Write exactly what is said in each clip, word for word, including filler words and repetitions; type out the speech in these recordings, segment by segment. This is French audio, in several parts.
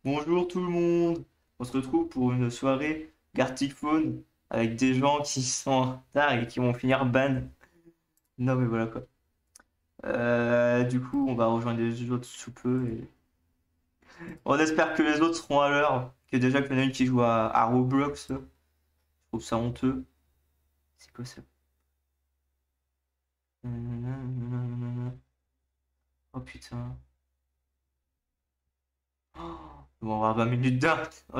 Bonjour tout le monde. On se retrouve pour une soirée Gartic Phone avec des gens qui sont en retard et qui vont finir ban. Non mais voilà quoi. Euh, du coup, on va rejoindre les autres sous peu et on espère que les autres seront à l'heure. Que déjà qu'il y en a une qui joue à, à Roblox. Là. Je trouve ça honteux. C'est quoi ça? Oh putain. Oh, bon, on va avoir vingt minutes d'art. Oh,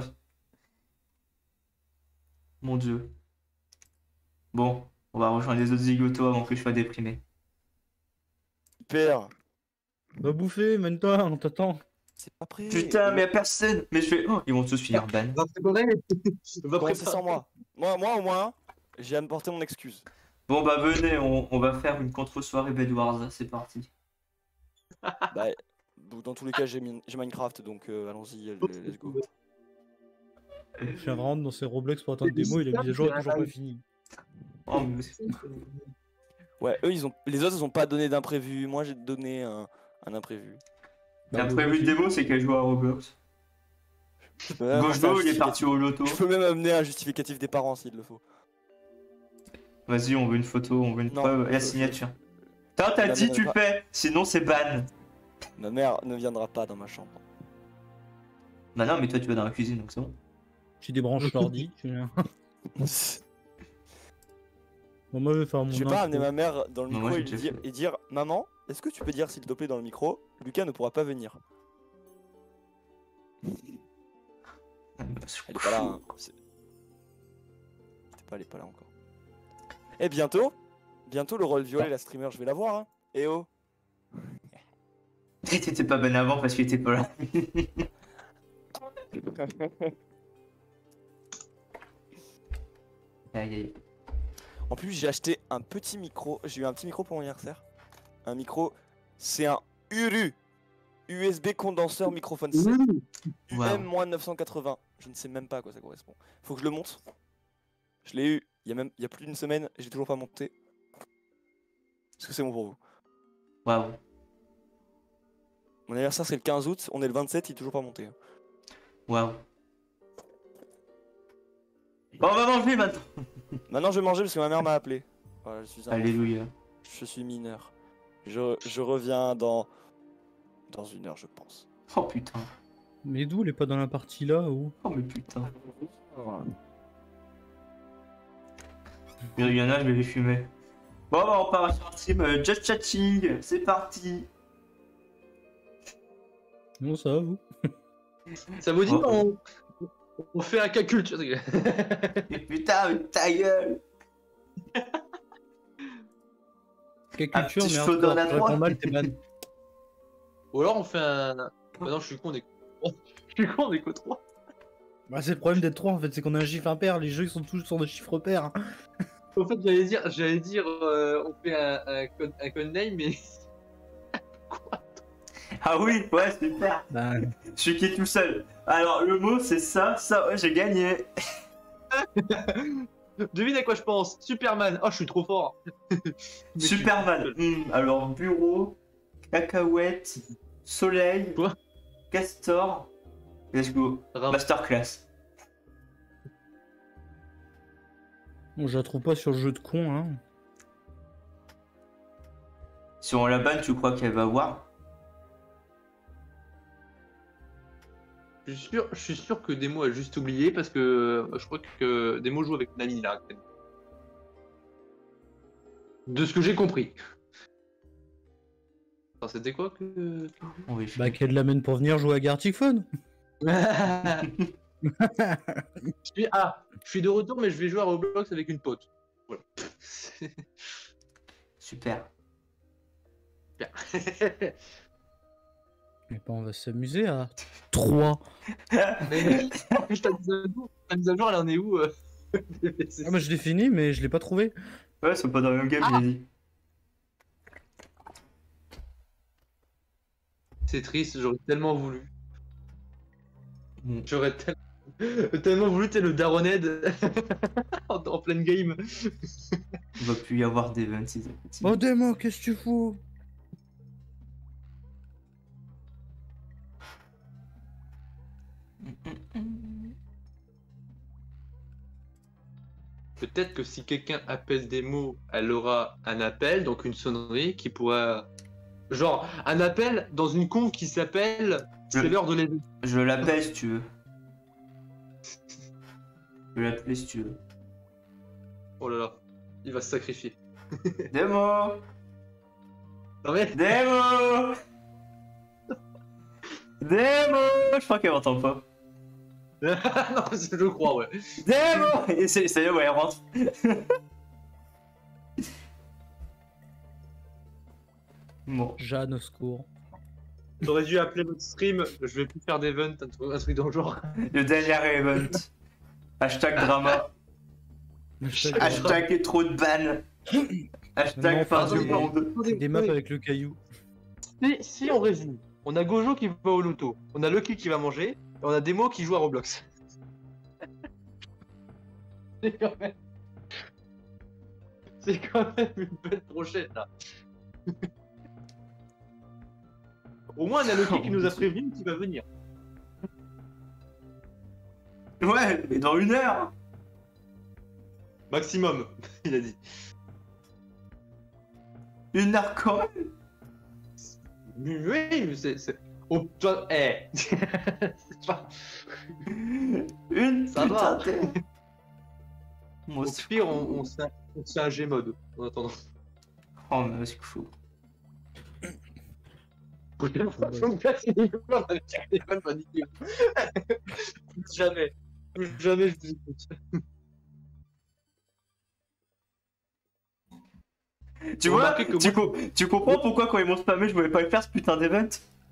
mon dieu. Bon, on va rejoindre les autres zigotos avant que je sois déprimé. Super. Va bouffer, mène-toi, on t'attend. C'est pas prêt. Putain, mais y'a personne! Mais je fais. Oh, ils vont tous finir ban. Va préparer. Va Commencez préparer. sans moi. Moi, moi au moins, j'ai apporté mon excuse. Bon, bah venez, on, on va faire une contre-soirée Bedwars, c'est parti. Bah, dans tous les cas, j'ai min- j'ai Minecraft, donc euh, allons-y, euh, let's go. Je viens vraiment dans ses Roblox pour attendre des mots et la mise à jour est toujours pas finie. Oh, mais c'est- Ouais, eux, ils ont, les autres, ils ont pas donné d'imprévu. Moi, j'ai donné un, un imprévu. T'as Bah, prévu vas-y. de démo, c'est qu'elle joue à Roblox. Je peux même apporter un Gojdo, il est justificatif- parti au loto. Je peux même amener un justificatif des parents s'il le faut. Vas-y, on veut une photo, on veut une Non, preuve, la je- signature. T'as t'as je dit, tu le l'amènerai fais, sinon c'est ban. Ma mère ne viendra pas dans ma chambre. Bah non, mais toi tu vas dans la cuisine, donc c'est bon. Tu débranches l'ordi. Tu viens. Bon, moi, je vais faire mon. Je vais pas intro. amener ma mère dans le Non, micro moi, et, j'ai lui déjà dire, fait. et dire Maman, est-ce que tu peux dire s'il te plaît dans le micro Lucas ne pourra pas venir. Ah, mais c'est Elle est pas là. Hein. C'est- C'était pas, elle est pas là encore. Et bientôt, bientôt le rôle violet, la streamer, je vais la voir. Hein. Eh oh. T'étais pas ban avant parce qu'il était pas là. Aïe aïe. En plus, j'ai acheté un petit micro. J'ai eu un petit micro pour mon anniversaire. Un micro, c'est un Uru. U S B condenseur microphone C. Wow. U M neuf cent quatre-vingts. Je ne sais même pas à quoi ça correspond. Faut que je le monte. Je l'ai eu il y a même il y a plus d'une semaine. J'ai toujours pas monté. Est-ce que c'est bon pour vous? Waouh. Mon anniversaire c'est le quinze août. On est le vingt-sept. Il est toujours pas monté. Waouh. Bon, on va manger maintenant. Maintenant je vais manger parce que ma mère m'a appelé. Voilà, je suis un Alléluia. Je suis mineur. Je, je reviens dans dans une heure je pense. Oh putain. Mais d'où elle est pas dans la partie là ou Oh mais putain. Il y en a, je vais les fumer. Bon, bah, on part sur team euh, Just Chatting. C'est parti. Non, ça va vous? Ça vous dit, Oh. on, on fait un cas culture. Et putain, mais ta gueule. Quelle Un culture, petit mais chaud dans la tu réponds droite. mal, t'es ban. Ou alors on fait un. Bah non, je suis con, on est. Je suis con, on est que trois. Bah, c'est le problème d'être trois en fait, c'est qu'on a un chiffre impair, les jeux ils sont tous sur des chiffres pairs. En fait, j'allais dire, j'allais dire, euh, on fait un, un, code, un codename, mais. Ah oui, ouais, super. Bah, Je suis qui est tout seul. Alors, le mot, c'est ça, ça, ouais, j'ai gagné. Devine à quoi je pense. Superman. Oh, je suis trop fort. Mais je suis- Superman. Hmm, alors, bureau, cacahuète, soleil, Quoi castor. Let's go. Ram- Masterclass. bon, je la trouve pas sur le jeu de con, hein. Si on la banne, tu crois qu'elle va voir? Je suis sûr, je suis sûr que Demo a juste oublié parce que euh, je crois que Demo joue avec Nani là. actuellement. De ce que j'ai compris. Attends, c'était quoi que. On va y Bah, qu'elle l'amène pour venir jouer à Gartic Phone. je suis... Ah, je suis de retour, mais je vais jouer à Roblox avec une pote. Voilà. Super. Mais bah, on va s'amuser à trois. Mais je t'ai mise à jour. Ta mise à jour, elle en est où euh Ah, bah, je l'ai fini, mais je l'ai pas trouvé. Ouais, c'est pas dans le même game, Ah. j'ai dit. C'est triste, j'aurais tellement voulu. Mm. J'aurais tel- tellement voulu, t'es le Daroned en, en pleine game. Il va plus y avoir d'events, si c'est petit. Oh, démon, qu'est-ce que tu fous? peut-être que si quelqu'un appelle Demo, elle aura un appel, donc une sonnerie qui pourra. Genre, un appel dans une conf qui s'appelle C'est Je- l'heure de l'éveil. Je l'appelle si tu veux. Je vais l'appeler si tu veux. Oh là là, il va se sacrifier. Démo Non mais. Démo Démo Je crois qu'elle m'entend pas. Non, je le crois, ouais. Démo Et c'est c'est ouais, elle rentre. Bon. Jeanne, au secours. J'aurais dû appeler notre stream, je vais plus faire d'event, un truc, un truc dans le genre. Le dernier event. Hashtag drama. Hashtag- Hashtag trop de ban. Hashtag Non, fin pas du de- monde. Des maps avec le caillou. Si, si on résume, on a Gojo qui va au loto, on a Lucky qui va manger, et on a Demo qui joue à Roblox. C'est quand même. C'est quand même une belle prochaine là. Au moins on a Lucky qui nous a prévenu qu'il va venir. Ouais, mais dans une heure. Maximum, il a dit. Une heure quand même. Oui, mais c'est. c'est- Oh, toi, eh C'est pas- Une Ça putain va. d'heure. Moi, Au c'est pire, cool. on, on se fait un- on se fait un G-mode en attendant. Oh, mais c'est fou. Prochaine fois, faut me casser les couilles, on avait tiré les balles, pas niquer. Plus jamais. Plus jamais je vous écoute. Tu Vous vois, remarquez que tu, moi- co- tu comprends pourquoi quand ils m'ont spammé, je voulais pas le faire ce putain d'event.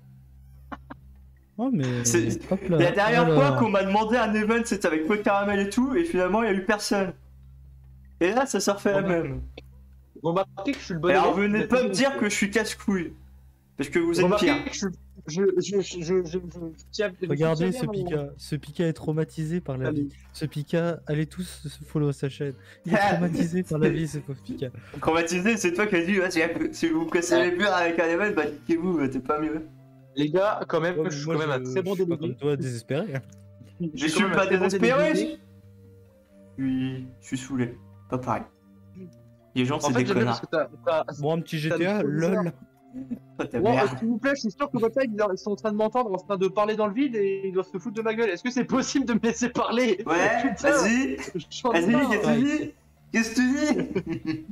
Oh, mais. C'est- Hop là. La dernière Alors. fois qu'on m'a demandé un event, c'était avec Pot Caramel et tout, et finalement il y a eu personne. Et là, ça se refait la Oh, même. Vous remarquez que je suis le bon Alors élève, venez mais- pas me dire que je suis casse-couille. Parce que vous êtes remarquez pire. que je, je, je, je, je, je, je tiens- je Regardez tiens ce mon- Pika. Ce Pika est traumatisé par la Allez. vie. Ce Pika, allez tous se follow sa chaîne. Il est traumatisé par la vie, ce pauvre Pika. Traumatisé, c'est toi qui as dit, ouais, si, si vous vous cassez Ouais. les murs avec un event, bah niquez-vous, bah, t'es pas mieux. Les gars, quand même, Ouais, je suis moi, quand même un je- très bon je suis pas délégué. comme toi, désespéré. Je suis quand même pas un très bon désespéré, délégué. je suis, je suis saoulé. Pas pareil. Les gens, En c'est fait, des j'aime bien parce connards. que t'as. t'as- Bon, un petit G T A, Ça me fait lol. Toi, ta Bon, euh, mère. s'il vous plaît, je suis sûr que votre ils ils sont en train de m'entendre, en train de parler dans le vide et ils doivent se foutre de ma gueule. Est-ce que c'est possible de me laisser parler? Ouais, Putain, vas-y, je suis en vas-y, train- qu'est-ce que tu dis Qu'est-ce que tu dis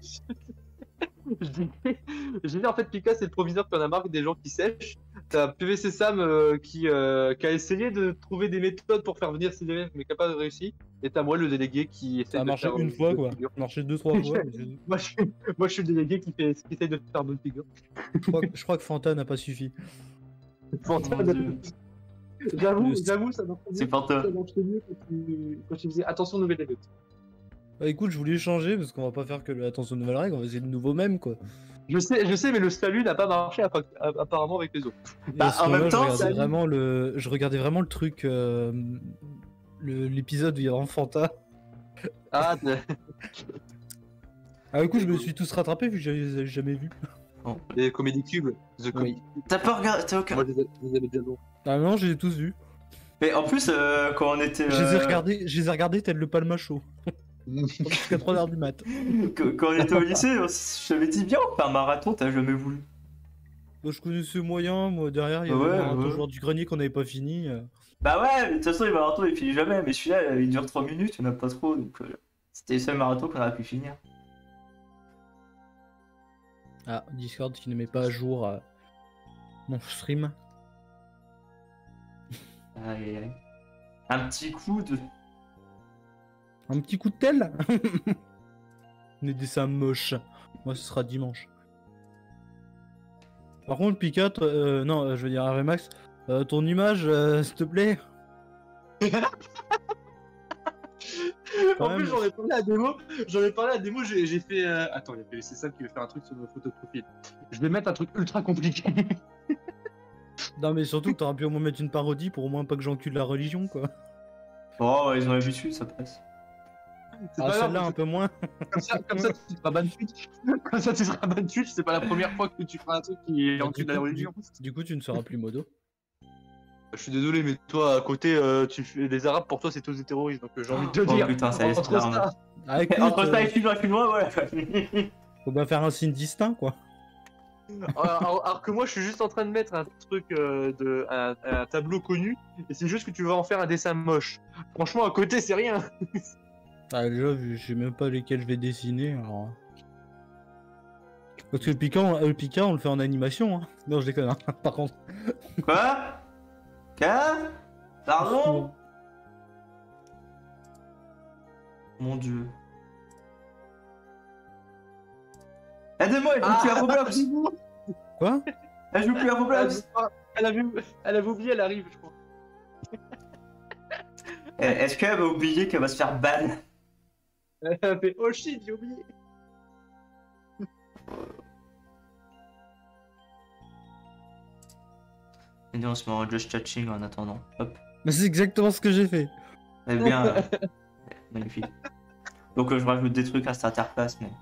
Je dis- je dis en fait, Pika, c'est le proviseur qui en a marre des gens qui sèchent. T'as P V C Sam euh, qui, euh, qui a essayé de trouver des méthodes pour faire venir ses élèves, mais qui n'a pas réussi. Et t'as moi, le délégué, qui essaie Ça a de marché faire une euh, fois, bonne quoi. figure. Ça a marché deux, trois fois. mais c'est- Moi je, suis, moi, je suis le délégué qui, fait, qui essaie de faire bonne figure. Je crois, que- je crois que Fanta n'a pas suffi. Fanta, Mon Dieu. J'avoue, Le- j'avoue, ça marche mieux. C'est pour toi. Ça marche mieux quand tu, quand tu faisais attention nouvelle règle. Bah écoute, je voulais changer parce qu'on va pas faire que le attention nouvelle règle, on va essayer de nouveau même quoi. Je sais, je sais, mais le salut n'a pas marché appa- apparemment avec les autres. Et Bah, à ce en même moment-là, temps, je regardais salut. vraiment le, je regardais vraiment le truc, euh, le- l'épisode où il y a vraiment Fanta. Ah, t'as- Ah, du coup, je me suis tous rattrapé vu que j'avais jamais vu. les Comedy Cube, The Comedy Cube. T'as pas regardé, t'as aucun. Moi, je les ai- je les avais déjà vus. Ah non, je les ai tous vus. Mais en plus, euh, quand on était. Je les ai euh, regardés, je les ai regardés tel le Palma Show. Jusqu'à trois heures du mat. Quand quand on était au lycée, on s- je t'avais dit, viens, on fait un marathon, t'as jamais voulu. Moi, je connaissais moyen, moi derrière, il y Ouais, avait un ouais. joueur du grenier qu'on n'avait pas fini. euh. Bah ouais, mais de toute façon, les marathons ils finissent jamais, mais celui-là il dure trois minutes, il n'y en a pas trop, donc euh, c'était le seul marathon qu'on aurait pu finir. Ah, Discord qui ne met pas à jour euh, mon stream. Aïe aïe aïe. Un petit coup de. Un petit coup de tel. Des dessins moches. Moi, ce sera dimanche. Par contre, Pika, toi- euh, non, euh, je veux dire R V Max, euh, ton image, euh, s'il te plaît. Quand En même. plus, j'en ai parlé à démo. J'en ai parlé à démo. J'ai j'ai fait. euh, Attends, il y a P V C Sam qui veut faire un truc sur nos photos de profil. Je vais mettre un truc ultra compliqué. Non, mais surtout que t'aurais pu au moins mettre une parodie pour au moins pas que j'encule la religion, quoi. Oh, ouais, ils ont l'habitude, ça passe. C'est Ah, pas celle-là, grave, un peu moins. comme ça, comme ça, tu seras ban Twitch. Comme ça, tu seras ban Twitch. C'est pas la première fois que tu feras un truc qui est Bah, en du de la coup, religion. Du coup, tu ne seras plus modo. Je suis désolé, mais toi, à côté, euh, tu fais... les Arabes, pour toi, c'est tous des terroristes. Donc euh, j'ai envie de te Oh dire. putain, ça y est, c'est entre l'arme. ça, Ah, écoute, Entre ça euh, et chinois, chinois, voilà. faut bien faire un signe distinct, quoi. alors, alors- alors que moi, je suis juste en train de mettre un truc, euh, de, un, un tableau connu, et c'est juste que tu vas en faire un dessin moche. Franchement, à côté, c'est rien. Ah, déjà, je je sais même pas lesquels je vais dessiner, alors... Parce que le Pika, on, le Pika, on le fait en animation, hein. Non, je déconne, hein, par contre. Quoi? Quoi? Pardon? Mon dieu. Aidez-moi, elle joue plus à Roblox. Quoi? Elle joue plus à Elle, Roblox. elle avait, elle avait oublié, elle arrive, je crois. Eh, Est-ce qu'elle va oublier qu'elle va se faire ban? Elle a fait oh shit, j'ai oublié. Et nous on se met en just chatting en attendant. Hop. Mais c'est exactement ce que j'ai fait. Eh bien. euh, Magnifique. Donc euh, je rajoute des trucs à cette interface, mais.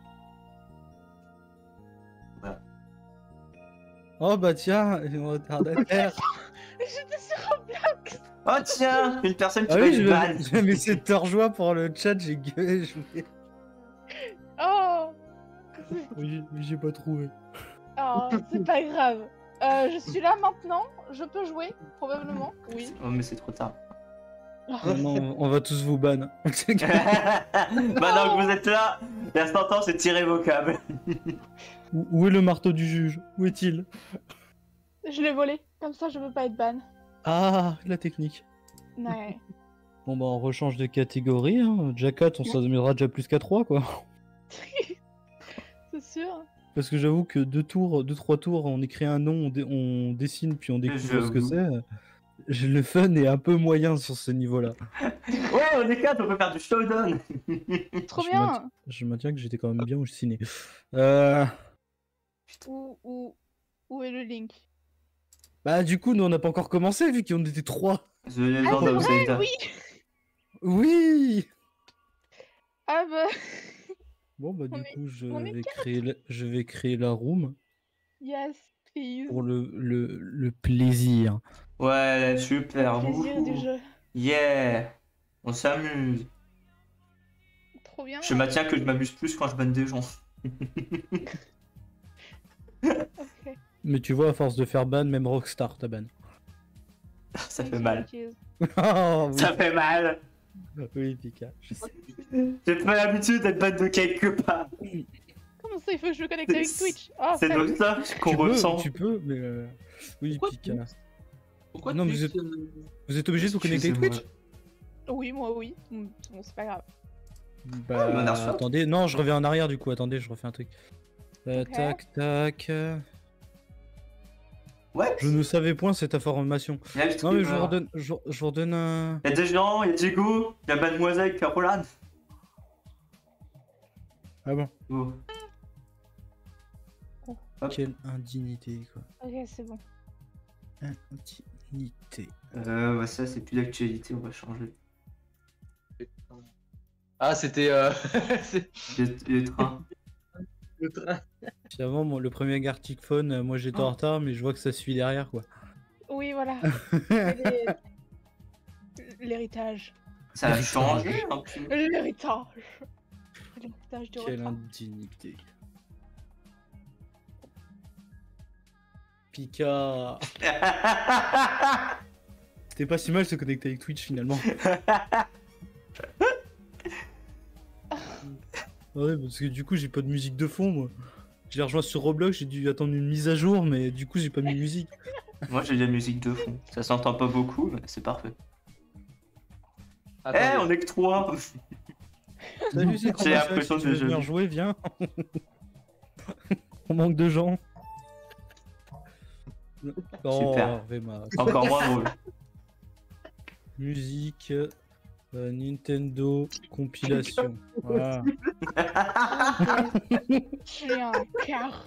Oh bah tiens, ils ont retardataire. J'étais sur Roblox. Oh tiens, une personne qui Ah va oui, je être ban. vais, je vais laisser de rejoie pour le chat, j'ai gueulé, je voulais- Oh, Oui, mais j'ai pas trouvé. oh c'est pas grave. Euh, je suis là maintenant, je peux jouer, probablement, oui. Oh mais c'est trop tard. Ah non, on va tous vous ban. Maintenant que vous êtes là, l'instant temps c'est irrévocable. Où où est le marteau du juge? Où est-il? Je l'ai volé, comme ça je veux pas être ban. Ah, la technique. Ouais. Bon bah on rechange de catégorie, hein. Déjà quatre, on s'amusera déjà plus qu'à trois, quoi. C'est sûr. Parce que j'avoue que deux tours, deux trois tours, on écrit un nom, on, dé- on dessine puis on découvre ce que c'est. J'ai- Le fun est un peu moyen sur ce niveau-là. Ouais, on est quatre, on peut faire du showdown. Trop Je bien. Je maintiens que j'étais quand même bien au ciné. Euh... Où, où, où est le link? Bah du coup, nous on n'a pas encore commencé vu qu'on était trois. The Legend of Zelda. Oui. Oui. Ah bah, Bon bah du On est- coup, je on est vais créer, la... je vais créer la room yes, please. pour le, le, le plaisir. Ouais, super. Le plaisir du wouhou. jeu. Yeah. On s'amuse. Trop bien. Je maintiens que je m'amuse plus quand je banne des gens. Ok. Mais tu vois, à force de faire ban, même Rockstar t'a ban. Ça fait mal. Oh, oui. Ça fait mal. Oui, Pika. je sais. J'ai pas l'habitude d'être ban de quelque part. Comment ça, il faut que je me connecte avec Twitch? Oh, C'est ça- donc ça qu'on Tu peux, ressent. tu peux, mais euh, oui, Pourquoi Pika. tu- Pourquoi Non, tu- vous êtes- Vous êtes obligé de vous connecter avec Excusez-moi. Twitch? Oui, moi oui. Mm, Bon, c'est pas grave. Bah, on a reçu. attendez, non, je reviens en arrière du coup. Attendez, je refais un truc. Euh, Ok. Tac, tac. euh, Ouais. Je ne savais point cette information. Il y a le Non, mais je streamer. vous redonne, je, je vous redonne un. Il y a des gens, il y a Diego, il y a Mademoiselle Caroline. Ah bon. Oh. Hop. Quelle indignité, quoi. Ok, c'est bon. Indignité. Euh, bah ça c'est plus d'actualité, on va changer. Ah, c'était euh... c'est Les, les trains. le train. Puis avant, moi, le premier Gartic Phone, euh, moi j'étais en retard, mais je vois que ça suit derrière, quoi. Oui, voilà. Les- L'héritage. Ça a changé un peu. L'héritage. L'héritage du Quelle repas. indignité. Pika. C'était pas si mal de se connecter avec Twitch finalement. Ouais, parce que du coup, j'ai pas de musique de fond, moi. J'ai rejoint sur Roblox, j'ai dû attendre une mise à jour, mais du coup, j'ai pas mis de musique. Moi j'ai de la musique de fond. Ça s'entend pas beaucoup, mais c'est parfait. Eh, Attendez. on est que trois. Salut, c'est J'ai l'impression tu que veux je- venir jouer, viens. On manque de gens. Oh, Super. Vema. Encore moins drôle. Musique, euh, Nintendo, compilation. Voilà. J'ai un car.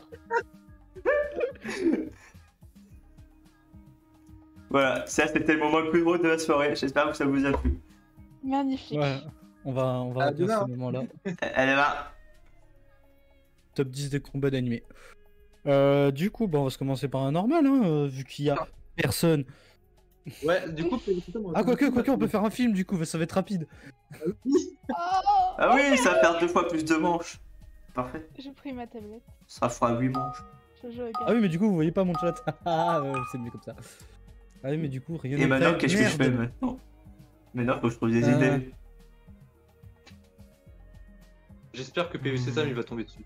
Voilà, ça c'était le moment le plus drôle de la soirée. J'espère que ça vous a plu. Magnifique. Ouais, on va, on va Ah, redire demain. ce moment-là. Allez, va. Top dix des combats d'animé. Euh, du coup, bon, on va se commencer par un normal, hein, euh, vu qu'il y a personne Ouais, du coup, P V C Sam, Ah, quoique, quoique, on peut faire un film du coup, ça va être rapide. Oh, Ah oui, ça va faire deux fois plus de manches. Parfait. j'ai pris ma tablette. Ça fera huit manches. Je joue au Ah gars. oui, mais du coup, vous voyez pas mon chat. Ah, ouais, c'est mieux comme ça. Ah oui, mais du coup, rien Et n'est maintenant, prêt. qu'est-ce que je Merde. fais maintenant? Maintenant, faut que je trouve des Euh. idées. J'espère que P V C Sam il va tomber dessus.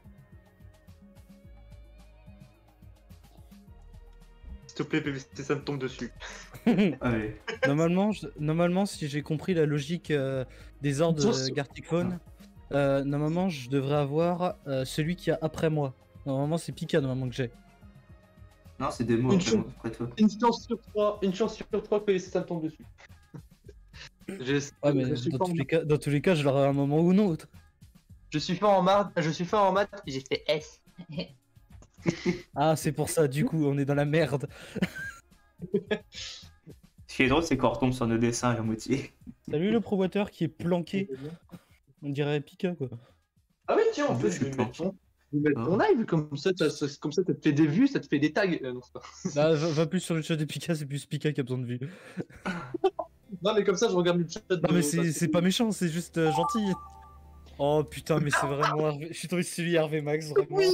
S'il te plaît, P V C Sam tombe dessus. Allez. Normalement, je- normalement, si j'ai compris la logique euh, des ordres Bien de sûr. Gartic Phone, euh, normalement, je devrais avoir euh, celui qui a après moi. Normalement, c'est Pika normalement que j'ai. Non, c'est des mots Une après, chose. moi, après toi. Une chance sur trois, une chance sur trois que P V C Sam tombe dessus. Je, Ouais, mais je suis dans fort tous, en- les cas, dans tous les cas, je l'aurai à un moment ou un autre. je suis fort en maths, je suis fort en maths, j'ai fait S. Ah, c'est pour ça, du coup, on est dans la merde. Ce qui est drôle, c'est qu'on retombe sur nos dessins à moitié. Salut le proboteur qui est planqué. On dirait Pika, quoi. Ah oui, tiens, en En fait, plus, je je vais suis mettre planqué. ton, je vais mettre ton live, comme ça, ça, ça- comme ça, ça te fait des vues, ça te fait des tags. Euh, non, c'est pas- Bah, va, va plus sur le chat de Pika, c'est plus Pika qui a besoin de vue. non, mais comme ça, je regarde le chat de... Non, mais c'est c'est pas méchant, c'est juste euh, gentil. Oh putain, mais c'est vraiment Hervé. Je suis tombé sur lui, Hervé Max, vraiment. Oui.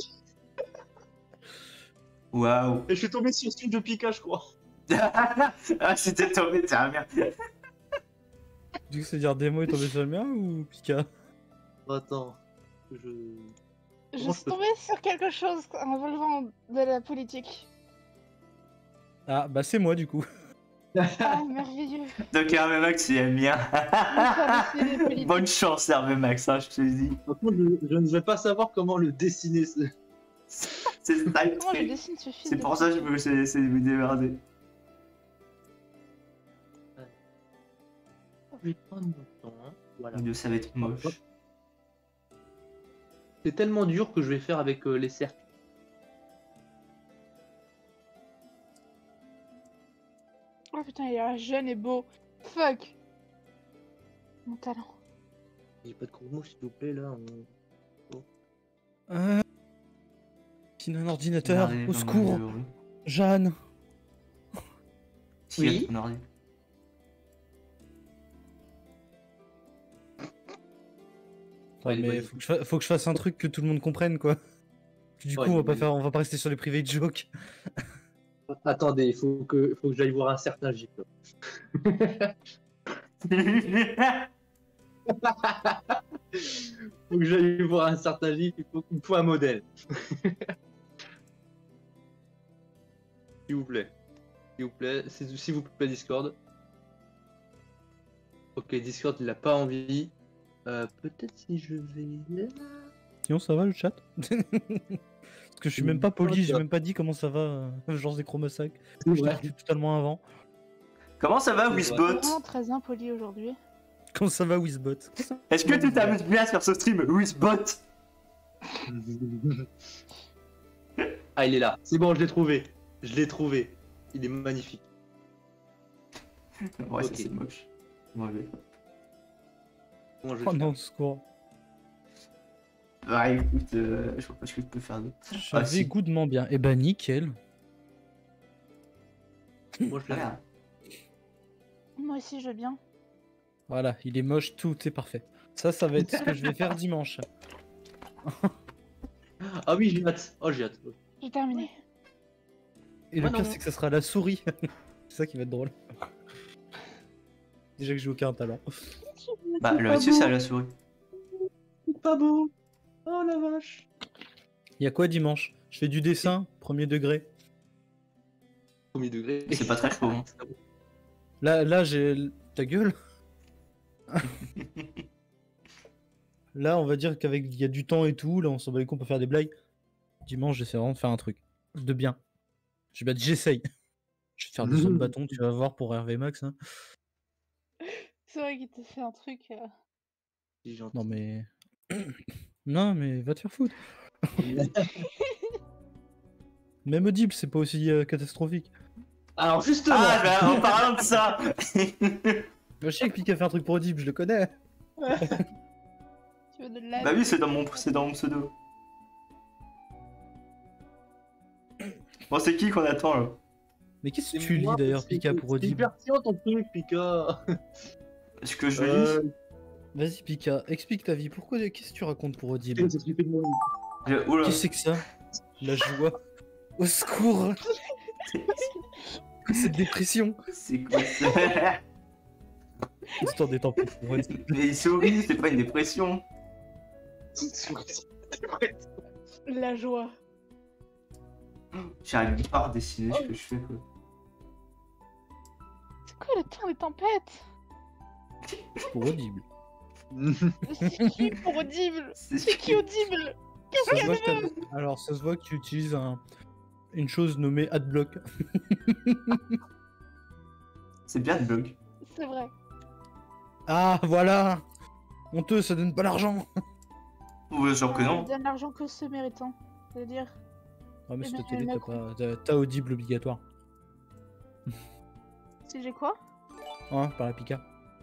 Waouh. Et je suis tombé sur celui de Pika, je crois. Ah, c'était tombé, t'es un merde. Du coup, c'est dire démo est tombé sur le mien ou Pika? Attends, je... Je Comment je suis peux- tombée sur quelque chose en relevant de la politique. Ah, bah c'est moi du coup. Ah, merveilleux. Donc Hervé Max, il aime bien. Ça me fait les politiques. Bonne chance, Hervé Max, hein, je te le dis. Par contre, je, je ne vais pas savoir comment le dessiner. ce- C'est ça le Comment je truc. dessine ce film C'est pour ça que je veux essayer de vous démerder. Je vais prendre mon temps. Voilà. Dieu, ça va être moche. C'est tellement dur que je vais faire avec euh, les cercles. Oh putain, il est jeune et beau. Fuck. Mon talent. J'ai pas de gros mots, s'il vous plaît, là. on- Euh... Qui a un ordinateur, Regardez, au dans secours, mon bureau. Jeanne. Si, Oui. ton ordi. Ouais, Ouais, mais ouais. faut que, je fa- faut que je fasse un truc que tout le monde comprenne, quoi. Du coup, Ouais, on va pas ouais. faire, on va pas rester sur les private jokes. Attendez, il faut que, faut que j'aille voir un certain J. Faut que j'aille voir un certain J, il faut, il me faut un modèle. S'il vous plaît. S'il vous plaît, s'il s'il vous plaît, Discord. Ok, Discord, il a pas envie. Euh, Peut-être si je vais... Sinon, ça va le chat? Parce que je suis même pas poli, j'ai même pas dit comment ça va, euh, genre des chromosacs. Je l'ai Ouais. dit totalement avant. Comment ça va, C'est Wizbot? Vraiment très impoli aujourd'hui. Comment ça va, Wizbot? Est-ce que tu t'amuses bien sur ce stream, Wizbot? Ah, il est là. C'est bon, je l'ai trouvé. Je l'ai trouvé. Il est magnifique. Ouais, ça Ok. c'est moche. Mauvais. Comment je vais Oh le non, secours. Bah écoute, euh, je vois pas ce que je peux faire d'autre. Je Ah, vais si. goûtement bien. Eh ben, nickel. faire Moi, je l'ai Voilà. Moi aussi, je veux bien. Voilà, il est moche, tout est parfait. Ça, ça va être ce que je vais faire dimanche. Ah oui, j'ai hâte. Oh, j'ai hâte. J'ai terminé. Et le Ouais, pire, non. c'est que ça sera la souris. C'est ça qui va être drôle. Déjà que j'ai aucun talent. Bah, le pas monsieur, beau. c'est à la souris. C'est pas beau. Oh la vache. Il y a quoi dimanche? Je fais du dessin, premier degré. Premier degré. C'est pas très chaud. Hein. Là, là j'ai... Ta gueule. Là, on va dire qu'avec il y a du temps et tout, là, on s'en bat les couilles, on peut faire des blagues. Dimanche, j'essaie vraiment de faire un truc. De bien. Je vais j'essaye. Je vais te faire des sauts de bâton, tu vas voir pour Hervé Max. Hein. C'est vrai qu'il t'a fait un truc. euh, C'est gentil. Non, mais... non, mais va te faire foutre. Même Audible, c'est pas aussi euh, catastrophique. Alors justement. Ah, bah, en parlant de ça. Je sais que Pika a fait un truc pour Audible, je le connais. Tu veux de l'aide? Bah oui, c'est dans mon, c'est dans mon pseudo. Bon, c'est qui qu'on attend là? Mais qu'est-ce que C'est tu lis moi, d'ailleurs, c'est- Pika, pour C'est Audible? hyper chiant ton truc, Pika. Ce que je lis, Euh, Vas-y, Pika, explique ta vie. Pourquoi, qu'est-ce que tu racontes pour Audible? qu'est-ce que tu fais de moi je- oula, Qu'est-ce que c'est que ça? La joie. Au secours! Cette dépression! c'est quoi ça? Histoire des tempêtes. Ouais. Mais c'est horrible, c'est pas une dépression. La joie. J'arrive pas à dessiner ce que je fais, quoi. C'est quoi le temps des tempêtes? Pour Audible. C'est qui pour Audible? C'est C'est qui Audible? Ça se voit que t'as- Alors, ça se voit que tu utilises un... une chose nommée Adblock. c'est bien de blog. C'est vrai. Ah, voilà! Honteux, ça donne pas l'argent! Ou genre que On non. donne l'argent que ceux méritants. C'est-à-dire. Ah, mais Eh c'est ben, ta télé, t'as Macron. pas... t'as- t'as Audible obligatoire. Si j'ai quoi? Hein, par la Pika.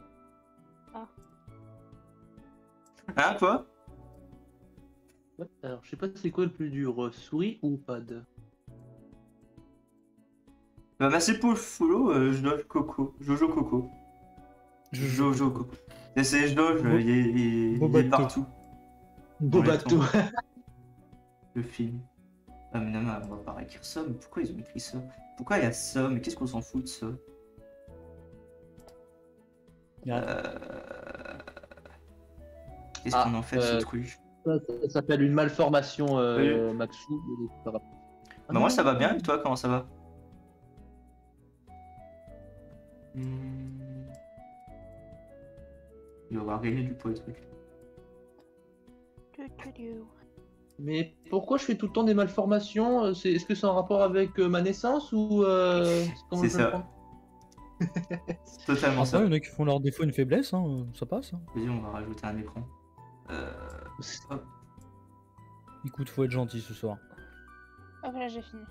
Hein, quoi? Ouais, alors, je sais pas c'est quoi le plus dur, euh, souris ou pad? Bah merci pour le follow, euh, je dois Coco. Jojo Coco. Jojo Coco. Et c'est Jojo, Beau- il est, il est- il est Bobato. partout. Beau Ouais, bateau. Le film. Ah mais non, mais on va pas écrire ça, mais pourquoi ils ont écrit ça? Pourquoi il y a ça? Mais qu'est-ce qu'on s'en fout de ça? Yeah. Euh... Qu'est-ce Ah, qu'on en fait de euh, ce truc? Ça, ça s'appelle une malformation, euh, Maxou. Ah, Bah non. moi ça va bien, et toi comment ça va? Hmm. Il va avoir gagné du poids le truc. Tu, tu, tu. Mais pourquoi je fais tout le temps des malformations? Euh, c'est- Est-ce que c'est en rapport avec euh, ma naissance ou euh, comment C'est je peux le ça. prendre? C'est totalement Ah, ça, ça. il y en a qui font leur défaut une faiblesse, hein, ça passe. Hein. Vas-y, on va rajouter un écran. Euh... hop. Écoute, faut être gentil ce soir. Ah voilà, j'ai fini.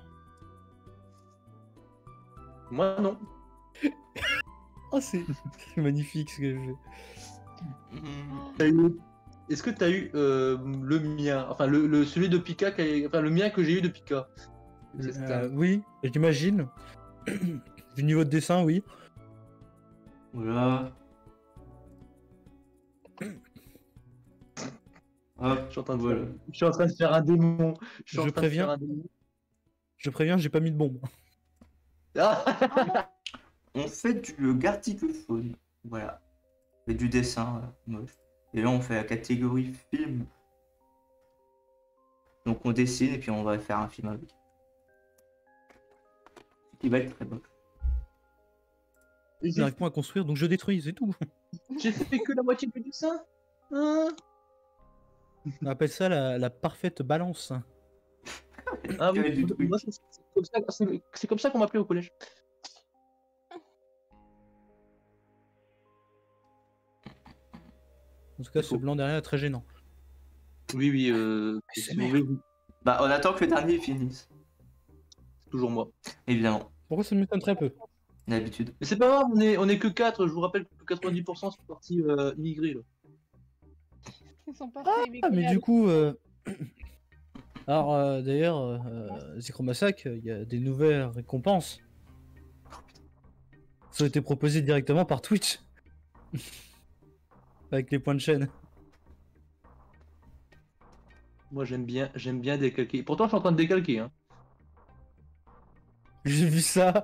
Moi non. Oh, c'est c'est magnifique ce que je fais. Hmm. T'as eu- Est-ce que tu as eu euh, le mien, enfin le, le- celui de Pika, qui a- enfin le mien que j'ai eu de Pika? C'est ça. Euh, oui, j'imagine. Du niveau de dessin, oui. Voilà. Hop, Je suis en train de voilà. faire, je suis en train de faire un démon. Je, suis en Je train de préviens. faire un démon. Je préviens, j'ai pas mis de bombe. Ah On fait du garticlephone. Voilà. On fait du dessin euh, moche. Et là, on fait la catégorie film. Donc, on dessine et puis on va faire un film avec. Il va être très beau. J'ai un point à construire, donc je détruis, c'est tout. J'ai fait que la moitié du dessin. Hein? On appelle ça la, la parfaite balance. Ah Que oui, du truc. moi, c'est c'est comme ça, c'est- c'est comme ça qu'on m'appelait au collège. En tout cas, C'est ce faux. blanc derrière est très gênant. Oui, oui, euh, C'est c'est merde. Bah, on attend que le dernier finisse. toujours moi. Évidemment. Pourquoi ça m'étonne très peu? D'habitude. Mais c'est pas grave, on est, on est que quatre. Je vous rappelle que quatre-vingt-dix pour cent sont partis euh, immigrés. Là. Ils sont partis. Ah, mais du coup... euh, Alors, euh, d'ailleurs, euh, Zikromasak, il y a des nouvelles récompenses. Ça a été proposé directement par Twitch. Avec les points de chaîne. Moi, j'aime bien, j'aime bien décalquer. Pourtant, je suis en train de décalquer. Hein. J'ai vu ça.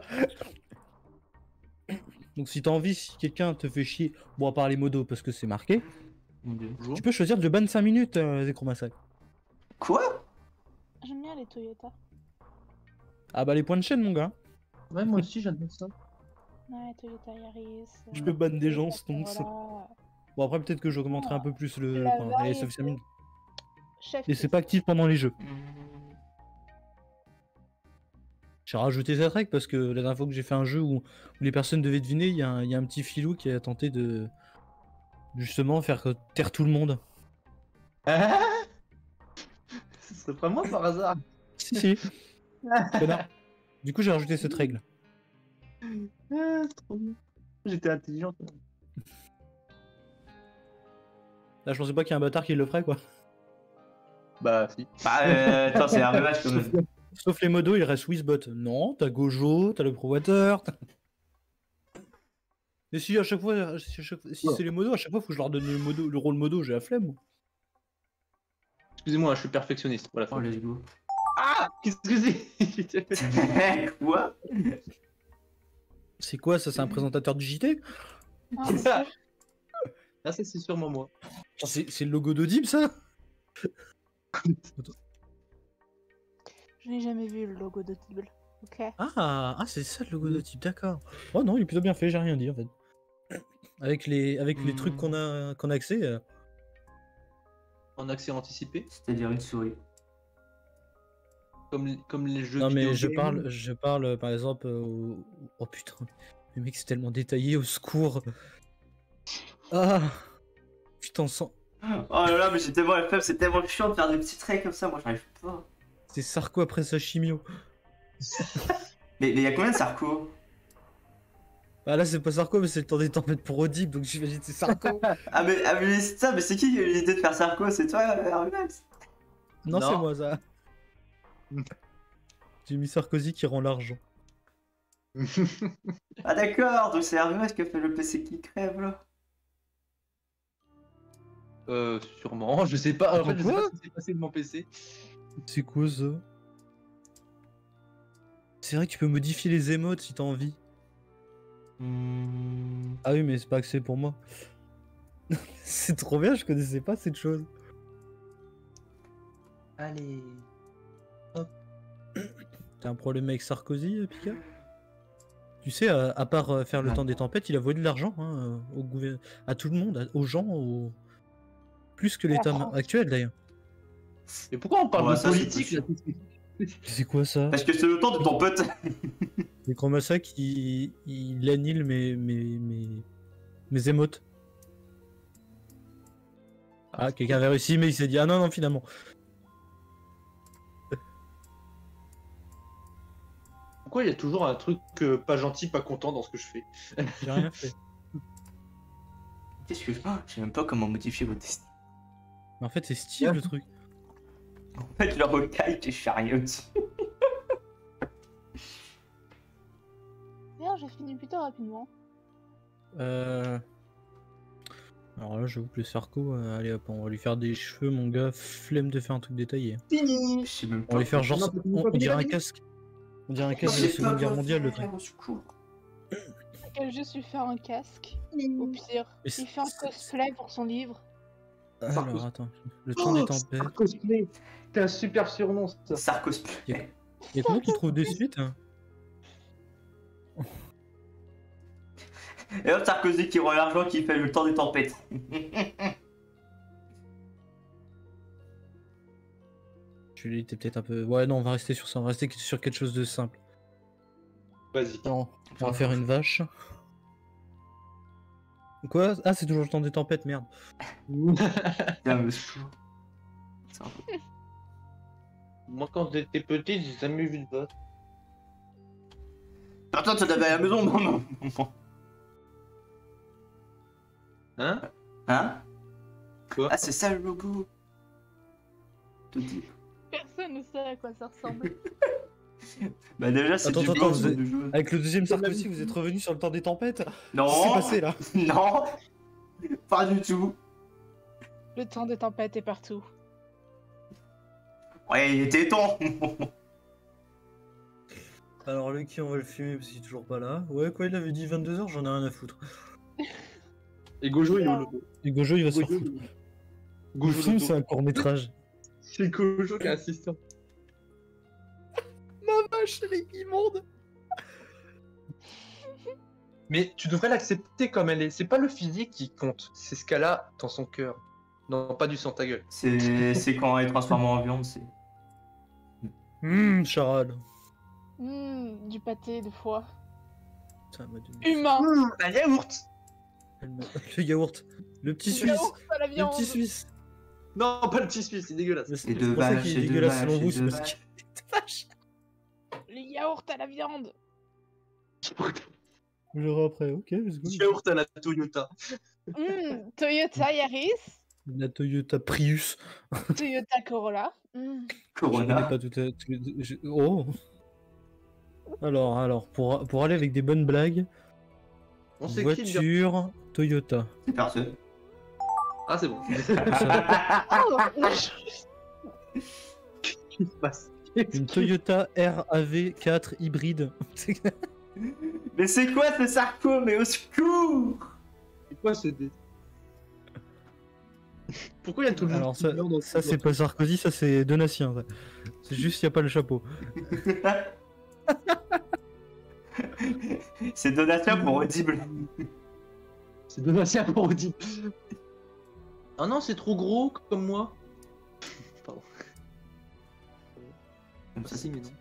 Donc si t'as envie, si quelqu'un te fait chier, bon à part les modos parce que c'est marqué, Mon Dieu. Bonjour. tu peux choisir de ban cinq minutes, euh, Zikromasak. Quoi? J'aime bien les Toyota. Ah bah les points de chaîne mon gars. Ouais, moi aussi, j'aime bien ça. Ouais, Toyota Yaris. Je euh, peux ban des gens, Toyota donc Corolla. Bon après peut-être que j'augmenterai un peu plus le... La point. Allez, ça fait variété. cinq minutes. Chef Et c'est kiss. pas actif pendant les jeux. Hmm. J'ai rajouté cette règle parce que la dernière fois que j'ai fait un jeu où, où les personnes devaient deviner, il y, a un- il y a un petit filou qui a tenté de justement faire taire tout le monde. Ah Ce serait pas moi par hasard. Si si. Connard. Du coup j'ai rajouté cette règle. Ah, c'est trop bien. J'étais intelligent. toi. Là je pensais pas qu'il y ait un bâtard qui le ferait quoi. Bah, si. Bah, euh, attends, c'est un rematch quand même. Sauf les modos, il reste Wizbot. Non, t'as Gojo, t'as le Pro Water. t'as- Mais si à chaque fois, si, à chaque fois- si c'est les modos, à chaque fois, faut que je leur donne le, modo, le rôle modo, j'ai la flemme. moi. Excusez-moi, je suis perfectionniste. Voilà. Oh, let's go. Ah, qu'est-ce que c'est? Quoi? C'est quoi ça? C'est un présentateur du J T? Ah, C'est mon ça. Dieu. Ah, ça, c'est sûrement moi. Genre, C'est c'est le logo d'Audible ça? Je n'ai jamais vu le logo d'Audible. Ok. Ah, ah c'est ça le logo d'Audible, d'accord. Oh non, il est plutôt bien fait, j'ai rien dit en fait. Avec les, avec les Hmm. trucs qu'on a, qu'on a accès. euh, En accès anticipé, C'est-à-dire une souris. comme, comme les jeux Non mais vidéo je game. parle, je parle euh, par exemple euh, au... Oh putain, le mec c'est tellement détaillé, au secours. Ah putain, sans... Oh là là, mais j'ai tellement la flemme, c'est tellement chiant de faire des petits traits comme ça, moi j'arrive pas. c'est Sarko après sa chimio. Mais il y a combien de Sarko? Bah là c'est pas Sarko mais c'est le temps des tempêtes pour Audible donc j'imagine que c'est Sarko. Ah mais, ah, mais c'est ça, mais c'est qui qui a eu l'idée de faire Sarko? C'est toi, Armax? Non, Non. c'est moi ça. J'ai mis Sarkozy qui rend l'argent. Ah d'accord, donc c'est Hermès qui a fait le P C qui crève là. Euh, sûrement, je sais pas. En fait, je sais Quoi pas ce qui s'est passé de mon P C. C'est quoi ça? C'est vrai que tu peux modifier les émotes si t'as envie. Hmm. Ah oui mais c'est pas accès pour moi. C'est trop bien, je connaissais pas cette chose. Allez. T'as un problème avec Sarkozy, euh, Pika? Tu sais, à, à part euh, faire le Ouais. temps des tempêtes, il a volé de l'argent hein, euh, au gouver- à tout le monde, à- aux gens, au... plus que l'État France. actuel d'ailleurs. Mais pourquoi on parle Ouais, de ça, c'est politique là C'est quoi ça? Parce que c'est le temps de ton pote. Les grands massacres, il, il annule mes, mes, mes, mes émotes. Ah, quelqu'un avait réussi, mais il s'est dit, ah non, non, finalement. Pourquoi il y a toujours un truc euh, pas gentil, pas content dans ce que je fais? J'ai rien fait. Qu'est-ce que je. Oh, je sais même pas comment modifier votre destin. Mais en fait, c'est Steve le truc. En fait, je le recaille et je fais rien dessus. D'ailleurs, j'ai fini plutôt rapidement. Euh... Alors là, j'avoue que le Sarko, euh, allez hop, on va lui faire des cheveux, mon gars. Flemme de faire un truc détaillé. Je sais même On pas. va lui faire genre, Non, t'as on, pas on fini dirait la un vidéo casque. On dirait un Je casque de la sais Seconde pas Guerre quoi mondiale, le faire, truc. au secours. Je juste lui faire un casque. Au pire, Mais c'est- il fait un cosplay pour son livre. Alors, Sarko- attends. Le temps des Oh, tempêtes. Cosplay. T'as un super surnom ça. Sarkos. Y'a que moi qui trouve des suites. hein. Et hop, Sarkozy qui rend l'argent qui fait le temps des tempêtes. Je l'ai été peut-être un peu. Ouais, non, on va rester sur ça. On va rester sur quelque chose de simple. Vas-y. Non, on va faire une vache. Quoi? Ah, c'est toujours le temps des tempêtes, merde. Putain, mais c'est fou. C'est un peu- Moi, quand j'étais petit, j'ai jamais vu de vote. Attends, tu t'avais à la maison? Non, non, non. Hein? Hein? Quoi? Ah, c'est ça le logo. Tout dit. Personne ne sait à quoi ça ressemble. Bah, déjà, c'est Attends, du attends, blanc, vous c'est êtes- du jaune. Avec le deuxième Sarkozy, vous êtes revenu sur le temps des tempêtes? Non! Qu'est-ce qui s'est passé là? Non! Pas du tout. Le temps des tempêtes est partout. Ouais, il était temps. Alors, Lucky, on va le fumer parce qu'il est toujours pas là. Ouais, quoi, il avait dit vingt-deux heures, j'en ai rien à foutre. Et Gojo, il est au logo. Et Gojo, il va se faire Gojo, foutre. il- Le Gojo, film, logo. c'est un court métrage. C'est Gojo qui est assistant. Ma vache, elle est immonde! Mais tu devrais l'accepter comme elle est. C'est pas le physique qui compte, c'est ce qu'elle a dans son cœur. Non, pas du sang ta gueule. C'est c'est quand elle est transformée en viande, c'est. Hum, charade. Hmm, du pâté de foie. Ça m'a donné. Humain. Un yaourt. Elle m'a- Le yaourt. Le petit Du suisse. yaourt à la Le viande. petit suisse. Non, pas le petit suisse, c'est dégueulasse. C'est deux pour ça vaches, qu'il et est deux dégueulasse vaches, selon et vous, c'est deux parce vaches. que. Vache. Les yaourts à la viande. Je après, ok, let's go. Yaourt à la Toyota. Hmm, Toyota Yaris. La Toyota Prius. Toyota Corolla. Hmm. Je connais Corona. pas tout à... tout- je- Oh. Alors, alors, pour, pour aller avec des bonnes blagues, On s'écrit bien. voiture Toyota. C'est personne. Ah, c'est bon. Oh, Qu'est-ce qui se passe? Une Toyota R A V quatre hybride. Mais c'est quoi ce Sarko? Mais au secours! C'est quoi ce dé? Pourquoi il y a tout le monde Alors qui ça, meurt dans ça ce- c'est pas Sarkozy, ça c'est Donatien. ça. C'est juste qu'il n'y a pas le chapeau. C'est Donatien pour audible. C'est Donatien pour Audi. Ah non, c'est trop gros comme moi. Pardon. Comme Ah ça, si, mais non.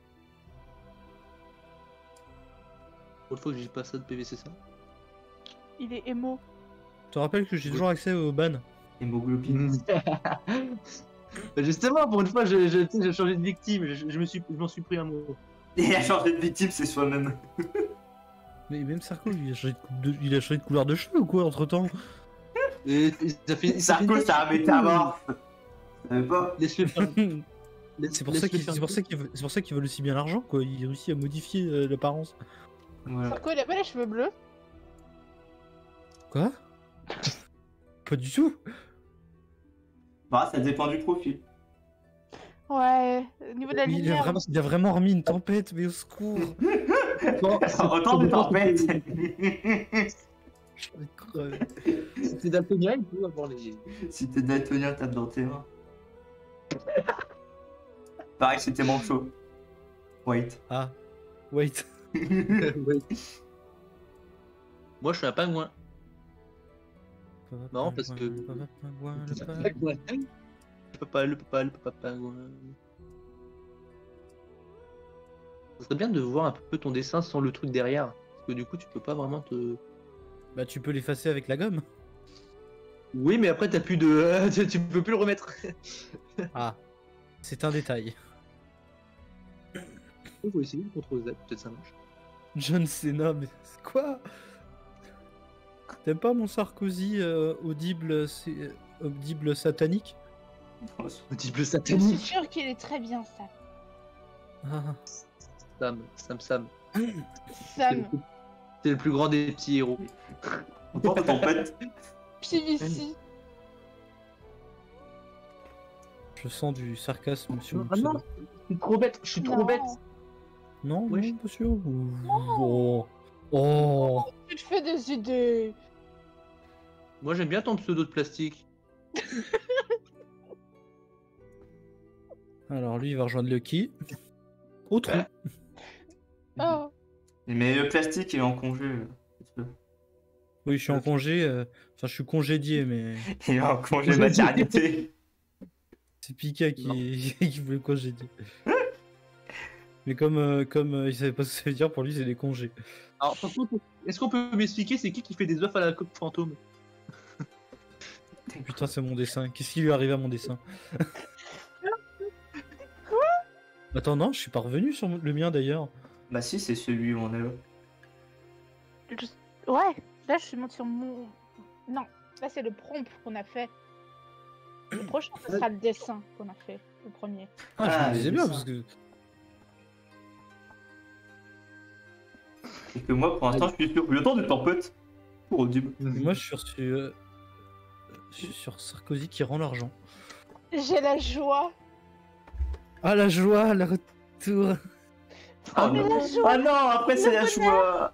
L'autre fois que j'ai pas ça de P V C ça. il est émo. Tu te rappelles que j'ai toujours accès au ban? Hémoglobine. Bah justement, pour une fois, j'ai j'ai- tu sais, j'ai changé de victime. Je, je me suis, je m'en suis pris un mot. Et à changer de victime, c'est soi-même. Mais même Sarko, lui, il a changé de, cou- de- il a changé de couleur de cheveux ou quoi entre temps? Et, et ça fait, ça Sarko, fait- c'est un métamorphe. Tu savais pas? Laisse-le faire. C'est pour, ça qu'il- c'est pour ça qu'ils veulent- c'est pour ça qu'ils veulent aussi bien l'argent, quoi. Il réussit à modifier euh, l'apparence. Voilà. Sarko, il a pas les cheveux bleus. Quoi? Pas du tout. Bah, ça dépend du profil. Ouais, au niveau de la Il a, lumière. vraiment, il a vraiment remis une tempête, mais au secours. Bon, Autant de tempête. J'en ai crevé. C'est daltonien, il peut avoir les. Si t'es daltonien, tape dans tes mains. Pareil, c'était manchot. Wait. Ah, wait. Ouais. Moi, je suis un pingouin. Non, parce que- Le papa pingouin, le Le papa- papa, le papa, le papa, le papa pingouin. Ça serait bien de voir un peu ton dessin sans le truc derrière. Parce que du coup, tu peux pas vraiment te. Bah, tu peux l'effacer avec la gomme. Oui, mais après, t'as plus de. tu- tu peux plus le remettre. Ah, c'est un détail. Il faut essayer de contrôler Z, peut-être ça marche. John Cena, mais c'est quoi? T'aimes pas mon Sarkozy euh, audible, c'est, euh, audible satanique? Audible Je suis satanique. sûre qu'il est très bien, ça. Ah, Sam, Sam, Sam. C'est Sam, le plus- c'est le plus grand des petits héros. Autant de tempête. P V C. je sens du sarcasme sur le Ah non, pseudo. je suis trop bête, je suis trop Non. bête. Non, Wesh. non, pas sûr. Oh. Oh. Tu te fais des idées. Moi, j'aime bien ton pseudo de plastique. Alors lui, il va rejoindre Lucky. Au trou. Oh. Mais le plastique, il est en congé. euh. Oui, je suis en congé. euh, Enfin, je suis congédié, mais Il est en congé maternité. c'est Pika qui, qui voulait congédier. Mais comme, euh, comme euh, il savait pas ce que ça veut dire, pour lui, c'est des congés. Alors, par contre, est-ce qu'on peut m'expliquer c'est qui qui fait des œufs à la coque fantôme? Putain, c'est mon dessin. Qu'est-ce qui lui est arrivé à mon dessin? Quoi? Attends, non, je suis pas revenu sur le mien d'ailleurs. Bah si, c'est celui où on est là. Je- Ouais, là je suis montée sur mon. Non, là c'est le prompt qu'on a fait. Le prochain, ce sera le dessin qu'on a fait, le premier. Ah, je Ah, me disais j'ai bien ça. parce que. Et que moi, pour l'instant, je suis sur. Autant de tempête. Pour audible. Moi, je suis sur, euh, je suis sur Sarkozy qui rend l'argent. J'ai la joie. Ah, la joie, le retour. Ah mais non. la joie. Ah non, après c'est Le la bonheur. joie.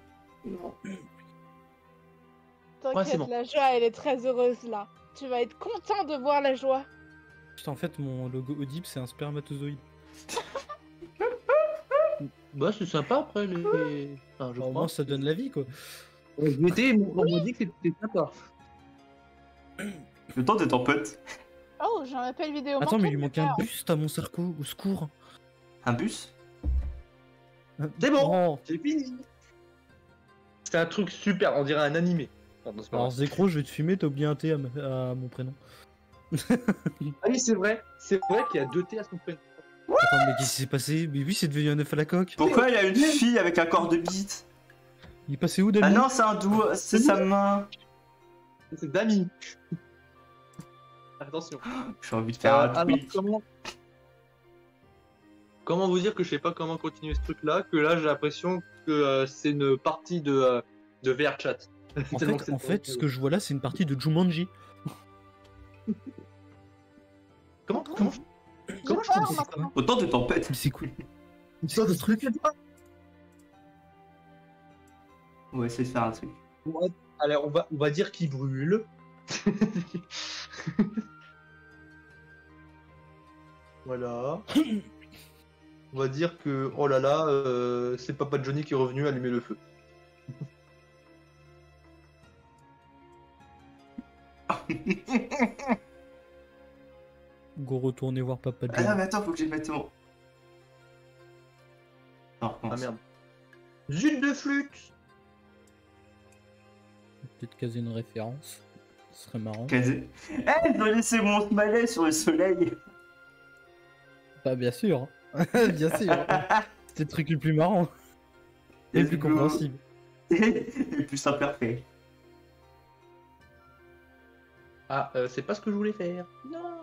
T'inquiète, Ouais, c'est bon. la joie, elle est très heureuse là. Tu vas être content de voir la joie. Putain, en fait, mon logo audible, c'est un spermatozoïde. Bah, c'est sympa après les. Enfin, je Au crois. moins, ça donne la vie, quoi. J'y étais, on m'a dit que c'était sympa. Le temps de tempête. Oh, j'ai un appel vidéo. Attends, mais il lui manqué manque un de buste à mon Sarko, au secours. Un bus. C'est bon. Oh. J'ai fini. C'est un truc super, on dirait un animé. Pardon, c'est pas Alors, vrai. Zécro, je vais te fumer, t'as oublié un T à, ma- à mon prénom. Ah oui, c'est vrai. C'est vrai qu'il y a deux T à son prénom. Attends, mais qu'est-ce qui s'est passé? Mais oui, c'est devenu un œuf à la coque. Pourquoi il y a une fille avec un corps de bite? Il est passé où, Ah Dami? non, c'est un doigt, c'est sa main. C'est Dami. Attention. J'ai envie de faire Euh, un alors, tweet. comment... comment vous dire que je sais pas comment continuer ce truc-là, que là j'ai l'impression que euh, c'est une partie de, euh, de V R Chat. En Tellement fait, que c'est en fait, ce que je vois là, c'est une partie de Jumanji. Comment Comment J'ai Comment je peur comprends maintenant. Autant de tempêtes. Mais c'est cool. ça ce truc On va essayer de faire un truc. Allez, on va, on va dire qu'il brûle. Voilà. On va dire que, oh là là, euh, c'est Papa Johnny qui est revenu allumer le feu. Go retourner voir Papa Ah non, John. mais attends, faut que je mette mon. Non, Ah merde. Zut de flûte. Peut-être caser une référence. Ce serait marrant. Casé. Eh, ils ont laissé mon smilet sur le soleil. Bah bien sûr. Bien sûr. C'était le truc le plus marrant. Et le Let's plus go. compréhensible. Le plus imparfait. Ah, euh, c'est pas ce que je voulais faire. Non.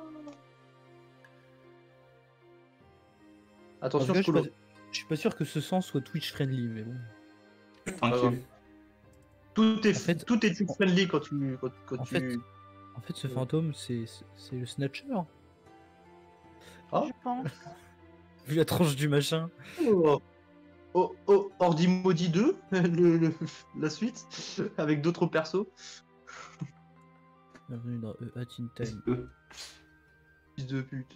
En Attention, tout cas, je, suis Scolo. pas... je suis pas sûr que ce sens soit Twitch friendly, mais bon. Tranquille. Tout est, En fait- tout est friendly quand tu, quand, quand En tu... fait- En fait, ce Ouais. fantôme, c'est c'est le Snatcher. Ah. Je pense. Vu la tranche du machin. Oh, oh, oh, Ordi Maudit deux, le, le- la suite, avec d'autres persos. Bienvenue dans E A Teen Time. Euh, Fils de pute.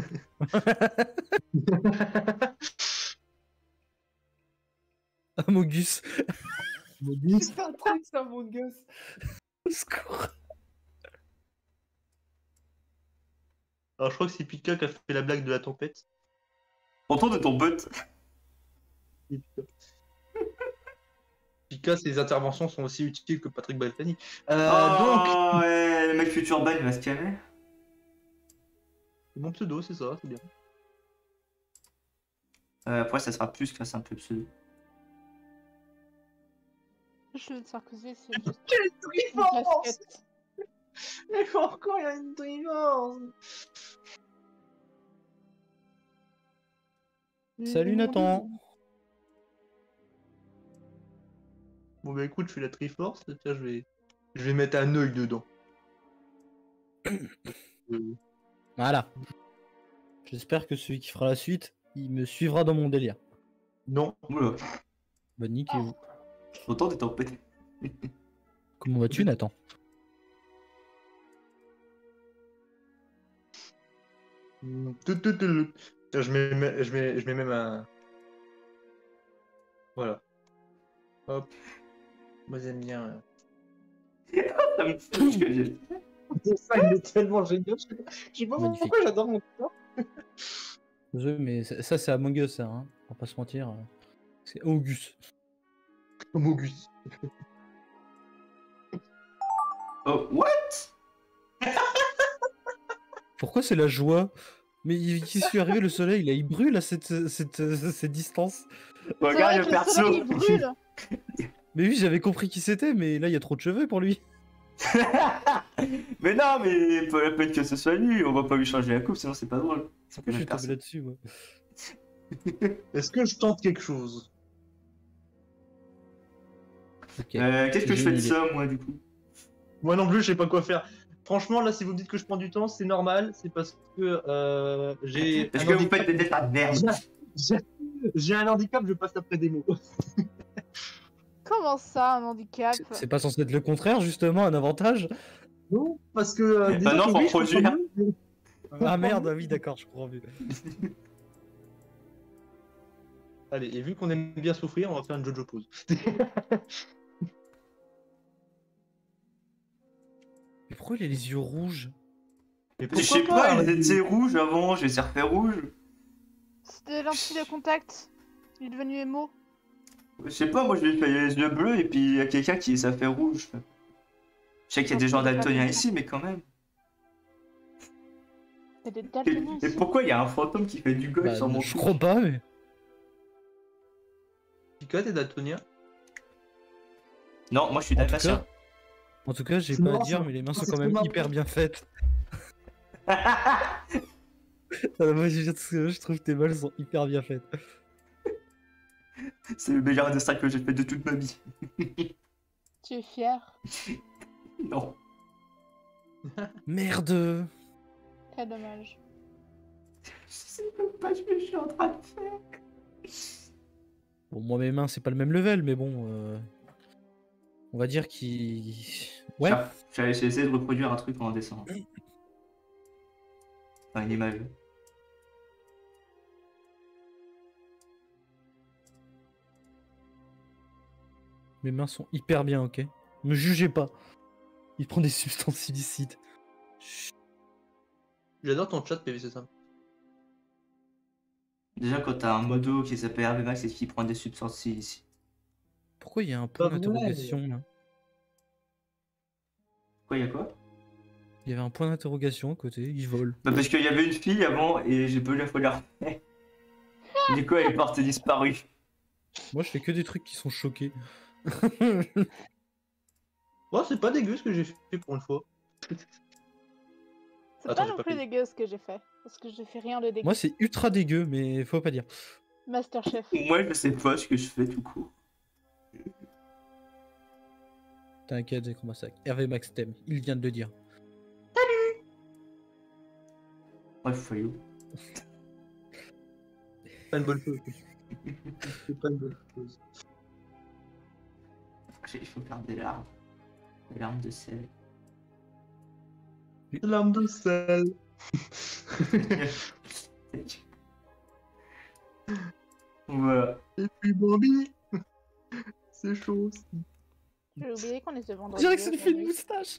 Amogus. Maudit. un truc, ça, mon gosse. Au secours. Alors je crois que c'est Pika qui a fait la blague de la tempête. Content de ton bot. Pika, ses interventions sont aussi utiles que Patrick Balkany. Euh, donc, Oh, ouais, le mec futur ban il va se calmer. c'est mon pseudo, c'est ça, c'est bien. Euh, après, ça sera plus qu'un simple pseudo. Je de Sarkozy, c'est juste Quelle une casquette. Mais encore, il y a une divorce. Salut Ils m'ont Nathan. Bon bah écoute, je fais la Triforce, tiens, je vais, je vais mettre un œil dedans. Euh, Voilà. J'espère que celui qui fera la suite, il me suivra dans mon délire. non, Oula, Bah niquez-vous. autant de tempêtes. Comment vas-tu Nathan? tout, tout, tout, tout. Tiens, je mets, je mets, je mets même un. Voilà. Hop. Moi j'aime bien. euh. Ça me fout ce que j'ai. Ça, il est tellement génial. Je sais pas, je sais pas Magnifique. pourquoi j'adore mon temps. Désolé, mais ça, ça, c'est Among Us, ça, hein. On va pas se mentir. C'est Augus. Mogus. Oh, what? Pourquoi c'est la joie? Mais il qui suis arrivé le soleil, là, il brûle à cette, cette, cette distance. C'est Regarde vrai le que perso. soleil, il brûle. Mais oui, j'avais compris qui c'était, mais là, il y a trop de cheveux pour lui. Mais non, mais pas la peine que ce soit lui. On va pas lui changer la coupe, sinon c'est pas drôle. C'est Je le suis même tombé perso. là-dessus, moi. Est-ce que je tente quelque chose? Ok. Euh, Qu'est-ce que je J'ai fais une de idée. ça, moi, du coup? Moi non plus, je sais pas quoi faire. Franchement, là, si vous me dites que je prends du temps, c'est normal. C'est parce que euh, j'ai. Est-ce un que vous handicap- faites des dessins de merde? J'ai- J'ai un handicap, je passe après des mots. Comment ça, un handicap? C'est- C'est pas censé être le contraire, justement, un avantage? Non, parce que. euh, Bah disons non, que faut oui, je produire. comprends mieux. Ah merde, ah oui, d'accord, je comprends mieux. Allez, et vu qu'on aime bien souffrir, on va faire une Jojo pause. Mais pourquoi il a les yeux rouges? Mais Je sais pourquoi pas, pas, il était rouge avant, j'ai essayé de refaire rouge. C'était lentilles de contact. Il est devenu émo. Je sais pas, moi je lui ai fait les yeux bleus et puis il y a quelqu'un qui les a fait rouge. Je sais qu'il y a des gens daltoniens ici, mais quand même. C'est des Et, daltoniens et ici. pourquoi il y a un fantôme qui fait du golf Bah, sur mon je cou? crois pas, mais... Pika, t'es daltonien? Non, moi je suis En tout dalmatien. cas, en tout cas, j'ai C'est pas à marrant, dire, ça. mais les mains sont C'est quand trop même marrant. hyper bien faites. Ah, moi, je, je trouve que tes balles sont hyper bien faites. C'est le meilleur dessin que j'ai fait de toute ma vie. Tu es fier? Non. Merde. Très dommage. Je sais même pas ce que je suis en train de faire. Bon, moi, mes mains, c'est pas le même level, mais bon. euh, On va dire qu'il. Ouais. Tiens, J'ai j'ai essayé de reproduire un truc en dessin. Enfin, une image. Mes mains sont hyper bien, ok? Me jugez pas. Il prend des substances illicites. Chut. J'adore ton chat, P V C Sam. Déjà, quand t'as un modo qui s'appelle Hervé Max et qui prend des substances ici. Pourquoi il y a un point Pas vrai. d'interrogation là? Quoi, y'a quoi? Il y avait un point d'interrogation à côté, il vole. Bah, parce qu'il y avait une fille avant et j'ai pas eu la fois de la refaire. Du coup, elle est portée disparue. Moi, je fais que des trucs qui sont choqués. Ouais, c'est pas dégueu ce que j'ai fait pour une fois. C'est Attends, pas j'ai non pas plus payé. dégueu ce que j'ai fait. Parce que je fais rien de dégueu. Moi, c'est ultra dégueu, mais faut pas dire. Masterchef. Moi, je sais pas ce que je fais tout court. T'inquiète, j'ai combat ça. Hervé Max t'aime, il vient de le dire. Bref, faillot. Pas une bonne chose. C'est pas une bonne chose. Il faut faire des larmes. Des larmes de sel. Lame de sel. Voilà. Et puis Bambi. C'est chaud aussi. J'ai oublié qu'on était vendredi. Je dirais que ça lui fait une aujourd'hui. moustache.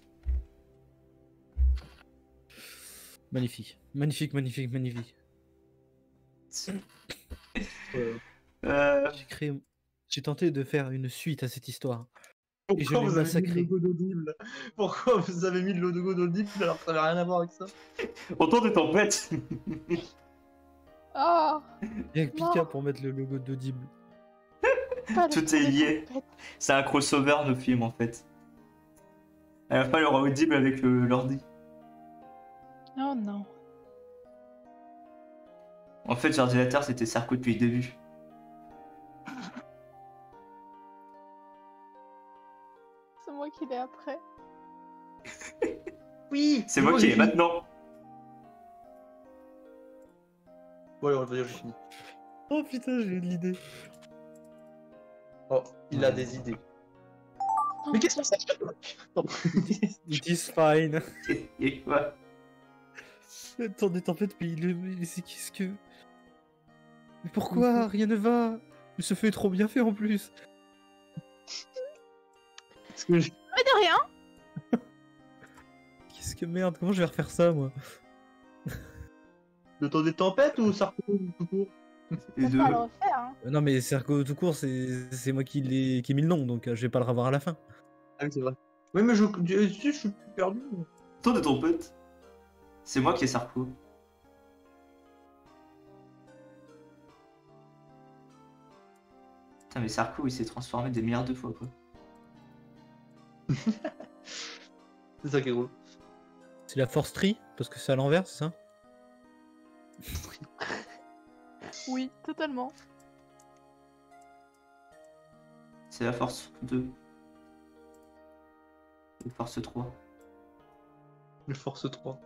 Magnifique, magnifique, magnifique, magnifique. Ouais. Euh, J'ai créé, j'ai tenté de faire une suite à cette histoire. Et je Pourquoi l'ai vous avez mis massacré. le logo d'Audible? Pourquoi vous avez mis le logo d'Audible alors que ça n'avait rien à voir avec ça? Autant de tempête. Oh, Il y a que Pika Non. pour mettre le logo d'Audible. pas le Tout est temps des lié. tempêtes. C'est un crossover nos films en fait. À la fin, il y aura Audible avec le- l'ordi. Oh non. En fait, l'ordinateur c'était Sarko depuis le début. C'est moi qui l'ai après. Oui. C'est moi qui j'ai l'ai fini. maintenant. Ouais, on va dire j'ai fini. Oh putain, j'ai eu de l'idée. Oh, il a des idées. Oh, Mais qu'est-ce que Dieu. c'est? It is fine. Et, et quoi? Le temps des tempêtes, mais, il, mais c'est qu'est-ce que... Mais pourquoi? Rien ne va. Mais ce feu est trop bien fait en plus. Parce que je- Mais de rien. Qu'est-ce que merde, comment je vais refaire ça moi? Le temps des tempêtes ou Sarko tout court? Les On deux. va le refaire, hein. Euh, Non mais Serco tout court, c'est c'est moi qui l'ai qui ai mis le nom, donc euh, je vais pas le revoir à la fin. Ah oui, c'est vrai. Oui, mais je, je, je, je suis plus perdu. Autant de tempête. C'est moi qui ai Sarko. Putain, mais Sarko il s'est transformé des milliards de fois quoi. C'est ça qui est drôle. C'est la force tri, parce que c'est à l'envers, c'est ça? Oui, totalement. C'est la force deux. Ou force trois. Le Force trois.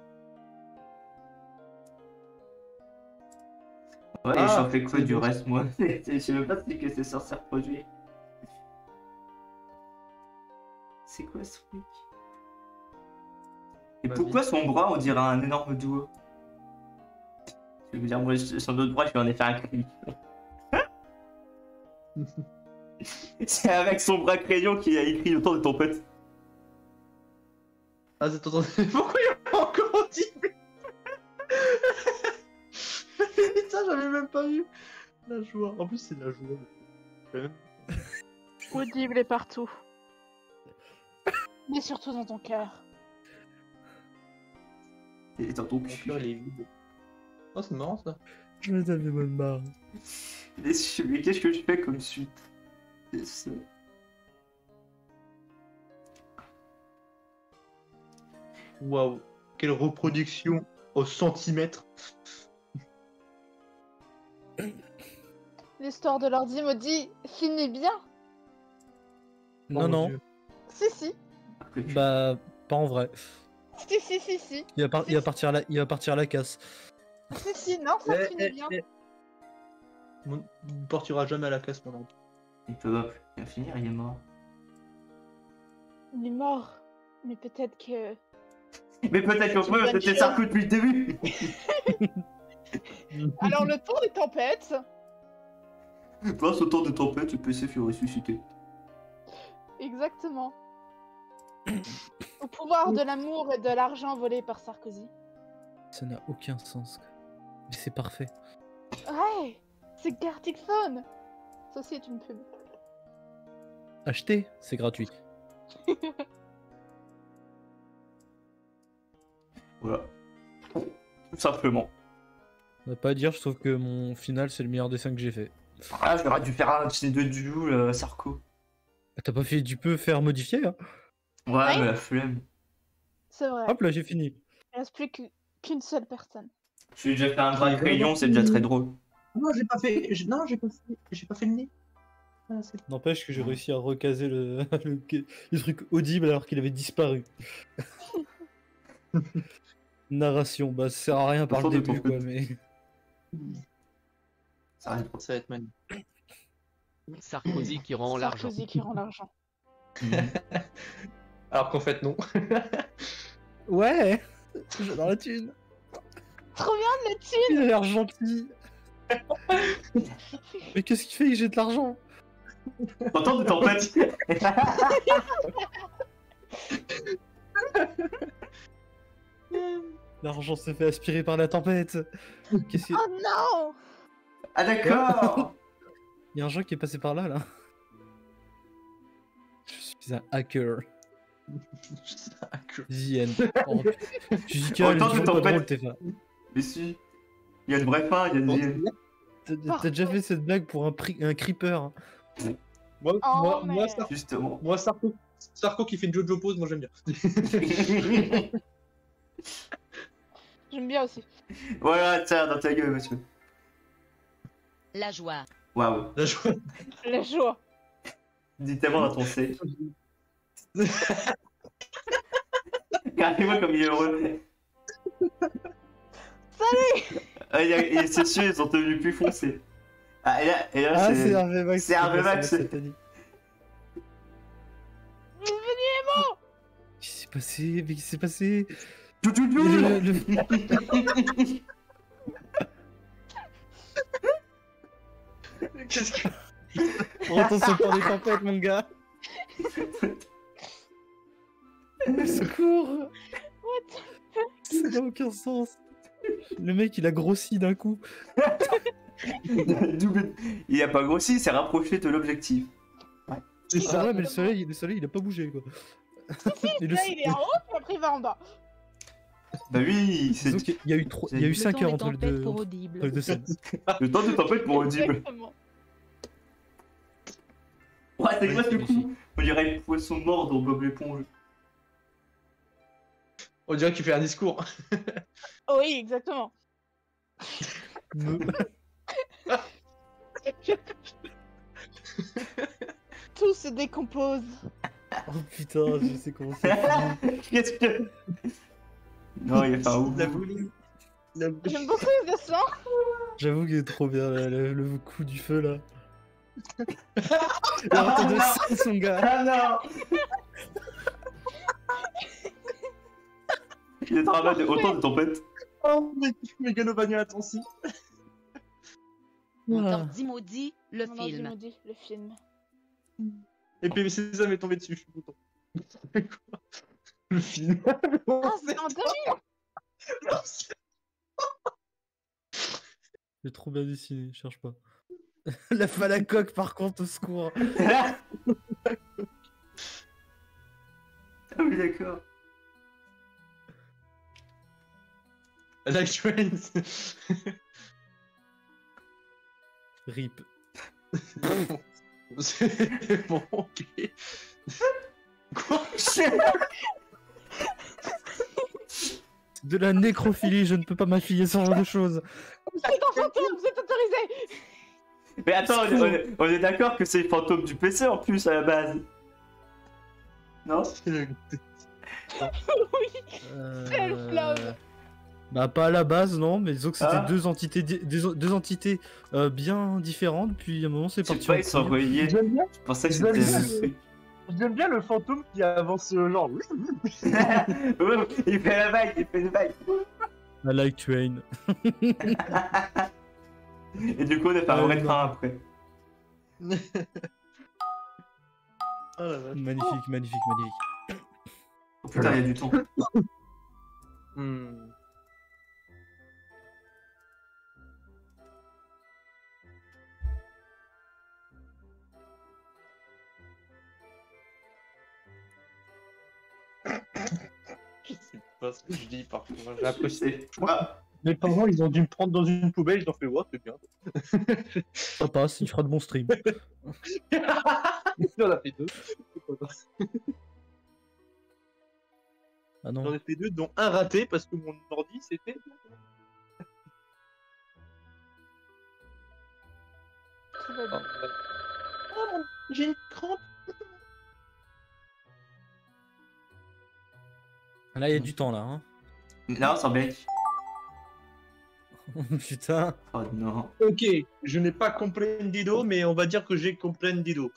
Ouais, Ah, et j'en fais quoi c'est du bon. reste moi? Je sais même pas si que c'est censé reproduire. C'est quoi ce truc? Et Vas-y. pourquoi son bras on dirait un énorme doigt? Je veux dire, moi, je- son autre bras, je vais en faire un crayon. C'est avec son bras crayon qu'il a écrit le temps de tempête. Ah, c'est ton... Pourquoi il a pas encore dit? Putain, j'avais même pas vu la joie. En plus, c'est de la joie. J'avais même- Audible est partout. Mais surtout dans ton cœur. Et dans ton Mon cul. cœur, il est vide. Oh, c'est marrant ça. Je me tapais bonne barre. Mais je- mais qu'est-ce que je fais comme suite? C'est ça. Waouh, quelle reproduction. au centimètre. L'histoire de l'ordi maudit finit bien. Non, Oh, mon non. Dieu. Si, si. Bah, pas en vrai. Si, si, si, si. Il va, par- il va, partir, à la... il va partir à la casse. Si, si, non, ça Eh, finit eh, bien. eh. Mon- Il ne partira jamais à la casse, mon ordi. Il peut pas il va finir, il est mort. Il est mort. Mais peut-être que. Mais peut-être qu'on C'est une peut, bonne c'était chose. Sarko depuis le début. Alors, le tour des tempêtes. Grâce au temps de tempête, le P C fut ressuscité. Exactement. Au pouvoir de l'amour et de l'argent volé par Sarkozy. Ça n'a aucun sens. quoi. Mais c'est parfait. Ouais, c'est Gartic Phone. Ça aussi est une pub. Acheter, c'est gratuit. Voilà. Tout simplement. On va pas à dire, je trouve que mon final, c'est le meilleur dessin que j'ai fait. Ah, j'aurais dû faire un de ces deux duos, euh, Sarko. Ah, T'as pas fait, tu peux faire modifier, hein. Ouais, Ouais. mais la flemme. C'est vrai. Hop là, j'ai fini. Il reste plus que- qu'une seule personne. Je suis déjà fait un drag rayon, c'est déjà très drôle. Non, j'ai pas fait. j'ai- Non, j'ai pas fait. J'ai pas fait le nez. Ah, c'est- N'empêche que j'ai réussi à recaser le, le, le truc audible alors qu'il avait disparu. Narration, bah ça sert à rien par le Autour de début ton quoi, mais. Ça arrive. Ça va être magnifique. Sarkozy qui rend l'argent. Sarkozy qui rend l'argent. Alors qu'en fait, non. Ouais, j'adore la thune. Trop bien de la thune. Il a l'air gentil. Mais qu'est-ce qu'il fait? Il jette l'argent. Autant de tempête. L'argent se fait aspirer par la tempête. Qu'est-ce qu'il... Oh non. Ah d'accord. Il y a un jeu qui est passé par là, là. Je suis un hacker. The end. Oh, tu dis qu'il y a Autant les de jeux pas tempête. drôles, t'es fan. Mais si. Il y a une vraie fin, il y a une... T'as t'as déjà fait cette blague pour un, pri- un creeper. hein. Moi, Oh, moi, moi, mais- Sar- Justement. moi, Sarko, Sarko qui fait une Jojo pose, moi j'aime bien. J'aime bien aussi. Voilà, tiens, dans ta gueule, monsieur. La joie. Waouh. Là, je- La joie. Dis tellement dans ton C. Regardez-moi comme il est heureux. Salut. Ah, il y a- et c'est sûr, ils sont devenus plus foncés. Ah, et là, et là Ah, c'est c'est... Hervé Max. c'est Hervé Max. satanique. Bienvenue. Qu'est-ce qui s'est passé? Mais qu'est-ce qui s'est passé? Tout, tout, tout. Le- le- Qu'est-ce que. Attention pour les tempêtes, mon gars. Secours. Ça n'a aucun sens. Le mec, il a grossi d'un coup. Double- Il a pas grossi, il s'est rapproché de l'objectif. C'est Ah ça. ouais, mais le soleil, le soleil, il a pas bougé, quoi. Et le- Là, il est en haut, puis après il va en bas. Bah oui, c'est disons qu'il y a eu trois- il y a eu Le cinq temps heures des entre les tempêtes deux, pour entre audible. les deux scènes. le temps de tempête pour audible. Exactement. Ouais, c'est quoi ce coup? On dirait le poisson mort dans Bob l'éponge. On dirait qu'il fait un discours. Oui, exactement. Tout se décompose. Oh putain, je sais comment ça finit. Qu'est-ce que... Non, il a fait un ouf. La voulu. La voulu. J'aime beaucoup le dessin. J'avoue qu'il est trop bien, là, le, le coup du feu, là. L'arrêt de sang, son gars. Ah non. Il est en de autant de tempête. Oh, mais Mégalovania attention. Mon Ah. ordi maudit, le Mon ordi film. maudit, le film. Et puis ça m'est tombé dessus, je suis content. Le film. Ah, c'est en deux mille. Il est trop bien dessiné, cherche pas. La phalacoque, par contre, au secours. Ah oui, d'accord. La Train. Rip. C'est bon, ok. Quoi? C'est De la nécrophilie, je ne peux pas m'affilier ce genre de choses. C'est un fantôme, vous êtes autorisé. Mais attends, on est, on est d'accord que c'est le fantôme du P C en plus à la base. Non? Oui, Euh... Self-love. Bah pas à la base non, mais disons que c'était Ah. deux entités, di- deux, deux entités euh, bien différentes, puis à un moment c'est Je sais parti. pas, en ils sont couille. reliés. J'aime bien, Je pensais que J'aime c'était. bien. j'aime bien le fantôme qui avance euh, genre. Ouais, il fait la vague, il fait la vague. I like train. Et du coup, on a fait un Euh, vrai non. train après. Oh la vache. Magnifique, magnifique, magnifique. Oh putain, il y a du temps. Hmm. Je sais pas ce que je dis parfois. J'ai Je l'impression- sais pas. Mes parents, ils ont dû me prendre dans une poubelle, ils ont fait ouais, c'est bien. Ça passe, il fera de bons streams. Il en a fait deux. Ah non. J'en ai fait deux, dont un raté parce que mon ordi c'était. Tout va bien. Oh, j'ai une crampe. Là il y a du temps là. Hein. Non, sans bec. Putain. Oh non. Ok, je n'ai pas comprendido, mais on va dire que j'ai comprendido.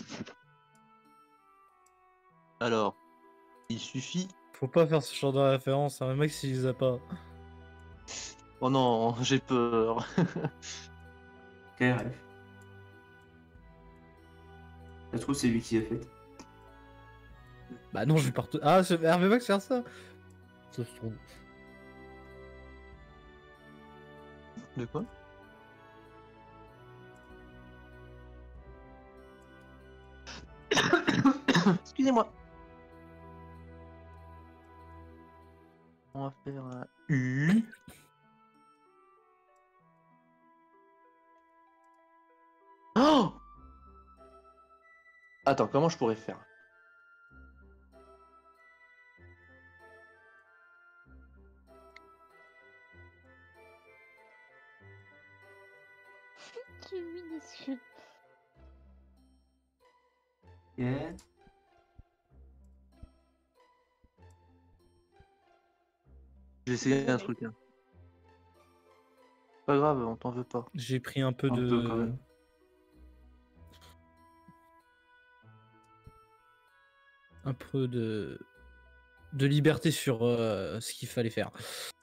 Alors, il suffit. Faut pas faire ce genre de référence, un mec s'il les a pas. Oh non, j'ai peur. Quel rêve. Ça se trouve, c'est lui qui l'a fait. Bah non, je vais partout. Ah, je... Hervé Max faire ça. Ça se trouve. De quoi? Excusez-moi. On va faire un U. Oh! Attends, comment je pourrais faire? J'ai mis dessus. Yeah. J'ai essayé un truc. Hein. Pas grave, on t'en veut pas. J'ai pris un peu Un de. peu, quand même. Un peu de. De liberté sur euh, ce qu'il fallait faire.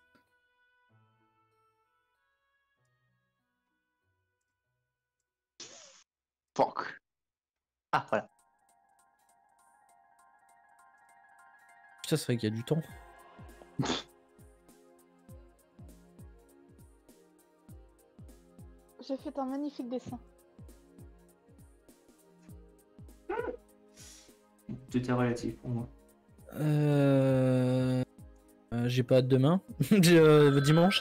Fuck. Ah, voilà. Ça, c'est vrai qu'il y a du temps. J'ai fait un magnifique dessin. Tout est relatif pour moi. Euh... euh, J'ai pas hâte demain. J'ai euh, dimanche.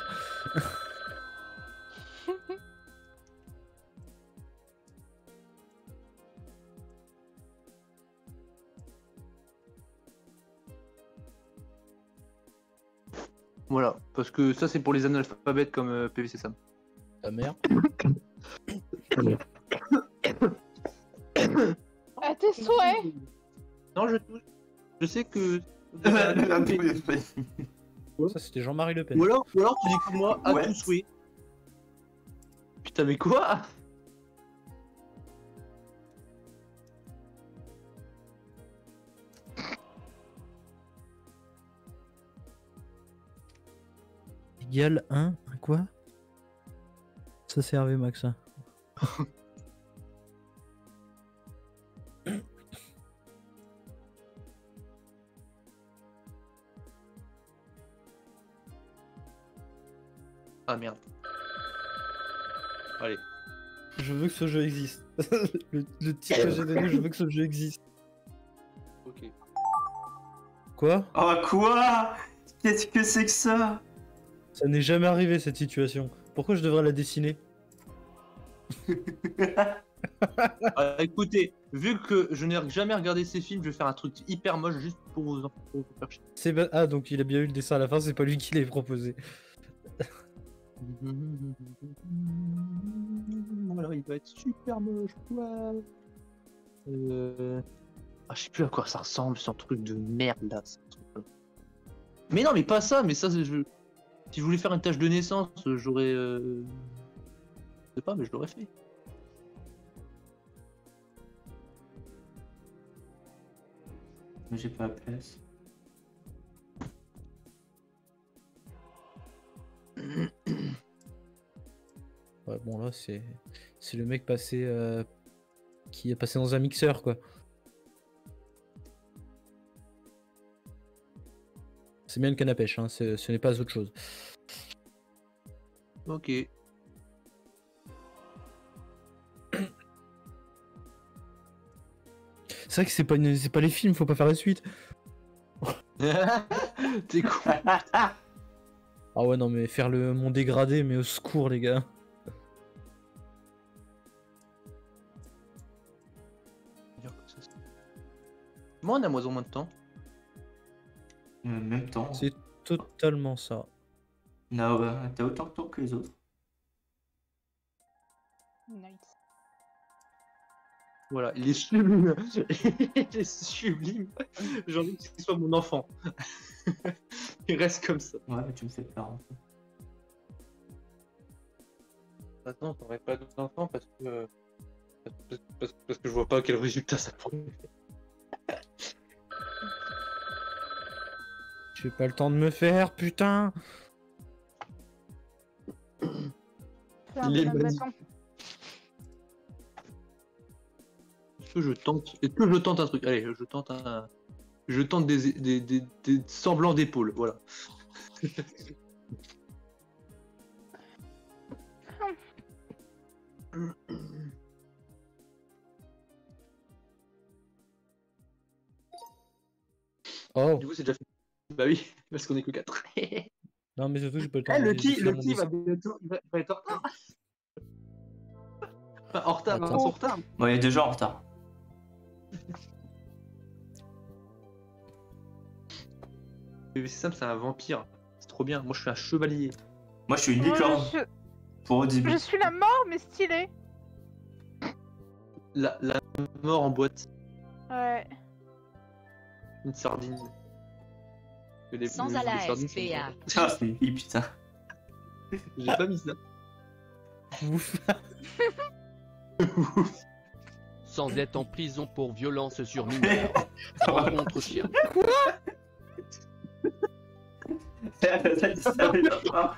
Voilà, parce que ça c'est pour les analphabètes comme euh, P V C Sam. Ta mère. À tes souhaits. Non, je touche. Je sais que. Ça, c'était Jean-Marie Le Pen. Ou alors, ou alors tu dis comme moi, à Ouais. tout souhait. Putain, mais quoi? Égal un. Quoi? Ça, c'est Hervé Max. Ça. Ah merde. Allez. Je veux que ce jeu existe. le, le titre que j'ai donné, je veux que ce jeu existe. Ok. Quoi? Oh quoi? Qu'est-ce que c'est que ça? Ça n'est jamais arrivé cette situation. Pourquoi je devrais la dessiner? Ah, écoutez, vu que je n'ai jamais regardé ces films, je vais faire un truc hyper moche juste pour vous, pour vous faire chier. C'est ba- Ah, donc il a bien eu le dessin à la fin, c'est pas lui qui l'avait proposé. Voilà, il va être super moche. Ouais. Euh... Ah, je sais plus à quoi ça ressemble, ce truc de merde là. ce truc-là. Mais non, mais pas ça, mais ça, c'est- je... si je voulais faire une tâche de naissance, j'aurais. Euh... Je sais pas, mais je l'aurais fait. Mais j'ai pas la place. Ouais, bon là, c'est c'est le mec passé euh, qui est passé dans un mixeur, quoi. C'est bien une canne à pêche, hein, c'est- ce n'est pas autre chose. Ok. C'est vrai que c'est pas, une- c'est pas les films, faut pas faire la suite. T'es con. Ah ouais, non, mais faire le mon dégradé, mais au secours, les gars. Moi, on a moins en moins de temps. En même temps, C'est totalement ça. non, ouais, t'as autant de temps que les autres. Nice. Voilà, il est sublime. Il est sublime. J'ai envie que ce soit mon enfant. Il reste comme ça. Ouais, mais tu me fais peur. En fait. Maintenant, t'aurais pas d'enfant parce que... Parce, parce- parce que je vois pas quel résultat ça pourrait faire. J'ai pas le temps de me faire, putain. Fais un Il est bonhomme magnifique. bâton. Est-ce que je tente Est-ce que je tente un truc Allez, je tente un... Je tente des, des, des, des semblants d'épaules, voilà. Oh, Du coup, c'est déjà fait. Bah oui, parce qu'on est que quatre. non, mais surtout, j'ai pas le temps Eh, de le de qui, faire le mon qui va dessin. bientôt il va, il va être en retard. Enfin, en retard, Attends. hein, en retard. Bon, il est déjà en retard. Mais c'est simple, c'est un vampire. C'est trop bien. Moi, je suis un chevalier. Moi, je suis une Moi, licorne je, suis... pour Audible. je suis la mort, mais stylée. La, la mort en boîte. Ouais. Une sardine. Que les- Sans les- à la les sardines S P A. sont- Ah, c'est lui, putain. J'ai pas mis ça. Ouf. Sans être en prison pour violence sur mineur. Rencontre chien. Ça, ça savait pas.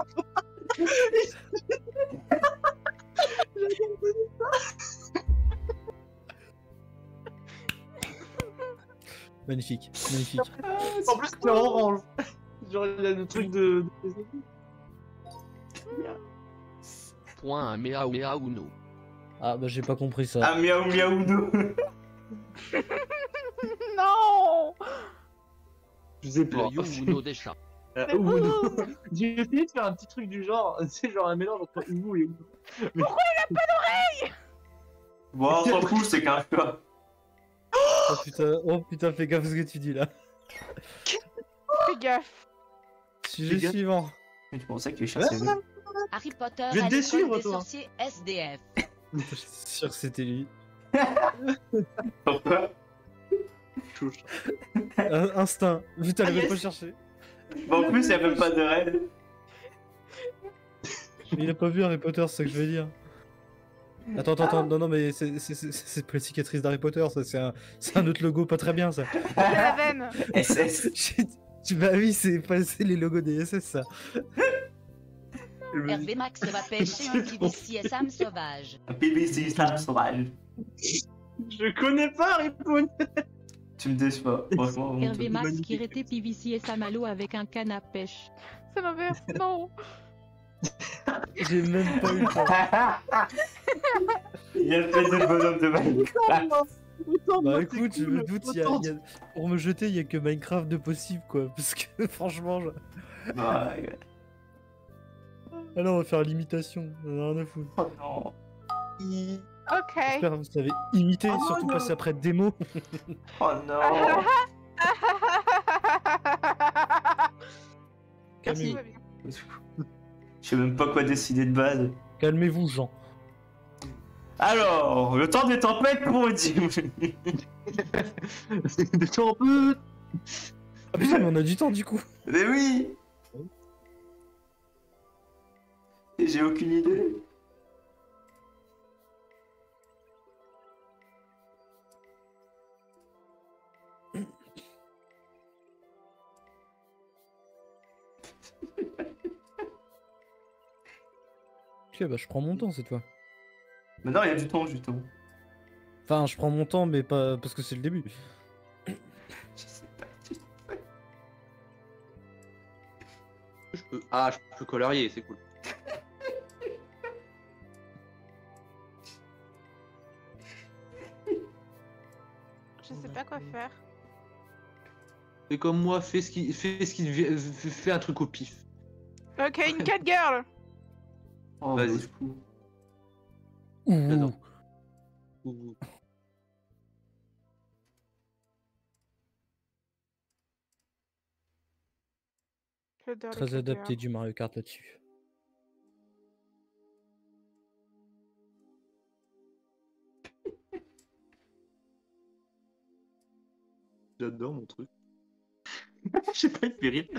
Magnifique, magnifique. En plus, c'est en orange. Genre, il y a le truc de. de- Point un Mea Mea Uno. Ah bah j'ai pas compris ça. Ah, miaou miaou no. Non. Je sais pas. Le You Uno des chats. Euh, Mais Uno. Ouh. J'ai essayé de faire un petit truc du genre, c'est genre un mélange entre Uno et Uno. Bon, on s'en fout, c'est qu'un chat. Oh putain, oh putain, fais gaffe à ce que tu dis là. Fais gaffe. Sujet gaffe. suivant. Mais tu pensais que les chats, c'est vrai. Harry Potter Je vais à te l'école désuivre, des toi. sorciers S D F. Je suis sûr que c'était lui. Pourquoi? Un- Instinct. Putain, Ah, elle avait yes. pas cherché. Bon, en plus, il n'y a même pas de règles. Mais il a pas vu Harry Potter, c'est ça que je veux dire. Attends, attends, attends, non, non, mais c'est c'est- c'est- c'est pas la cicatrice d'Harry Potter, ça, c'est un, c'est un autre logo pas très bien, ça. C'est la veine. S S. J'ai- tu- Bah oui, c'est pas c'est les logos des S S, ça. Hervé Max va pêcher un P V C S âme sauvage. Un P V C, ça sauvage. Je connais pas Ripon. Tu me déçois, franchement. mon Hervé truc. Max magnifique. qui était P V C et Samalo avec un canne à pêche. C'est l'inverse. Non. J'ai même pas eu le temps. Il a fait des bonhommes de Minecraft. Bah écoute, je me doute, il y a- il y a- pour me jeter, il y a que Minecraft de possible, quoi. Parce que franchement, je... Ouais. ah non, on va faire l'imitation, on en a rien à foutre. Oh non. Ok. J'espère que vous avez imité, Oh non, surtout non. passer après démo. Oh non. Merci. Camille. Tout va bien. Je sais même pas quoi décider de base. Calmez-vous, Jean. Alors, le temps des tempêtes pour Dim. Détends un peu. Ah putain, mais on a du temps du coup. Mais oui. Et j'ai aucune idée. Ok, bah je prends mon temps cette fois. Maintenant, il y a du temps, justement. Enfin, je prends mon temps, mais pas parce que c'est le début. Je sais pas. je sais pas. Je peux... Ah, je peux colorier, c'est cool. Je sais pas quoi faire. Fais comme moi, fais ce qui, fais ce qui, vi- fais un truc au pif. Ok, une cat girl. Oh, Vas-y. bah, du coup. Ouh. J'adore. Ouh. J'adore les Très cat adapté girls. du Mario Kart là-dessus. J'adore mon truc. Je sais pas, il fait rire.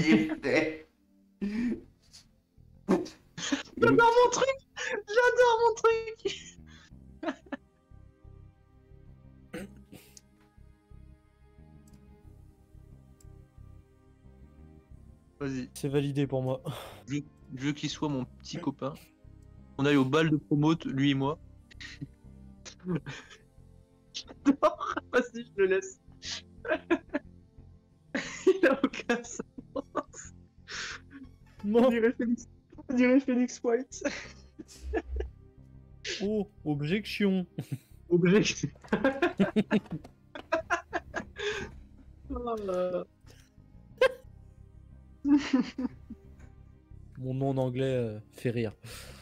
J'adore mon truc. J'adore mon truc. Vas-y, C'est validé pour moi. je veux, je veux qu'il soit mon petit copain. On aille au bal de promote, lui et moi. J'adore. Vas-y, je le laisse. Il a aucun sens. Non. On dirait Phoenix, on dirait Phoenix White. Oh, objection. Objet. Oh, Mon nom en anglais euh, fait rire.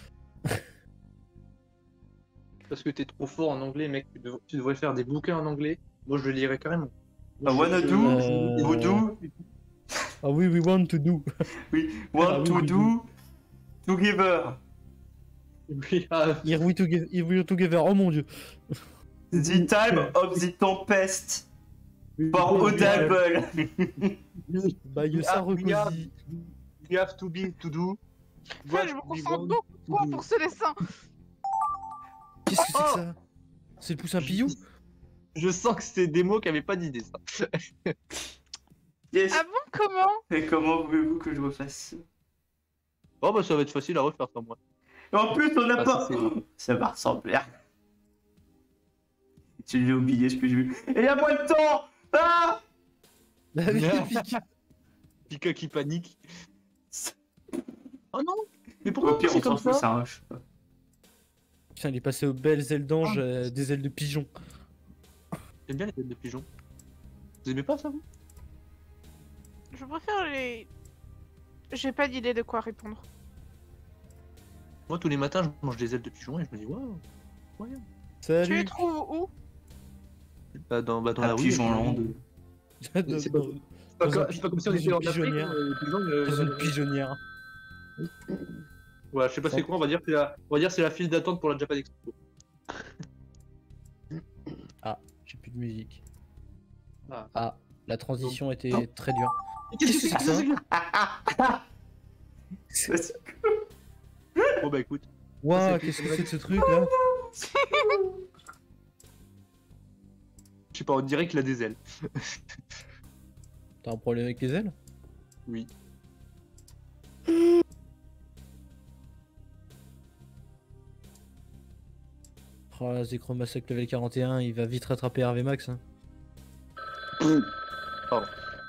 Parce que t'es trop fort en anglais, mec. Tu, dev- tu devrais faire des bouquins en anglais. Moi, je le lirais carrément. I wanna do, Euh, voodoo, Ah oui, we want to do. oui, Ah want oui, to oui, do, together. Oui, ah, Here we together. Here we together. Oh mon dieu. The time of the tempest for oui, Audible. Bah, We ça have- we have- recosi. we have to be to do. Ouais, je me concentre beaucoup trop pour ce dessin. Qu'est-ce que c'est Oh. que ça? C'est le poussin pillou? Je sens que c'était des mots qui avaient pas d'idée, ça. Yes. Ah bon, comment? Et comment voulez-vous que je refasse ça? Oh, bah, ça va être facile à refaire, sans moi. Et en plus, on n'a Ah, pas. ça, c'est- Ça va ressembler. J'ai oublié ce que j'ai vu. Et il y a moins de temps. Ah. Bah oui, Merde. Pika. Pika qui panique. Oh non. Mais Au pourquoi pire, c'est on s'en comme fout, ça c'est un rush. Putain, il est passé aux belles ailes d'ange, Ah. euh, des ailes de pigeon. J'aime bien les têtes de pigeon. Vous aimez pas ça, vous? Je préfère les. J'ai pas d'idée de quoi répondre. Moi, tous les matins, je mange des ailes de pigeon et je me dis, waouh. Tu les Salut. trouves où? Bah, dans, bah, dans À la rue. Pigeonland. Dans- C'est pas- dans- C'est pas, Dans comme- un c'est pas comme si on dans était une en Afrique. pigeonnière. euh, les pigeons, euh, dans une pigeonnière. Ouais, je sais pas c'est quoi, on va dire que c'est la, on va dire que c'est la file d'attente pour la Japan Expo. J'ai plus de musique. Ah. Ah, la transition était Non. très dure. Qu'est-ce que c'est que ça C'est- Bon bah écoute, Waouh, c'est- qu'est-ce que c'est que ce truc là? je sais pas, on dirait qu'il a des ailes. T'as un problème avec les ailes? Oui. Oh là, Zecromasec level quarante et un, il va vite rattraper Hervé Max. Hein. Pardon.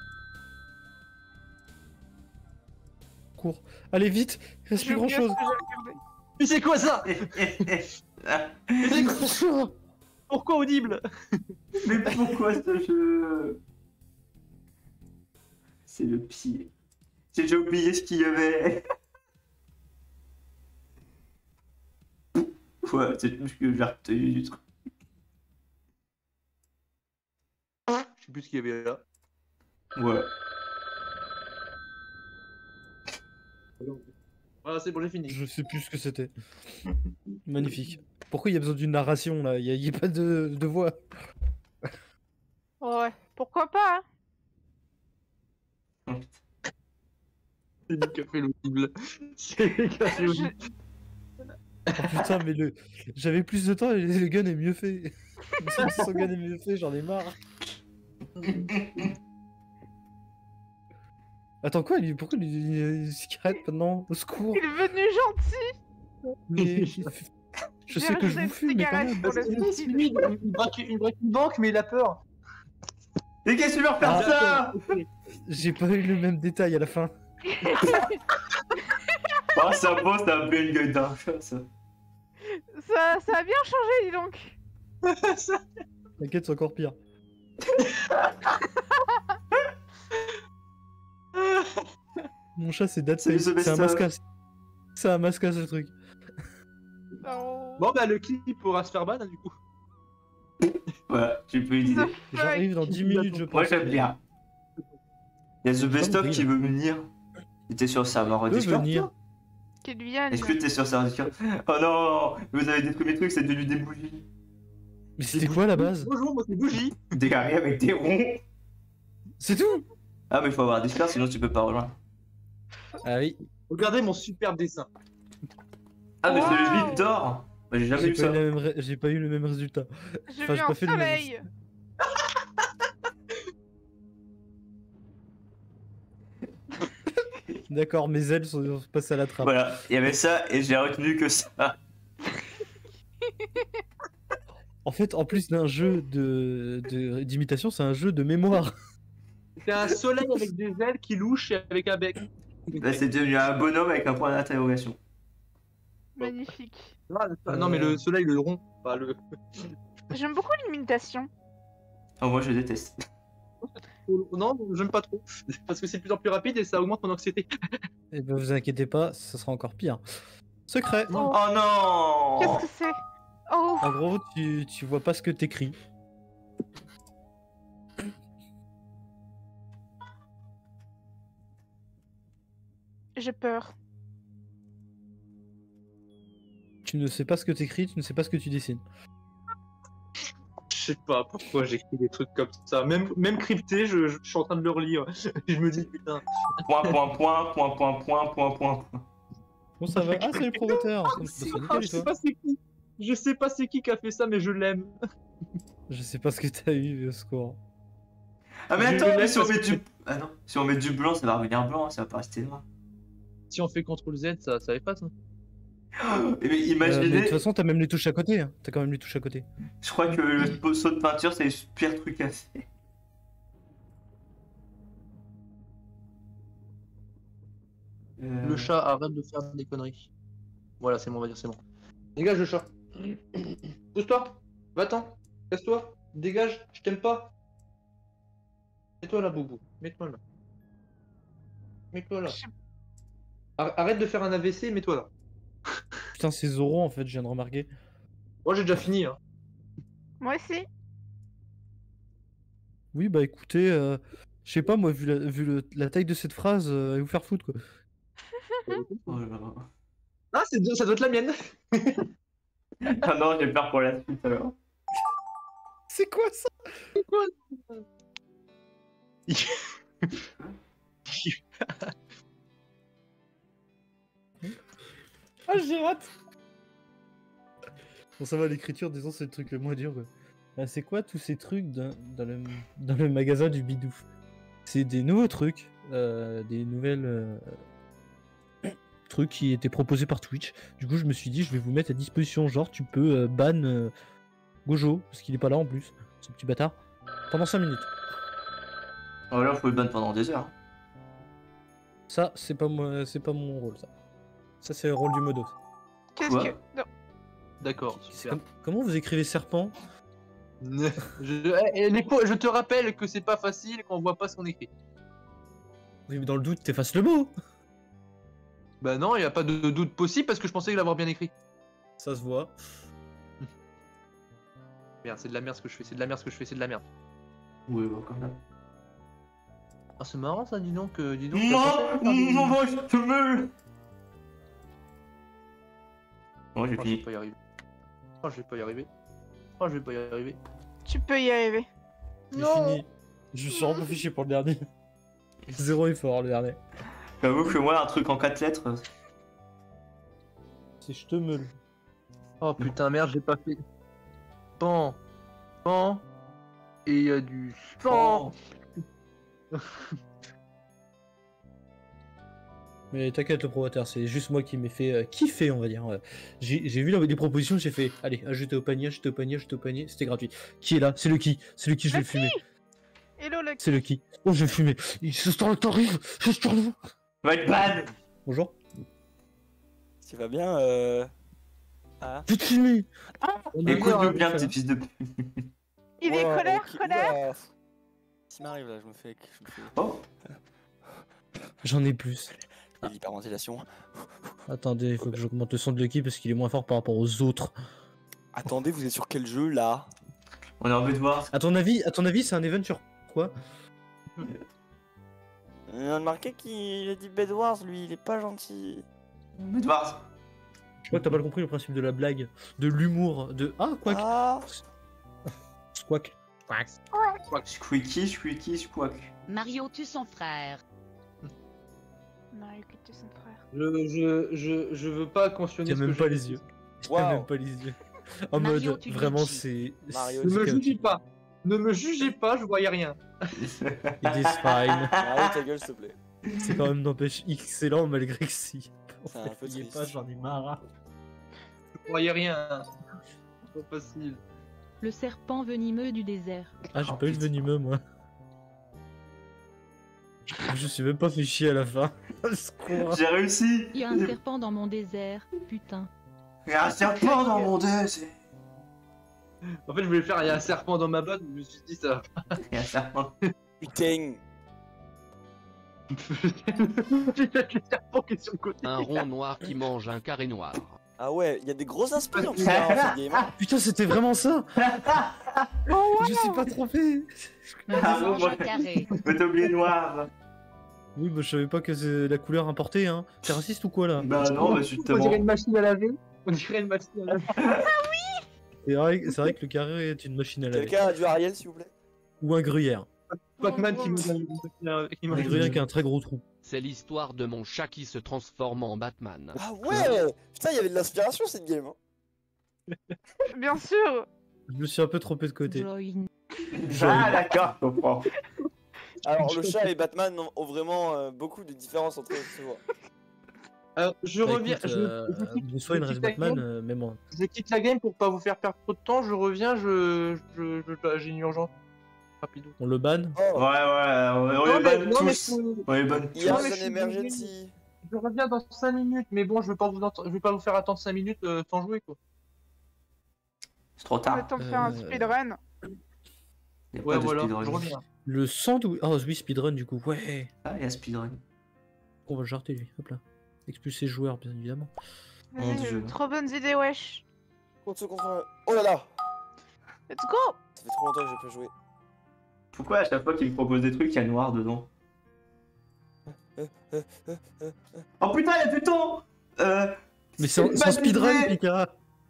Cours. Allez vite, il reste plus J'ai grand oublié chose. ce que j'ai regardé. Mais c'est quoi ça? Ah, Mais c'est quoi ça? Pourquoi audible? Mais pourquoi ce jeu? C'est le pire. J'ai déjà oublié ce qu'il y avait. quoi, cette muscle j'ai retenu du truc. Je sais plus ce qu'il y avait là. Ouais. Voilà, c'est bon, j'ai fini. Je sais plus ce que c'était. Magnifique. Pourquoi il y a besoin d'une narration là? Il n'y a, a pas de, de voix. Ouais, pourquoi pas, hein. C'est lui qui a fait l'audible. C'est lui qui a fait l'audible. Oh putain, mais le... j'avais plus de temps et le gun est mieux fait. Son gun est mieux fait, j'en ai marre. Attends quoi, lui, pourquoi il il- il cigarette maintenant? Au secours. Il est venu gentil. Mais... Je sais que je vous fume, mais quand même. Pour le C'est suicide. lui, il braque, il braque une banque, mais il a peur. Et qu'est-ce que tu veux refaire Ah, ça? J'ai pas eu le même détail à la fin. Oh, ça va, c'est un peu une gueule d'un chat, ça. Ça, ça a bien changé, dis donc. T'inquiète, c'est encore pire. Mon chat, c'est Dead Salut, Space. C'est un Sébastien. mascasse. C'est un mascasse, le truc. Oh. Bon, bah, le clip pourra se faire ban, hein, du coup. Voilà, tu peux utiliser. J'arrive dans dix minutes, je pense. Moi, j'aime bien. Il y a The Best of brille. qui veut venir. Il était sur serveur Peut Discord. venir. toi Qu'il vienne. Est-ce que t'es sur serveur Discord? Oh non, vous avez détruit mes trucs, c'est devenu des bougies. Mais c'était quoi à la base? Bonjour, moi c'est Bougie. Des carrés avec des ronds. C'est tout? Ah, mais il faut avoir un Discord, sinon tu peux pas rejoindre. Ah oui. Regardez mon superbe dessin. Ah, mais c'est le Wow. vide d'or. Bah, j'ai jamais J'ai eu pas, ça. eu le même ré- j'ai pas eu le même résultat. J'ai Enfin, vu j'ai un pas fait le même soleil. D'accord, mes ailes sont passées à la trappe. Voilà, il y avait ça et j'ai retenu que ça. En fait, en plus d'un jeu de de- d'imitation, c'est un jeu de mémoire. C'est un soleil avec des ailes qui louchent et avec un bec. Là, c'est devenu un bonhomme avec un point d'interrogation. Magnifique. Ah, le- non, mais le soleil, le rond. Pas le... J'aime beaucoup l'imitation. Oh, moi, je déteste. Non, j'aime pas trop. Parce que c'est de plus en plus rapide et ça augmente mon anxiété. Et ben, vous inquiétez pas, ça sera encore pire. Secret. Oh, Oh non! qu'est-ce que c'est? Oh, En gros, tu, tu vois pas ce que t'écris. j'ai peur. Tu ne sais pas ce que t'écris, tu ne sais pas ce que tu dessines. Je sais pas pourquoi j'écris des trucs comme ça. Même, même crypté, je, je suis en train de le relire. Et je me dis, putain. Point, point, point, point, point, point, point, point, point. Bon, ça va. Ah, salut le promoteur. Oh, Ça- ça- je nickel, et sais toi pas c'est qui. Je sais pas c'est qui qui a fait ça, mais je l'aime. Je sais pas ce que t'as eu, au secours. Ah, mais Je attends, le mais laisse si on parce met que- du. Ah non, si on met du blanc, ça va revenir blanc, ça va pas rester noir. Si on fait contrôle Z, ça, ça efface. Hein. Et mais Euh, mais de imaginez, toute façon, t'as même les touches à côté. Hein. T'as quand même les touches à côté. je crois que le saut de peinture, c'est le pire truc à faire. Euh, Le chat, arrête de faire des conneries. Voilà, c'est bon, on va dire c'est bon. Dégage le chat. Pousse-toi. Va-t'en. Casse-toi. Dégage. Je t'aime pas. Mets-toi là, Boubou. Mets-toi là. Mets-toi là. Ar- Arrête de faire un A V C, mets-toi là. Putain, c'est Zoro en fait, je viens de remarquer. Moi, j'ai déjà fini. Hein. Moi aussi. Oui, bah écoutez, euh, je sais pas, moi, vu la, vu le- la taille de cette phrase, euh, allez vous faire foutre quoi. oh là là. Ah, c'est ça doit être la mienne. Ah non, j'ai peur pour la suite alors. C'est quoi ça? Ah, j'ai hâte! Bon, ça va, l'écriture, disons, c'est le truc le moins dur quoi. Ah, c'est quoi tous ces trucs dans, dans le, dans le magasin du bidou? C'est des nouveaux trucs, euh, des nouvelles euh, trucs qui étaient proposés par Twitch. Du coup, je me suis dit, je vais vous mettre à disposition. Genre, tu peux euh, ban euh, Gojo, parce qu'il est pas là en plus, ce petit bâtard, pendant cinq minutes. Oh là, faut le ban pendant des heures. Ça, c'est pas moi, c'est pas mon rôle, ça. Ça, c'est le rôle du modo. Qu'est-ce Quoi que. Non. D'accord, C'est super. comme- Comment vous écrivez serpent? je, eh, eh, les po- je te rappelle que c'est pas facile qu'on voit pas ce qu'on écrit. Oui, mais dans le doute, t'effaces le mot. Bah non, il y a pas de doute possible parce que je pensais l'avoir bien écrit. Ça se voit. Merde, c'est de la merde ce que je fais, c'est de la merde ce que je fais, c'est de la merde. Oui, bah, comme ça. Ah, c'est marrant ça, dis donc. euh, dis donc Non, non, non, je te veux. Bon, j'ai Oh, je vais fini. pas y arriver. Oh, je vais pas y arriver. Oh, je vais pas y arriver. Tu peux y arriver. J'ai fini. Je me suis vraiment fiché pour le dernier. Zéro effort le dernier. J'avoue que moi, un truc en quatre lettres. C'est je te meule. Oh putain, merde, j'ai pas fait. Pan. Pan. Et il y a du pan. Mais t'inquiète le propriétaire, c'est juste moi qui m'ai fait euh, kiffer, on va dire. Euh, J'ai j'ai vu la- les propositions, j'ai fait, allez, ajouter au panier, ajouter au panier, ajouter au panier, c'était gratuit. Qui est là? C'est le qui? C'est le qui, je vais le fumer. Hello le C'est le qui? Oh, je vais le fumer. Il se sort le t'arrive. Je sors le. Va être ban. Bonjour. Tu vas bien euh... Ah. Je vais te fumer. On est Écoute-nous bien, bien, hein, petit fils de. p- Il est Ouah, colère, ok, colère. ouah. Ce qui m'arrive là, je me fais. Je me fais... Oh, J'en ai plus. Et l'hyperventilation. Attendez, il faut que j'augmente le son de Lucky parce qu'il est moins fort par rapport aux autres. Attendez, vous êtes sur quel jeu là? on a envie de voir. À ton avis, à ton avis, c'est un event sur quoi? On a remarqué qu'il a dit Bed Wars, lui, il est pas gentil. On veut te voir. Je crois que t'as pas compris le principe de la blague, de l'humour, de ah quoi Ah. Squawk. Squeaky, squeaky, squawk. Mario tue son frère. Mario qui tue son frère. Je, je, je, je veux pas cautionner T'as ce même que pas j'ai les fait. yeux. T'as Waouh. même pas les yeux. En Mario mode, tue vraiment, Luigi. c'est. Mario Ne c'est me chaotique. jugez pas. Ne me jugez pas, je voyais rien. It is fine. Mario, ta gueule, s'il te plaît. C'est quand même n'empêche excellent malgré que si. C'est un peu Il est triste. pas, j'en ai marre. Je voyais rien. C'est pas possible. Le serpent venimeux du désert. Ah, j'ai Oh, pas eu de putain. venimeux moi. Je suis même pas fait chier à la fin. Au secours. J'ai réussi. Il y a un serpent dans mon désert. Putain. Il y a un serpent dans mon désert. En fait, je voulais faire il y a un serpent dans ma botte, mais je me suis dit ça. Il y a un serpent. Putain. J'ai peut-être le serpent qui est sur le côté. Un rond noir qui mange un carré noir. Ah ouais, il y a des grosses inspirations dans ce game. hein. Putain, c'était vraiment ça. Je suis pas trompé. Ah, bon, Mange moi, un carré. mais t'as oublié noir. Oui, bah je savais pas que c'est la couleur importée, hein. T'es raciste ou quoi là? Bah non, bah On justement. dirait une machine à laver. On dirait une machine à laver. C'est vrai, c'est vrai que le carré est une machine à laver. Quelqu'un a du Ariel, s'il vous plaît? Ou un gruyère. Pac-Man qui me qui Un me- gruyère qui a un très gros trou. C'est l'histoire de mon chat qui se transforme en Batman. Ah ouais. Putain, il y avait de l'inspiration cette game. hein. Bien sûr. Je me suis un peu trompé de côté. Join. Ah d'accord, je comprends. Alors, le chat et Batman ont, ont vraiment euh, beaucoup de différences entre eux, tu vois. Alors, je Bah, reviens. écoute, je, euh, je quitte, Bruce Wayne je reste quitte la Batman, game. euh, mais bon. je quitte la game pour pas vous faire perdre trop de temps. Je reviens. Je, je, je- j'ai une urgence. Rapidou. On le ban. Oh, Ouais, ouais, on, on Non, les mais- bonne non, mais tous. je- On les bonne il y a Non, mais je un suis emergency. Je reviens dans cinq minutes, mais bon, je vais pas vous, ent- je vais pas vous faire attendre cinq minutes euh, sans jouer quoi. C'est trop Le tard. temps de faire un Euh, speedrun. Il y a Ouais, pas de voilà, speedrun. je reviens. Le sandwich. Oh oui, speedrun du coup. Ouais. Ah, il y a speedrun. On va le jarter lui. Hop là. Expulser le joueur, bien évidemment. Mon Vas-y, Dieu. trop bonnes idées, wesh. Contre ce contre. Oh là là. Let's go. Ça fait trop longtemps que j'ai pas joué. Pourquoi à chaque fois qu'il me propose des trucs, il y a noir dedans? Oh putain, il y a du temps. Euh... Mais c'est c'est c'est pas un speedrun, speedrun. Pika.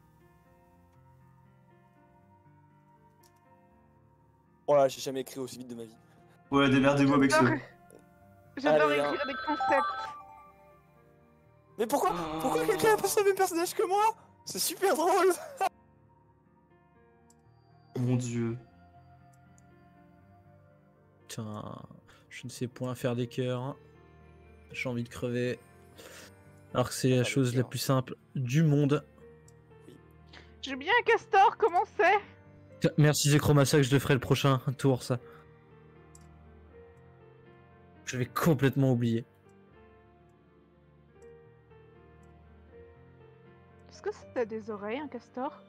Oh là, j'ai jamais écrit aussi vite de ma vie. Ouais, démerdez-vous avec ça. J'adore Allez, écrire des concepts. Mais pourquoi Pourquoi quelqu'un a pas le même personnage que moi? C'est super drôle. Mon dieu. Putain, je ne sais point faire des cœurs. J'ai envie de crever. Alors que c'est la Faire des chose la cœurs. plus simple du monde. J'ai bien un castor, comment c'est? Tiens, merci Zechromassa, je le ferai le prochain tour, ça. Je vais complètement oublier. Est-ce que ça a des oreilles, un castor?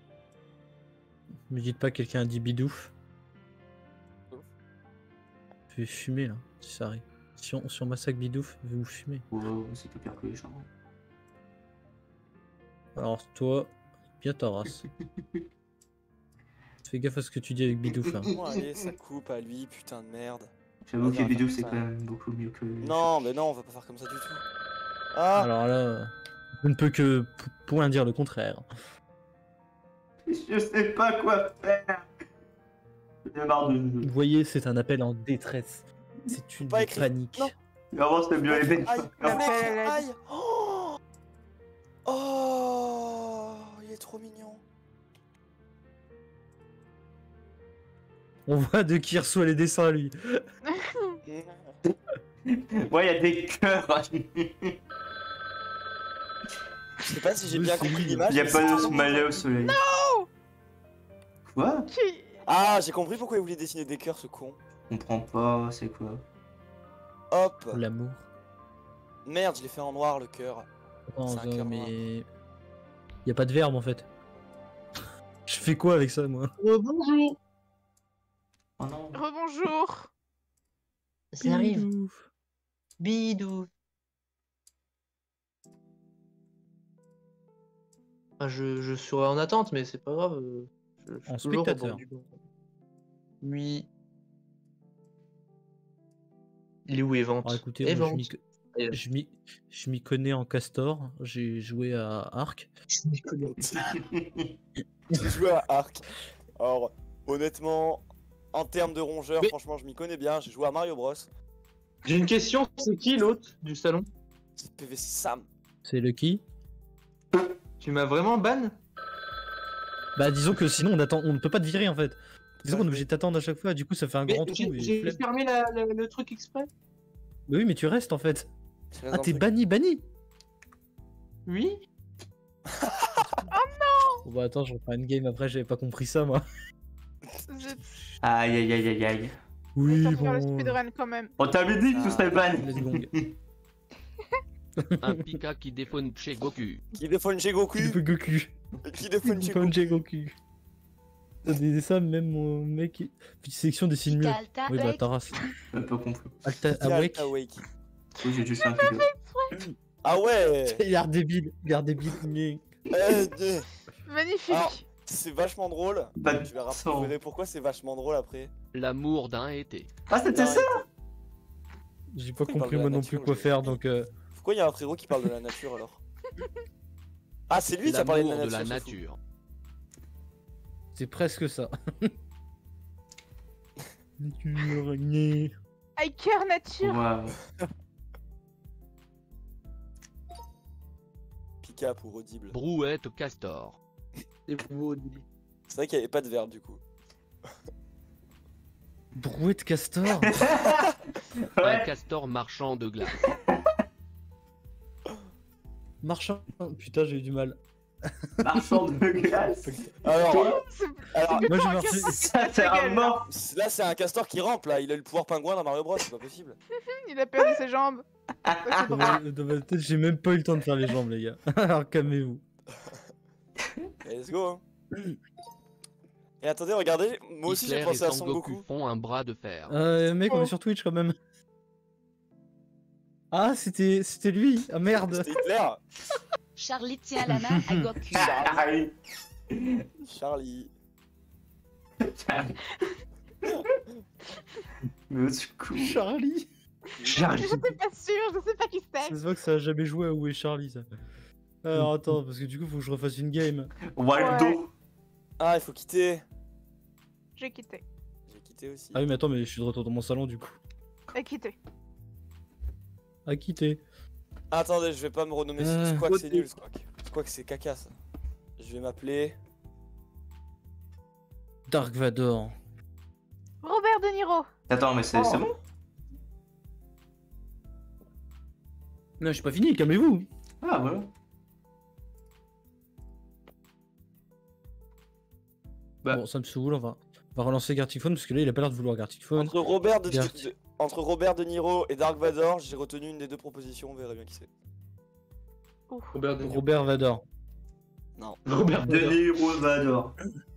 Me dites pas que quelqu'un a dit bidouf. Ouf. Je vais fumer là, si ça arrive. Si on, si on massacre bidouf, je vais vous fumer. Oh, c'est pas pire que les gens. Alors toi, bien ta race. Fais gaffe à ce que tu dis avec Bidouf là. Bon, allez, ça coupe à lui, putain de merde. J'avoue Ah, que non, vidéo faire c'est ça. quand même beaucoup mieux que. Non, mais non, on va pas faire comme ça du tout. Ah, Alors là, je ne peux que p- point dire le contraire. Je sais pas quoi faire. J'en ai marre de Vous jeu. voyez, c'est un appel en détresse. C'est une Pas écrit. panique. Non. Vraiment, c'était mieux aimé. aïe, le mec, Appel à l'aide. aïe. Oh, oh, il est trop mignon. On voit de qui reçoit les dessins lui. Ouais, il y a des cœurs. Je sais pas si j'ai Oui, bien c'est compris lui. l'image. Il y a mais pas c'est de trop smiley au soleil. Quoi? Qui Ah, j'ai compris pourquoi il voulait dessiner des cœurs, ce con. Je comprends pas, c'est quoi? Hop. L'amour. Merde, je l'ai fait en noir, le cœur. Non, C'est un non, cœur mais. Y a pas de verbe en fait. Je fais quoi avec ça moi? Bonjour. Oh non. Rebonjour. Ça arrive. Bidouf. Bidou. Ah, je, je serai en attente, mais c'est pas grave. euh, Je, je suis En toujours spectateur. dans du bon. Oui. Il est où Event Alors écoutez, moi, je Event. m'y co- Et- je m'y je m'y connais en castor. J'ai joué à Arc. Je m'y connais. J'ai joué à Ark. Alors, honnêtement, en termes de rongeur, Mais- franchement, je m'y connais bien. J'ai joué à Mario Bros. J'ai une question, c'est qui l'autre du salon? C'est P V C Sam. C'est le qui? Tu m'as vraiment ban? Bah disons que sinon on attend, on ne peut pas te virer en fait. Disons qu'on est Ouais, obligé de t'attendre à chaque fois, du coup ça fait un Mais grand trou j'ai et j'ai flemme. fermé la- la- le truc exprès? Mais oui mais tu restes en fait. Je reste Ah dans le t'es truc. banni, banni. Oui. Bon bah attends je reprends une game après, j'avais pas compris ça moi. Zut. Aïe aïe aïe aïe aïe. Oui On va faire le bon. speedrun quand même. On t'avait dit que tu serais ban. Let's go. Un Pika qui défaune chez Goku. Qui défend chez Goku. Tu peux Goku. Qui défend chez Comme Goku. Jay Goku. T'as des ça même mon mec. Petite section dessine mieux. Alta Oui bah Wake. ta race. J'ai pas compris. Alta Qui a Awake. Alta Wake. Oui, j'ai juste un vidéo. Ah ouais. Il a l'air débile, il a l'air débile. mais- Eh, eh. Magnifique. Alors, c'est vachement drôle. Pas de Tu verras, sang. vous verrez pourquoi c'est vachement drôle après. L'amour d'un été. Ah, c'était ça? J'ai pas Pourquoi il parle compris de la moi non nature, plus quoi j'ai- faire donc. euh, Pourquoi il y a un frérot qui parle de la nature alors? Ah, c'est lui qui a parlé de la L'amour nature. de la c'est fou. nature. C'est presque ça. Nature, gné. Aïe, cœur nature. Waouh. Pika pour audible. Brouette castor. C'est beau, Lily. C'est vrai qu'il n'y avait pas de verbe du coup. Brouette castor. Un Ouais. castor marchand de glace. Marchand. Putain j'ai eu du mal. Marchand de glace. Alors, C'est- alors Moi j'ai Putain, marché. Ça, c'est un mort. là c'est un castor qui rampe là. Il a eu le pouvoir pingouin dans Mario Bros. C'est pas possible. Il a perdu ses jambes. Pas ses bras. Dans ma- dans ma tête, j'ai même pas eu le temps de faire les jambes les gars. Alors calmez-vous. Et let's go. Hein. Et attendez, regardez. Moi aussi j'ai Hitler et pensé à Son Son Goku Goku. font un bras de fer. Euh, mec on Oh. est sur Twitch quand même. Ah c'était c'était lui. Ah merde. C'était Hitler. Charlie tient la main à Goku. Charlie. Charlie. Mais au secours. Charlie. Je suis pas sûre, je sais pas qui Ça c'est. se voit que ça a jamais joué à Où est Charlie ça. Alors attends parce que du coup faut que je refasse une game. Waldo. Ah, il faut quitter. J'ai quitté. J'ai quitté aussi. Ah oui mais attends mais je suis de retour dans mon salon du coup. J'ai quitté. À quitter. Attendez, je vais pas me renommer. Euh, Squawk, c'est nul, Squawk. Squawk, c'est caca ça. Je vais m'appeler. Dark Vador. Robert De Niro. Attends, mais c'est c'est bon? Non j'ai pas fini, calmez-vous. Ah, voilà. Bah. Bon ça me saoule, on va, on va relancer Gartic Phone parce que là il a pas l'air de vouloir Gartic Phone. Entre Robert de, Gart. de- entre Robert De Niro et Dark Vador, j'ai retenu une des deux propositions. On verra bien qui c'est. Robert De Niro. Robert Vador. Non. Robert De Niro. Deniro Vador.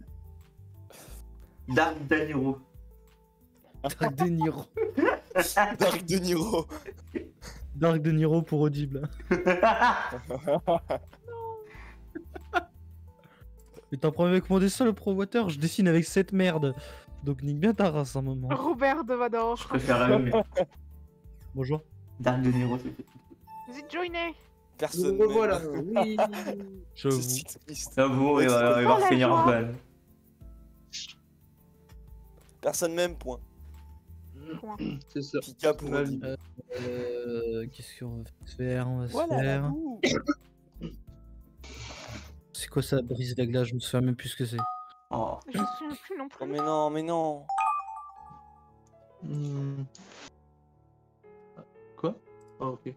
Dark Daniro. Dark De Niro. Dark De Niro. Dark De Niro pour audible. Mais t'as un problème avec mon dessin, le Pro Water? Je dessine avec cette merde. Donc nique bien ta race un moment. Robert de Vador. Je préfère eux, mais Bonjour. Dark de Niro, c'est fait. Vas-y, joiner. Personne. Me même. voilà. Oui. J'avoue. C'est si triste. Ah bon, il va, il va Oh, la finir joie. ban. Personne même, point. C'est ça. Pika pour Ma Odile. vie. Euh, Qu'est-ce qu'on va faire? On va se Voilà, la faire. boue. C'est quoi ça, brise la glace? Je me souviens même plus ce que c'est. Oh. Je me souviens plus non Oh, plus. mais non, mais non. Hmm. Quoi? Ah, ok.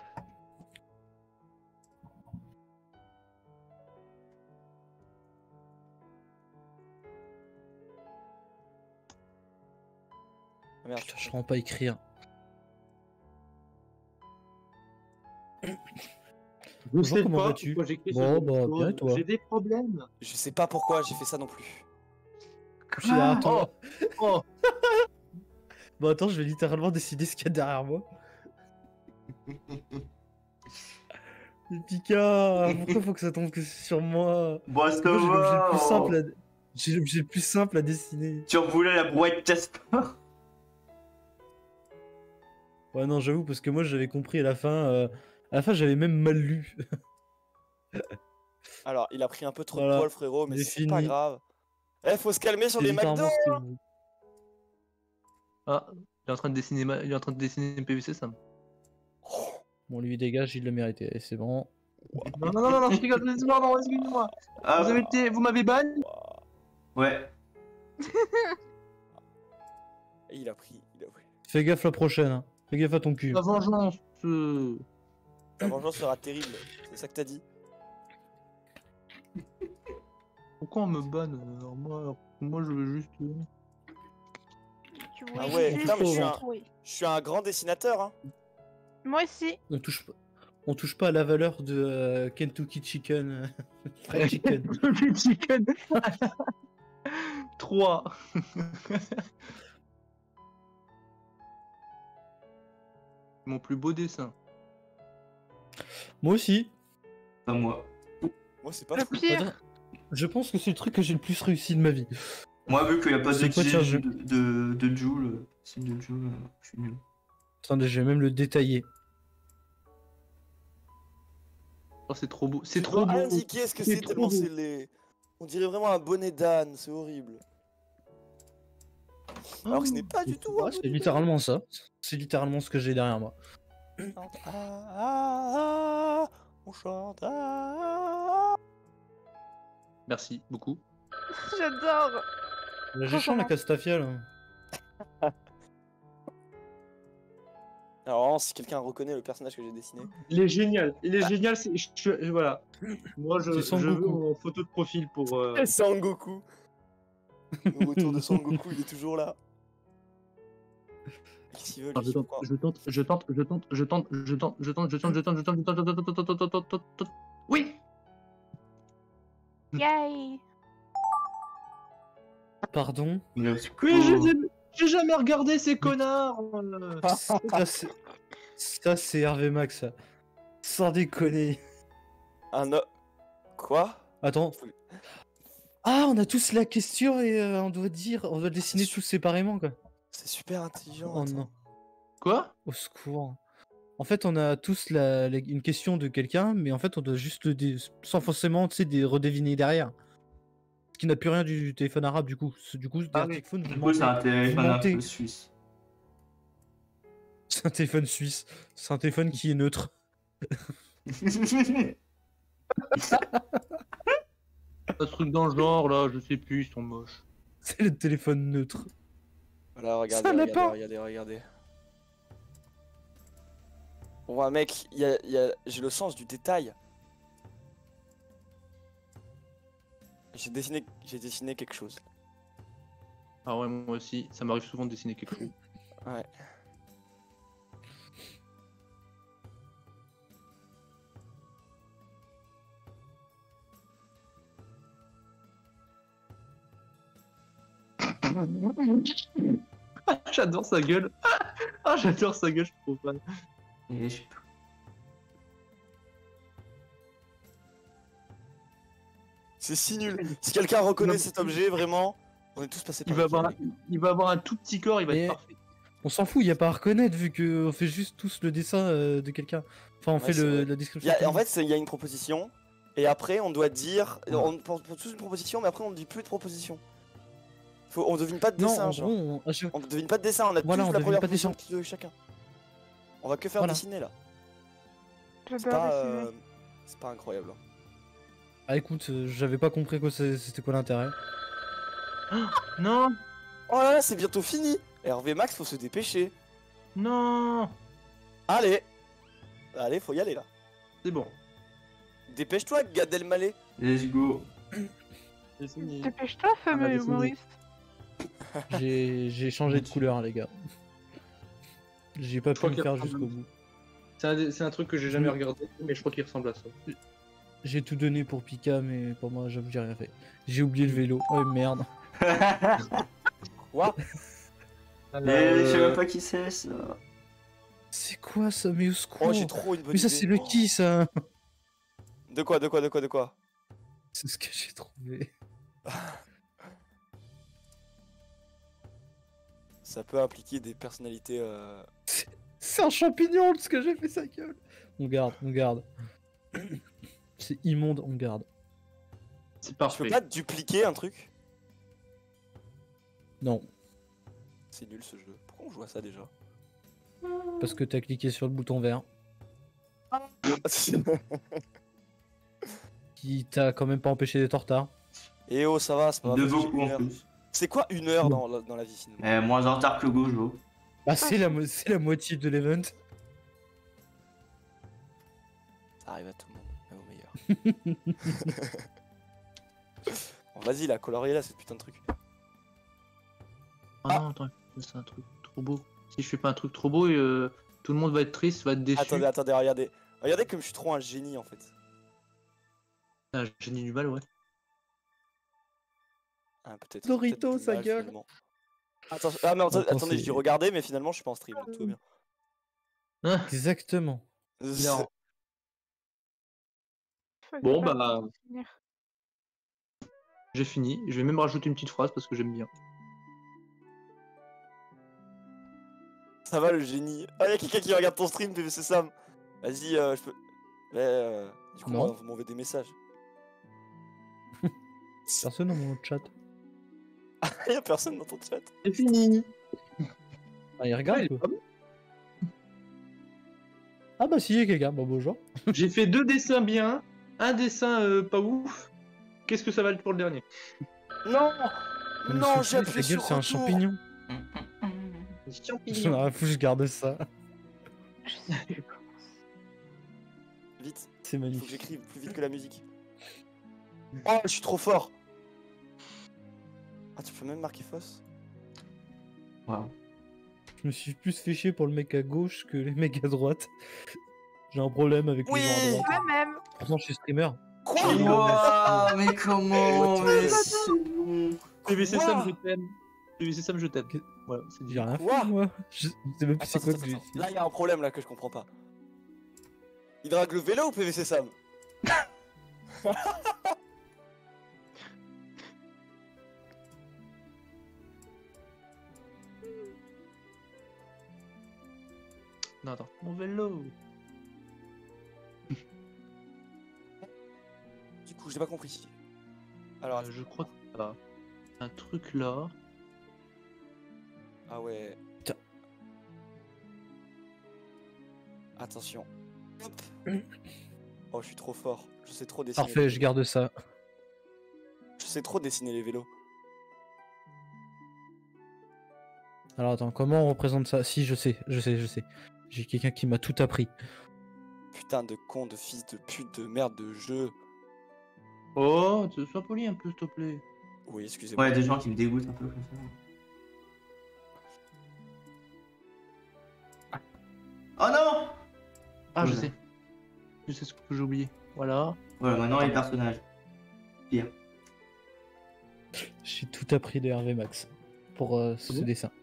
Ah, merde. Putain, je ne pas écrire. Je Bonjour, sais comment pas vas-tu? pourquoi j'écris Bon, ce bah, genre de bien, et choses. toi? J'ai des problèmes. Je sais pas pourquoi j'ai fait ça non plus. J'ai attends. Oh. Bon, attends, je vais littéralement décider ce qu'il y a derrière moi. Mais Pika, pourquoi faut que ça tombe que sur moi? Bon, c'est Moi, j'ai l'objet le plus simple bon. à... J'ai l'objet le plus simple à dessiner. Tu voulais la brouette Casper. Ouais, non, j'avoue, parce que moi, j'avais compris à la fin... euh, À la fin, j'avais même mal lu. Alors, il a pris un peu trop Voilà. de poil, frérot, mais J'ai c'est pas fini. grave. Eh, faut se calmer sur C'est les littéralement McDo. ce que je- Ah, il est en train de dessiner, ma... il est en train de dessiner une P V C, Sam. Bon, lui, dégage, il le méritait. C'est bon. Non, non, non, non, je rigole, excusez-moi, non, excusez-moi. Ah, Vous avez été, vous m'avez ban. ouais. Et il a pris, il a pris. Fais gaffe la prochaine. Hein. Fais gaffe à ton cul. La vengeance. euh, Ta vengeance sera terrible, c'est ça que t'as dit. Pourquoi on me banne alors moi, alors que moi je veux juste. euh, Tu Ah vois, ouais, juste putain, mais je suis un- oui. Je suis un grand dessinateur, hein. Moi aussi. On touche pas... On touche pas à la valeur de euh, Kentucky Chicken. euh, Fried Chicken. Le chicken. trois. Mon plus beau dessin. Moi aussi. Pas moi. Moi, c'est pas Le fou. pire. Attends, je pense que c'est le truc que j'ai le plus réussi de ma vie. Moi, vu qu'il n'y a pas de C'est quoi, tiens, je- de, de, de Joule, signe de Joule, euh, je suis nul. Attendez, je vais même le détailler. Oh, c'est trop beau. C'est Tu trop dois beau. indiquer ce que C'est c'est trop tellement beau. c'est les. On dirait vraiment un bonnet d'âne, c'est horrible. Alors que ce n'est pas du tout. un Ouais, c'est bonnet littéralement ça. C'est littéralement ce que j'ai derrière moi. d'âne. Ah, ah, ah, on chante. Ah, ah. Merci beaucoup. J'adore. J'ai chaud la Castafiole. hein. Alors, vraiment, si quelqu'un reconnaît le personnage que j'ai dessiné. Il est génial. Il est génial. c'est- je- je- voilà. Moi, je, C'est je Son veux Goku. mon photo de profil pour. euh, Sangoku. Le retour de Sangoku, il est toujours là. Qu'est-ce qu'il veut, Ah, lui, je tente, pourquoi je tente, je tente, je tente, je tente, je tente, je tente, je tente, je tente, je tente, je tente, je tente, je tente, je tente, je tente, je tente, je tente. Oui. Yay. Pardon. Il a- Oui, je les ai- j'ai jamais regardé ces connards. Ça, c'est... ça, c'est Hervé Max. Ça. Sans déconner. Un o- Quoi Attends. Ah, on a tous la question et euh, on doit dire, on doit dessiner tous séparément quoi. C'est super intelligent. Oh attends. non, Quoi? au secours. En fait, on a tous la, la- une question de quelqu'un, mais en fait, on doit juste le dé- sans forcément, tu sais, des redeviner derrière. Ce qui n'a plus rien du téléphone arabe du coup. Ce- Du coup, Ah Gartic Phone, vous Du coup, c'est un mentez. téléphone Vous un mentez. peu suisse. C'est un téléphone suisse. C'est un téléphone qui est neutre. Un truc dans le genre là, je sais plus, ils sont moches. C'est le téléphone neutre. Voilà, regardez, Ça n'a regardez, pas. regardez, regardez. On voit, mec, il y a, il y a- j'ai le sens du détail. J'ai dessiné, j'ai dessiné quelque chose. Ah ouais, moi aussi, ça m'arrive souvent de dessiner quelque chose. Ouais. J'adore sa gueule. Ah, j'adore sa gueule, je suis trop fan. Et je- C'est si nul. Si quelqu'un reconnaît cet objet, vraiment, on est tous passés Il par va, là. avoir un, il va avoir un tout petit corps, il va Mais- être parfait. On s'en fout, il y a pas à reconnaître vu que on fait juste tous le dessin euh, de quelqu'un. Enfin, on Ouais, fait c'est le, vrai. la Il description. y a- en fait, c'est- il y a une proposition, et après, on doit dire. On pense tous une proposition, mais après, on ne dit plus de proposition. Faut, on devine pas de non, dessin, en genre. gros, on... ah, je- On devine pas de dessin, on a Voilà, tous on la devine première pas de position de chacun. On va que faire Voilà. dessiner là. C'est J'adore pas, dessiner. euh, c'est pas incroyable. Ah écoute, euh, j'avais pas compris quoi c'est- c'était quoi l'intérêt. Non, Oh là là, c'est bientôt fini. Hervé Max, faut se dépêcher. non, Allez, allez, faut y aller là. c'est bon. Dépêche-toi, Gad Elmaleh. Let's go. C'est fini. Dépêche-toi, fameux dessiner. humoriste. J'ai j'ai changé de couleur, hein, les gars. J'ai pas Je crois pu qu'il le faire ressemble. jusqu'au bout. C'est un, c'est un truc que j'ai jamais regardé, mais je crois qu'il ressemble à ça. J'ai tout donné pour Pika, mais pour moi, j'avoue, j'ai rien fait. J'ai oublié le vélo. Oh merde. Quoi? Mais je sais même pas qui c'est ça. C'est quoi ça? Mais au secours. Oh, j'ai trop une bonne Mais ça, idée. c'est le Oh. qui ça? De quoi, de quoi, de quoi, de quoi? C'est ce que j'ai trouvé. Ça peut impliquer des personnalités. Euh... C'est un champignon, ce que j'ai fait sa gueule. On garde, on garde. C'est immonde, on garde. C'est Je peux parfait. pas dupliquer un truc? Non, C'est nul ce jeu. Pourquoi on joue à ça déjà? parce que t'as cliqué sur le bouton vert, qui t'a quand même pas empêché d'être en retard. Et oh, ça va, c'est pas grave, De parce que j'ai beaucoup une en heure. plus. C'est quoi une heure dans la, dans la vie finalement? Mais moins en retard que Gojo. Bah, c'est la, mo- c'est la moitié de l'event. Ça arrive à tout le monde, même au meilleur. Bon, vas-y, là, coloriez là, ce putain de truc. Ah non, attends, c'est un truc trop beau. Si je fais pas un truc trop beau, euh, tout le monde va être triste, va être déçu. Attendez, attendez, regardez. Regardez comme je suis trop un génie en fait. Ah, génie du bal, ouais. Ah, peut-être. Dorito, peut-être sa l'image, gueule. finalement. Attends, ah, mais attendez, Attends, attendez, je c'est- dis regardez, mais finalement je suis pas en stream, donc tout va bien. Ah, Exactement. non. Faut que Bon, je fasse bah, pour finir. j'ai fini. Je vais même rajouter une petite phrase parce que j'aime bien. Ça va le génie. Ah, y'a quelqu'un qui regarde ton stream, P V C Sam. Vas-y, euh, je peux. Mais euh, du coup, Non. moi, vous m'envoyez des messages. Personne dans mon chat. Y'a personne dans ton chat. C'est fini. Ah, il regarde Ouais, quoi. ah bon. Ah bah si, il y a quelqu'un. Bon, bonjour. J'ai fait deux dessins bien, un dessin euh, pas ouf. Qu'est-ce que ça va être pour le dernier? Non Mais Non, c'est- j'ai appuyé ta gueule, sur c'est un retour. champignon. Champignon. J'en ai rien à foutre, je garde ça. Je sais plus comment. Vite, C'est il faut que magnifique. j'écrive plus vite que la musique. Oh, je suis trop fort. Ah, tu peux même marquer fausse? Waouh. Je me suis plus fait chier pour le mec à gauche que les mecs à droite. J'ai un problème avec Oui. les gens à droite. Moi-même. Pourtant, je suis streamer. Quoi? Waouh, mais comment? Mais c'est bon. P V C Quoi Sam, je t'aime. P V C Sam, je t'aime. Que- Voilà, c'est dit. J'ai rien Quoi fait, moi. Je je sais même plus c'est Attends, quoi attends, que j'ai attends. fait. Là, il y a un problème là que je comprends pas. Il drague le vélo ou P V C Sam? Non, attends. Mon vélo. Du coup, j'ai pas compris. Alors, Euh, je crois que ça. Un truc là. ah ouais. Tiens. Attention. Hop. Oh, je suis trop fort. Je sais trop dessiner. Parfait, je garde ça. Je sais trop dessiner les vélos. Alors attends, comment on représente ça? Si, je sais, je sais, je sais. J'ai quelqu'un qui m'a tout appris. Putain de con, de fils de pute, de merde, de jeu. Oh, te- sois poli un peu, s'il te plaît. Oui, excusez-moi. Ouais, des gens qui me dégoûtent un peu comme ça. Oh non! Ah, je Voilà. sais. Je sais ce que j'ai oublié. Voilà. Voilà, maintenant les personnages. J'ai tout appris de Hervé Max pour euh, ce bon dessin.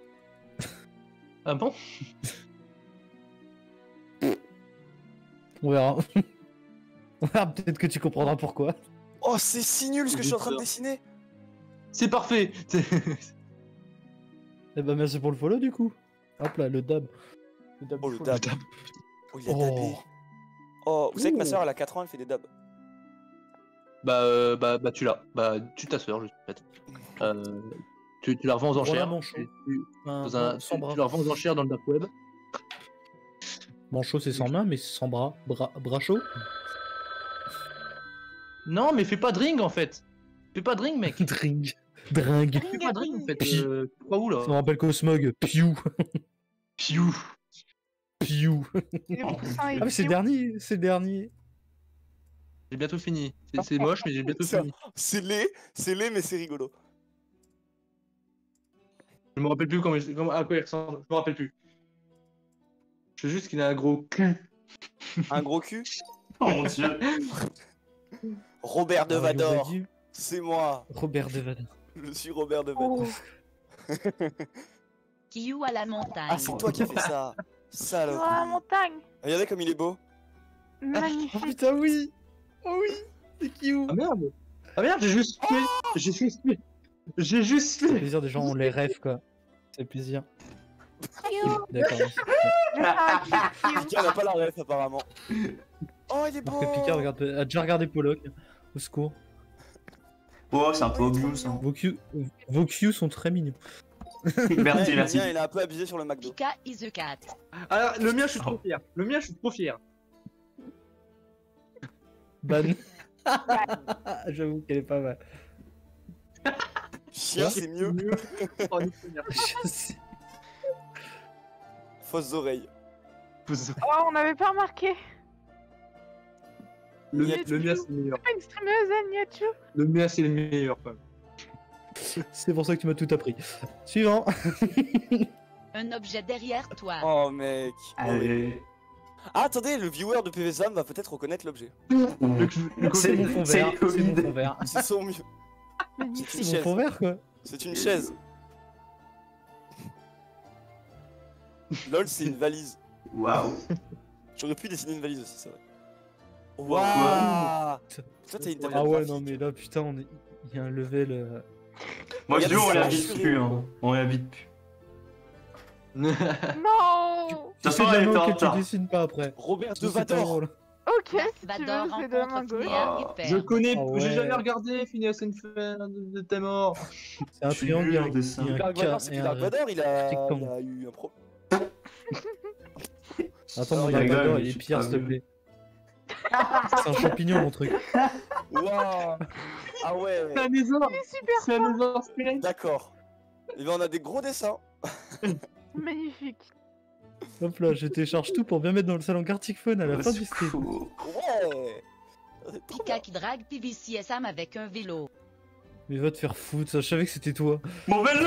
Ah bon? On verra. On verra, peut-être que tu comprendras pourquoi. Oh, c'est si nul ce que je suis en train de dessiner. C'est parfait. Eh bah merci pour le follow du coup. Hop là, le dab. Le dab Oh, du le follow. dab. Oh, il a Oh. dabé. Oh, vous savez que ma Ouh. soeur, elle a quatre ans, elle fait des dabs. Bah, euh, bah, bah, tu l'as. Bah, tu ta soeur, juste, en fait. Euh, tu, tu la revends aux Voilà, enchères. manchot. Tu, tu- Un- dans un- non, sans tu- bras. tu la revends aux enchères dans le dark web. Manchot c'est sans main mais sans bras. Bras, bras chaud. Non, mais fais pas de ring en fait. Fais pas de ring, mec. Dring. Dring. Fais pas de ring en fait. Pi- Euh, tu crois où là Ça me rappelle Cosmog. Piou. Piou. Piou. Les poussins, Ah ils mais c'est le piouent. dernier, c'est le dernier. J'ai bientôt fini. C'est- C'est moche, mais j'ai bientôt Ça- fini. C'est laid, c'est laid, mais c'est rigolo. Je me rappelle plus comment, comment- à quoi il ressemble. Je me rappelle plus. Je sais juste qu'il a un gros cul. Un gros cul. Oh mon dieu. Robert de Ah, il nous a Vador. dit C'est moi. Robert Devadin. Je suis Robert de Vador. Oh. Kiyu à la montagne. Ah, c'est toi qui as fait ça. Oh, Salope. la montagne. Regardez comme il est beau. Oh Magnifique. putain oui. Oh oui. C'est qui où? Ah merde. Ah merde, j'ai juste fait. J'ai juste fait. J'ai juste C'est fait. plaisir des gens on les rêve quoi. C'est plaisir. Kiyu. D'accord. merci. Ah, Kiyu. Pika n'a pas la ref apparemment. Oh, il est beau. Alors que Picard regarde, a déjà regardé Pollock. Au secours. Oh, c'est un peu obvious. Hein. Vos Q, vos Q sont très mignons. Ouais, Merci, le merci. mien, il a un peu abusé sur le McDo. Pika is the cat. Alors, le mien, je suis trop fier. Le mien, je suis trop fier. Ban. J'avoue qu'elle est pas mal. Chien, c'est mieux. Oh, nique ta mère. Je sais. Fausses oreilles. Oh, on n'avait pas remarqué. Le, Niatsu. le mien, c'est le meilleur. Pas une streameuse, hein, Niatsu. Le mien, c'est le meilleur, quand même. C'est pour ça que tu m'as tout appris. Suivant. Un objet derrière toi. Oh, mec. Allez. Ah, attendez, le viewer de P V Sam va peut-être reconnaître l'objet. Le, le C'est mon Covid. fond c'est vert. le C'est mon Covid. fond vert. C'est son mieux. Magnifique. C'est une C'est mon chaise. fond vert quoi. C'est une chaise. Lol, c'est une valise. Waouh. J'aurais pu dessiner une valise aussi, c'est vrai. Waouh. Waouh. Toi, t'as une tablette Ah ouais graphique. non mais là putain on est... il y a un level. euh, Moi je dis Regardez, on ça l'habite marche. plus. Hein. On l'habite plus. Non. De toute Tu façon, sais elle jamais était en auquel tu retard. dessines pas après. Robert de Ça, c'est pas Vador. drôle. Ok, si tu Vador veux, c'est de la main rencontre gauche. Fnéa et Je perd. connais, Ah ouais. j'ai jamais regardé Phineas and Ferb de ta mort. C'est un Je suis triangle nul et en un- dessin. et un Dark K Vador, c'est et plus un Dark Vador, il a... il rectangle. a eu un pro. Attends, Oh, mon il Dark rigole, Vador, mais il je est suis pire, pas s'il te vieux. plaît. C'est un champignon, mon truc. Waouh. Ah ouais, C'est un lézard. C'est super C'est un lézard squelette. d'accord. Et ben on a des gros dessins. magnifique. Hop là, je télécharge tout pour bien mettre dans le salon Gartic Phone à la fin du stream. Cool. Ouais. C'est trop Pika bien. qui drague P V C S M avec un vélo. Mais va te faire foutre, ça, je savais que c'était toi. Mon vélo.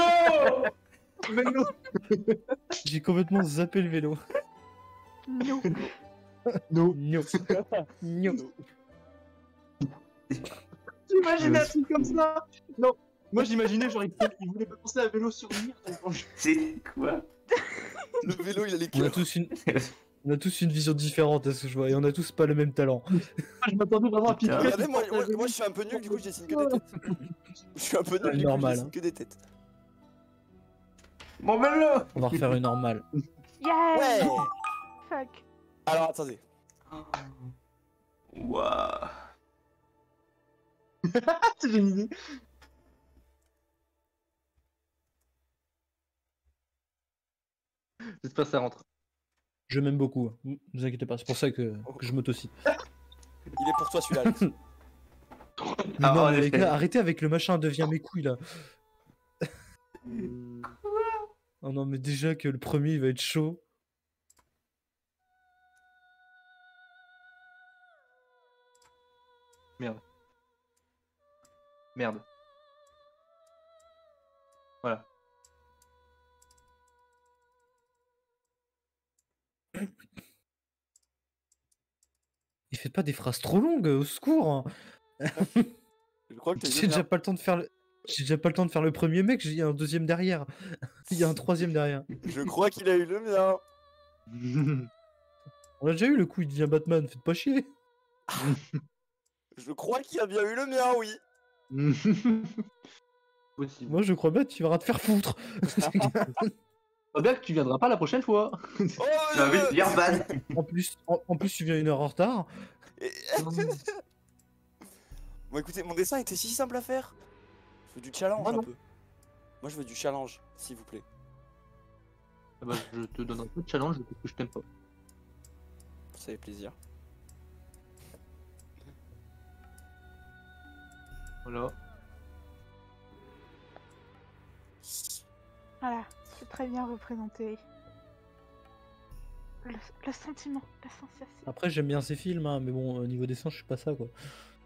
J'ai complètement zappé le vélo. No. No. No. No. J'imaginais un truc comme ça. Non. Moi j'imaginais genre il il voulait balancer un vélo sur lui. C'est quoi? Le vélo, il a les On a cœurs. tous une... On a tous une vision différente à ce que je vois, et on a tous pas le même talent. Je m'attendais vraiment à piquer. Putain. Regardez, moi, moi, moi, je suis un peu nul, du coup je dessine que des têtes. Je suis un peu nul, du coup Normal, je dessine hein. que des têtes. Mon vélo. On va refaire une normale. Yeah. Ouais. Fuck. Alors attendez. Waouh. J'ai une idée. J'espère que ça rentre. Je m'aime beaucoup, hein. Ne vous inquiétez pas, c'est pour ça que, que je m'autocite. Il est pour toi celui-là. Alex. Mais Ah, non, en mais les effet. gars, arrêtez avec le machin, devient mes couilles là. Oh non, mais déjà que le premier il va être chaud. Merde. Merde. Voilà. Il fait pas des phrases trop longues, au secours, hein. Je crois que t'es J'ai déjà pas le temps de faire le... J'ai déjà pas le temps de faire le premier mec, j'ai un deuxième derrière. Il y a un troisième derrière. Je crois qu'il a eu le mien. On a déjà eu le coup, il devient Batman, faites pas chier. Je crois qu'il a bien eu le mien, oui. Possible. Moi, je crois bien que tu vas te faire foutre. Pas bien que tu viendras pas la prochaine fois. Oh, Tu vas vite lire ban. en, plus, en, en plus, tu viens une heure en retard. Et- Bon, écoutez, mon dessin était si simple à faire. Je veux du challenge Moi, un non. peu. Moi, je veux du challenge, s'il vous plaît. Ah bah, je te donne un peu de challenge parce que je t'aime pas. Ça fait plaisir. Voilà. Voilà, c'est très bien représenté. Le, le sentiment, la sensation. Après, j'aime bien ces films, hein, mais bon, au niveau dessin, je suis pas ça, quoi.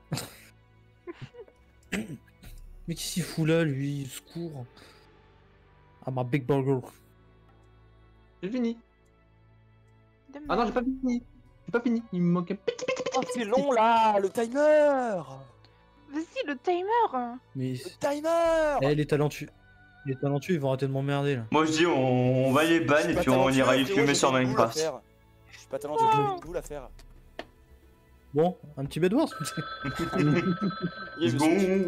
Mais qui s'y fout là, lui? Secours. Ah, ma big burger. J'ai fini. De Ah non, même. j'ai pas fini. J'ai pas fini. Il me manque un petit. Oh, c'est long là, le timer. Vas-y, le timer. Mais Le timer. eh, les talentueux. Les talentueux, ils vont arrêter de m'emmerder là. Moi je dis on, on va les ban Je suis et pas puis on talentueux, ira y frérot, fumer j'ai sur pas une boule à Minecraft. faire. Je suis pas talentueux, j'ai une boule à faire. Bon, un petit Bedwars. Let's go.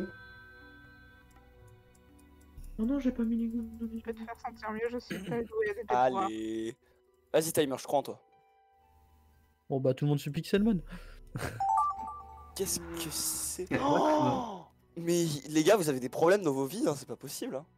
Oh non, j'ai pas mis les gouttes. Je vais te faire sentir mieux, je suis très douée à tes devoirs. Allez. Vas-y, timer, je crois en toi. Bon, bah, tout le monde suit Pixelmon. Qu'est-ce que c'est? Yeah, Oh, mais les gars, vous avez des problèmes dans vos vies, hein, c'est pas possible. Hein.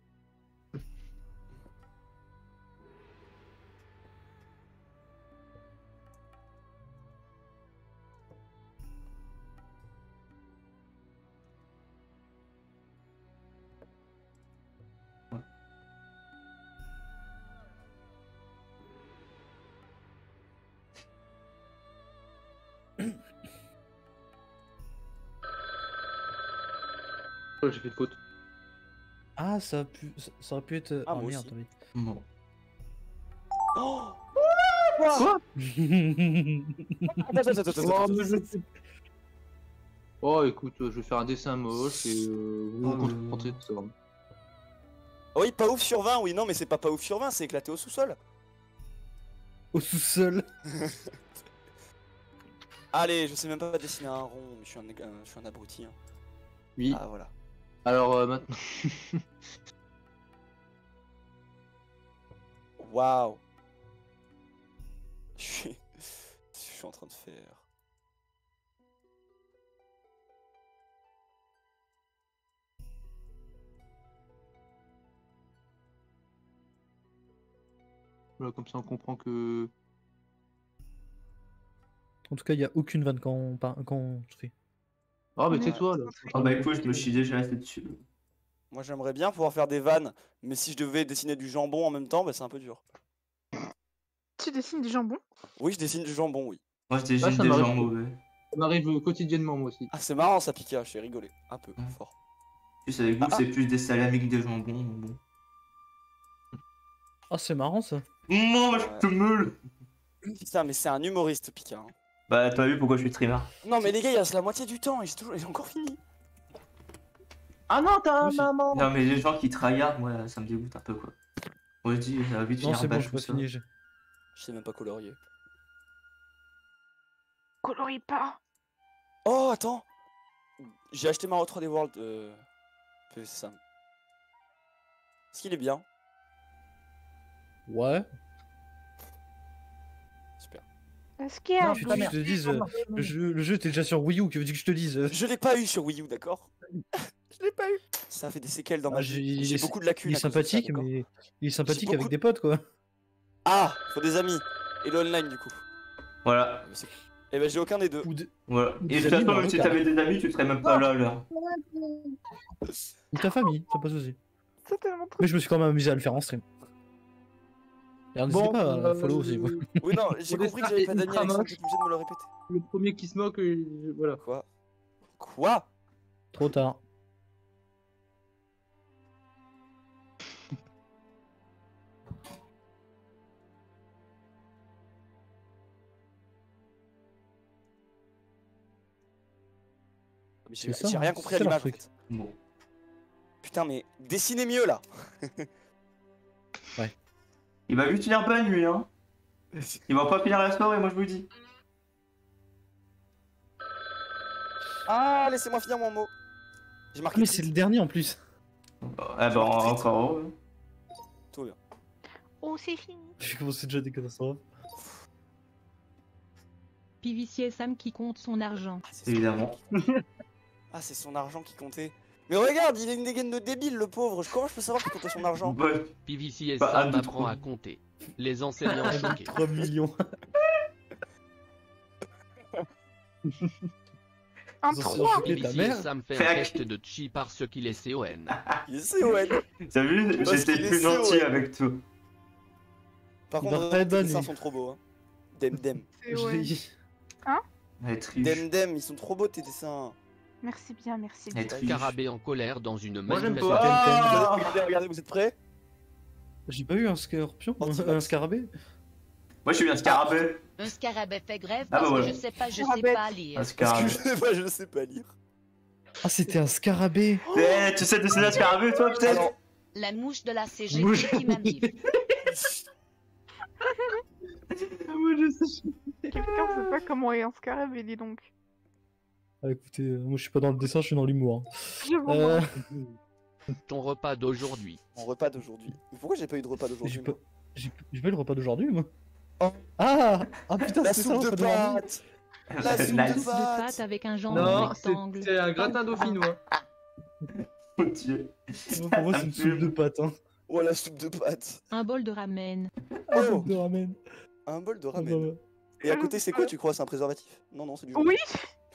Oh, j'ai fait une faute. Ah, ça, a pu... ça, ça aurait pu être. Ah, oh moi merde, aussi. oui. Bon. Oh, Quoi? attends, attends, attends, attends, Oh, attends. mais je- Oh, écoute, euh, je vais faire un dessin moche et euh, vous Oh, vous mais- contentez de ça. Oh oui, pas ouf sur vingt, oui, non, mais c'est pas pas ouf sur vingt, c'est éclaté au sous-sol. Au sous-sol. Allez, je sais même pas dessiner un rond, mais je suis un, euh, je suis un abruti. Hein. Oui. Ah, voilà. Alors euh, maintenant. Waouh. Je suis... Je suis en train de faire... Voilà, comme ça on comprend que. En tout cas, il n'y a aucune vanne quand on, par... quand on fait. Ah, mais Ouais. tais-toi là. Ah bah écoute, je me suis déjà resté dessus. Moi j'aimerais bien pouvoir faire des vannes, mais si je devais dessiner du jambon en même temps, bah, c'est un peu dur. Tu dessines du jambon? Oui, je dessine du jambon, oui. Moi je dégine Ah, ça des m'arrive. gens mauvais. Ça m'arrive quotidiennement moi aussi. Ah, c'est marrant ça, Pika, j'ai rigolé. Un peu, Ouais. fort. Tu sais, avec vous, Ah. c'est plus des salamis que des jambons. mais Bon. Ah, c'est marrant ça. Moi, je te meule. Putain, mais c'est un humoriste, Pika. hein. Bah, t'as vu pourquoi je suis streamer? Non, mais les gars, il reste la moitié du temps, et j'ai toujours... j'ai encore fini. Ah non, t'as un Aussi. maman. Non, mais les gens qui tryhard, moi, ça me dégoûte un peu quoi. Moi je dis, ça va vite Non, finir c'est ban bon, j'ai tout pas ça. fini. j'ai- Je sais même pas colorier. Colorie pas. Oh, attends. J'ai acheté Mario trois D World euh... P V C Sam. Est-ce qu'il est bien? Ouais. Super. Est-ce qu'il y a un Tu putain, veux que bruit? je te dise, euh, le jeu, le jeu était déjà sur Wii U, que veux-tu que je te dise euh Je l'ai pas eu sur Wii U, d'accord? Je l'ai pas eu. Ça a fait des séquelles dans Ah, ma j'ai- vie. il J'ai est- beaucoup de lacunes. Il est à cause de ça, sympathique, d'accord. mais il est sympathique beaucoup- avec des potes quoi. Ah, faut des amis. Et le online du coup. Voilà, Ah, mais c'est- Eh ben j'ai aucun des deux. Ou, de- voilà. Ou Et de des toute amis, façon, mais même si en t'avais des amis, tu serais même pas là là. ou ta famille, ça passe aussi. C'est tellement trop. Mais je me suis quand même amusé à le faire en stream. Et n'hésitez Bon, pas à euh, follow aussi. ouais. Oui non, j'ai Pour compris que les j'avais pas stars d'amis ultra avec ça, moches. t'es obligé de me le répéter. Le premier qui se moque, euh, voilà. Quoi? Quoi? Trop tard. Mais J'ai C'est ça, j'ai hein, rien compris à c'est leur l'image en truc. fait. Bon. Putain mais dessinez mieux là. Il va vite finir ban lui, hein. Il va pas finir la soirée, moi je vous le dis. Ah, laissez-moi finir mon mot. J'ai marqué. Mais c'est le dernier en plus. Ah bah encore heureux. Tout va bien. Oh, c'est fini. J'ai commencé déjà des catastrophes. Pivicier Sam qui compte son argent. Ah, c'est son Évidemment. argent qui- Ah, c'est son argent qui comptait. Mais regarde, il a une dégaine de débile, le pauvre. Comment je peux savoir qu'il comptait son argent? Ouais. P V C et Bah, un, Sam deux, apprend trois. à compter. Les enseignants choqués. trois millions. Un Ils ont trois. surpris P V ta C et mère. Sam fait un Fac. test de chi parce qu'il est C O N. Il est C O N. T'as vu? Parce J'étais qu'il est plus C O N. gentil avec toi. Par Il contre, doit vraiment, pas être tes bon, dessins lui. sont trop beaux. Hein. Dem dem. C'est ouais. Elle triche. Dem dem, ils sont trop beaux tes dessins. Merci bien, merci Elle bien. triche. Scarabée en colère dans une Moi, j'aime manifestation. pas. Ah Regardez, regardez, vous êtes prêts? J'ai pas eu un scorpion, Oh, c'est un bon. scarabée. Moi je suis un scarabée. Un scarabée fait grève Ah bah parce voilà. que je sais pas, je sais Scarabée. pas Un lire. Parce que scarabée. je sais pas, je sais pas lire. Ah, c'était un scarabée. Eh, tu sais dessiner un scarabée toi peut-être? Alors, La mouche de la C G Mouche. qui m'anime. Moi je sais. Quelqu'un sait pas comment est un scarabée, dis donc. Ah, écoutez, euh, moi je suis pas dans le dessin, je suis dans l'humour. hein. Je vous Euh, Ton repas d'aujourd'hui. mon repas d'aujourd'hui. Mais pourquoi j'ai pas eu de repas j'ai d'aujourd'hui? pas, moi j'ai j'ai pas eu le repas d'aujourd'hui, moi. Oh. Ah, ah putain, La c'est ça, soupe le de repas d'aujourd'hui. pâtes. La soupe Nice. de De pâtes. pâte avec un jambon Non, c'est rectangle. c'est un gratin dauphinois. Mon Dieu. Moi, Pour moi, Ça c'est me une soupe fume. de pâtes. Hein. Oh, la soupe de pâtes. Un bol de ramen. Ah, Oh. soupe de ramen. Un bol de Ah, bah, ramen. ouais. Et à côté, c'est quoi, tu crois? C'est un préservatif? Non, non, c'est du jambon. Oui.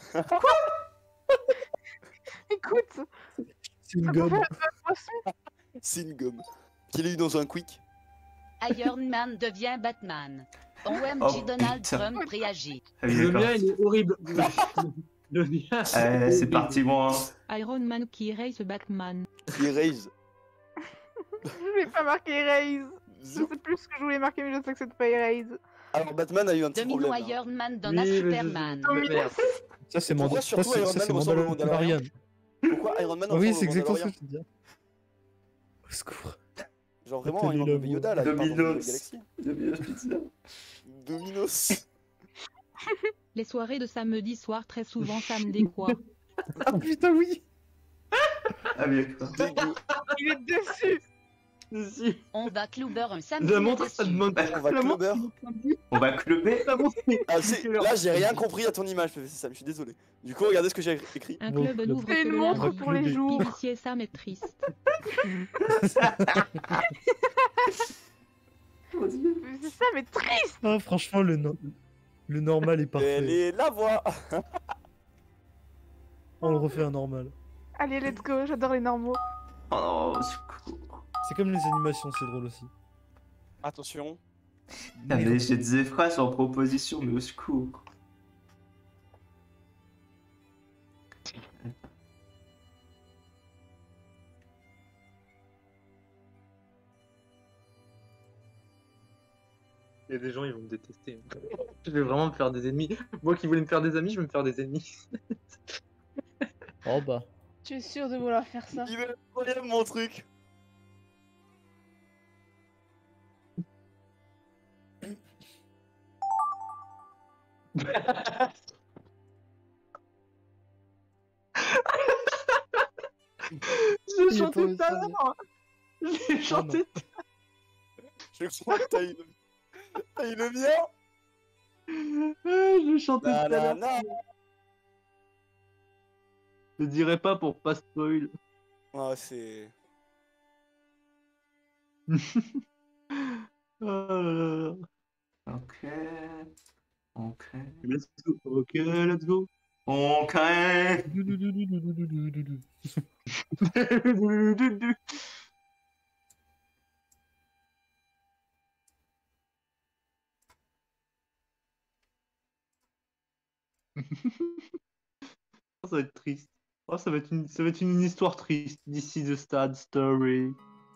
Écoute, C'est une ça gomme. peut faire un poisson. C'est une gomme. Qu'il ait eu dans un quick. Iron Man devient Batman. O M G Oh, Donald putain. Trump réagit. Ah oui, Le d'accord. mien, il est horrible. Le mien, Allez, c'est horrible. parti moi. Iron Man qui race Batman. Il raise. Je vais pas marquer Erase. Je sais plus ce que je voulais marquer, mais je sais que c'est pas Erase. Alors, Batman a eu un petit Domino problème. hein. Iron Man donne à Oui, mais je- Superman. Merde. Ça, c'est Pourquoi Manda- surtout ça, c'est- Iron ça, Man c'est ressemble au Mandalorian. Mandalorian Pourquoi Iron Man Ah oui, ressemble c'est au exactement ce que Mandalorian? je veux dire. Au secours. Genre vraiment, Appelez il ressemble à l'amour. Yoda là, il parle dans Dominos. une galaxie. Domino's Pizza. Dominos. Les soirées de samedi soir très souvent Sam décoie. Ah putain, oui. Ah bien quoi. Dégueu. Il est dessus. Si. On va clouber un samedi La montre, ça dessus. demande. On va La montre, clubber. On va cluber. la montre, Ah, c'est- là, j'ai rien compris à ton image, P V C Sam, je suis désolé. Du coup, regardez ce que j'ai écrit. Un Bon, club le- n'ouvre C'est que une le montre lundi. pour les jours. Pivicier Sam est triste. C'est ça, mais triste. Ah, franchement, le, no- le normal est Elle parfait. est la voix. On le refait un normal. Allez, let's go. J'adore les normaux. Oh non, au secours. C'est comme les animations, c'est drôle aussi. Attention. Ah, mais j'ai des phrases en proposition, mais au secours. Il y a des gens, ils vont me détester. Je vais vraiment me faire des ennemis. Moi qui voulais me faire des amis, je vais me faire des ennemis. Oh bah. Tu es sûr de vouloir faire ça? Il est incroyable mon truc. Je l'ai Il est chanté pas tout à ça, l'heure. Je l'ai chanté. Je crois que t'as eu le... T'as eu le mien. Je l'ai chanté tout à l'heure. Nanana. Je dirais pas pour pas spoil. Ah, c'est... Oh là là. Ok. Ok. Let's go. Ok, let's go. Ok. Oh, ça va être triste. Oh, ça va être une, ça va être une histoire triste. D'ici the sad story.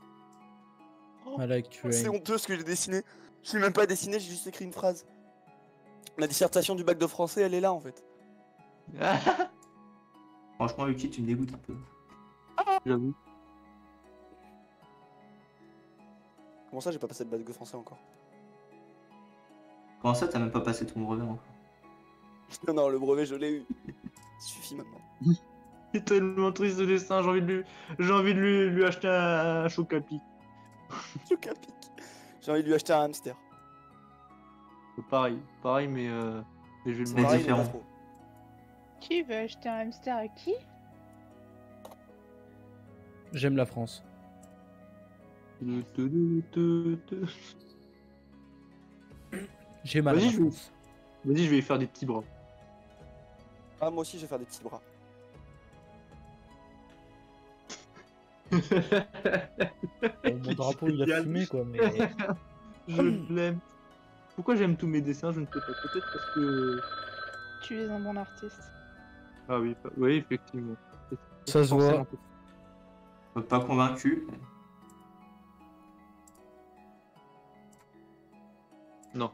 I like C'est train. honteux ce que j'ai dessiné. Je l'ai même pas dessiné, j'ai juste écrit une phrase. La dissertation du bac de français, elle est là en fait. Franchement, Yuki, tu me dégoûtes un peu. J'avoue. Comment ça, j'ai pas passé le bac de français encore? Comment ça, t'as même pas passé ton brevet encore? Non, non, le brevet, je l'ai eu. suffit maintenant. C'est tellement triste ce dessin, j'ai envie de lui, j'ai envie de lui, lui acheter un, un Chocapic. Chocapic. J'ai envie de lui acheter un hamster. Pareil, pareil, mais, euh, mais je vais le C'est manger. Pareil, mais pas différent. trop. Qui veut acheter un hamster à qui? J'aime la France. Tu, tu, tu, tu. J'ai mal à Vas-y, la je vais- France. Vas-y, je vais lui faire des petits bras. Ah, moi aussi, je vais faire des petits bras. Bon, mon drapeau, il a génial. fumé, quoi, mais... Je l'aime. Pourquoi j'aime tous mes dessins, je ne sais pas. Peut-être parce que... Tu es un bon artiste. Ah oui, pas- oui, effectivement. Ça se voit. Forcément. Pas convaincu. Non.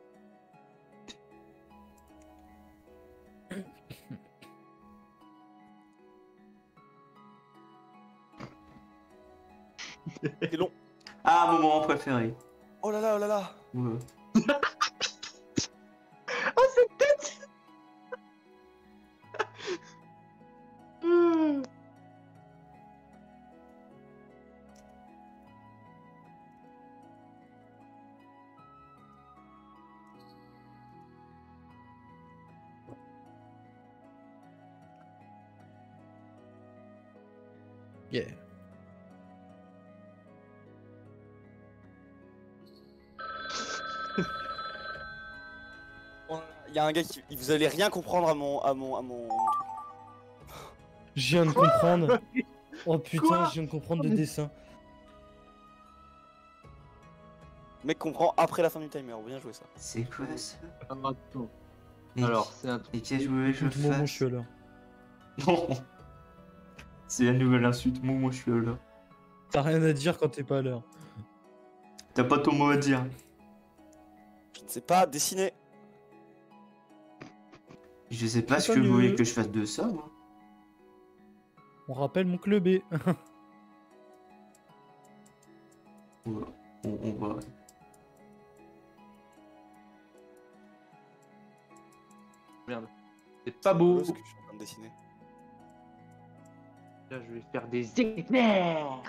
C'est long. Ah, mon moment préféré. Oh là là, oh là là. Ouais. Oh, cette tête. Hmm. Yeah. Il y a un gars qui. Vous allez rien comprendre à mon. à mon. à mon. Je viens de comprendre. Oh putain, Quoi je viens de comprendre le dessin. Le mec comprend après la fin du timer. Bien joué ça. C'est quoi ça? Alors, attends. Et- Alors, c'est un Et qu'est-ce que je voulais que je Écoute, moi, moi, je fasse? suis à l'heure. Non. C'est la nouvelle insulte. Moi, moi, je suis là. T'as rien à dire quand t'es pas à l'heure. T'as pas ton mot à dire. Je ne sais pas dessiner. Je sais pas C'est ce pas que vous mieux. voulez que je fasse de ça, moi. On rappelle mon club B. On va. On, on va. Merde. C'est pas beau. Ce que je suis en train de dessiner. Là, je vais faire des éclairs.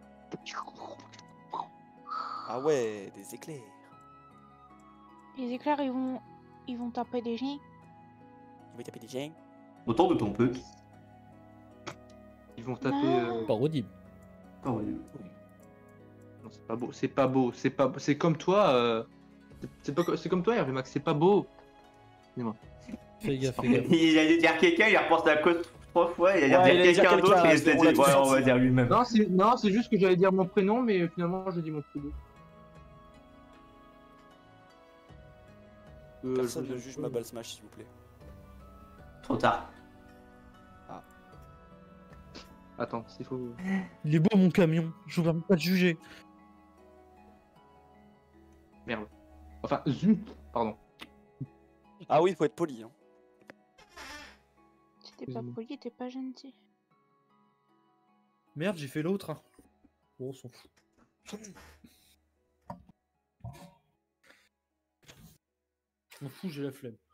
Ah ouais, des éclairs. Les éclairs, ils vont, ils vont taper des gens. On va taper des gens. Autour de ton pote. Ils vont taper. Non. euh, Pas audible. Ah ouais. Non, c'est pas beau. C'est pas beau. C'est pas. C'est comme toi. euh, c'est- C'est pas. co- C'est comme toi, Hervé Max. C'est pas beau. Fais gaffe, fais gaffe. Il allait dire quelqu'un, il repense à la cause trois fois, il allait Ouais, il allait dire dire quelqu'un quelqu'un, d'autre et il je- s'est on dit, l'a tout ouais, on senti. va dire lui-même. Non, c'est non, c'est juste que j'allais dire mon prénom, mais finalement, j'ai dit mon pseudo. Euh, Personne je- ne juge ma balle smash, s'il vous plaît. Trop tard. Attends, s'il faut. Il est beau mon camion, je vous permets pas de juger. Merde. Enfin, zut. Pardon. Ah oui, il faut être poli. Hein. Si t'es pas Excuse-moi. poli, t'es pas gentil. Merde, j'ai fait l'autre. Hein. Bon, on s'en fout. Je m'en fous, j'ai la flemme.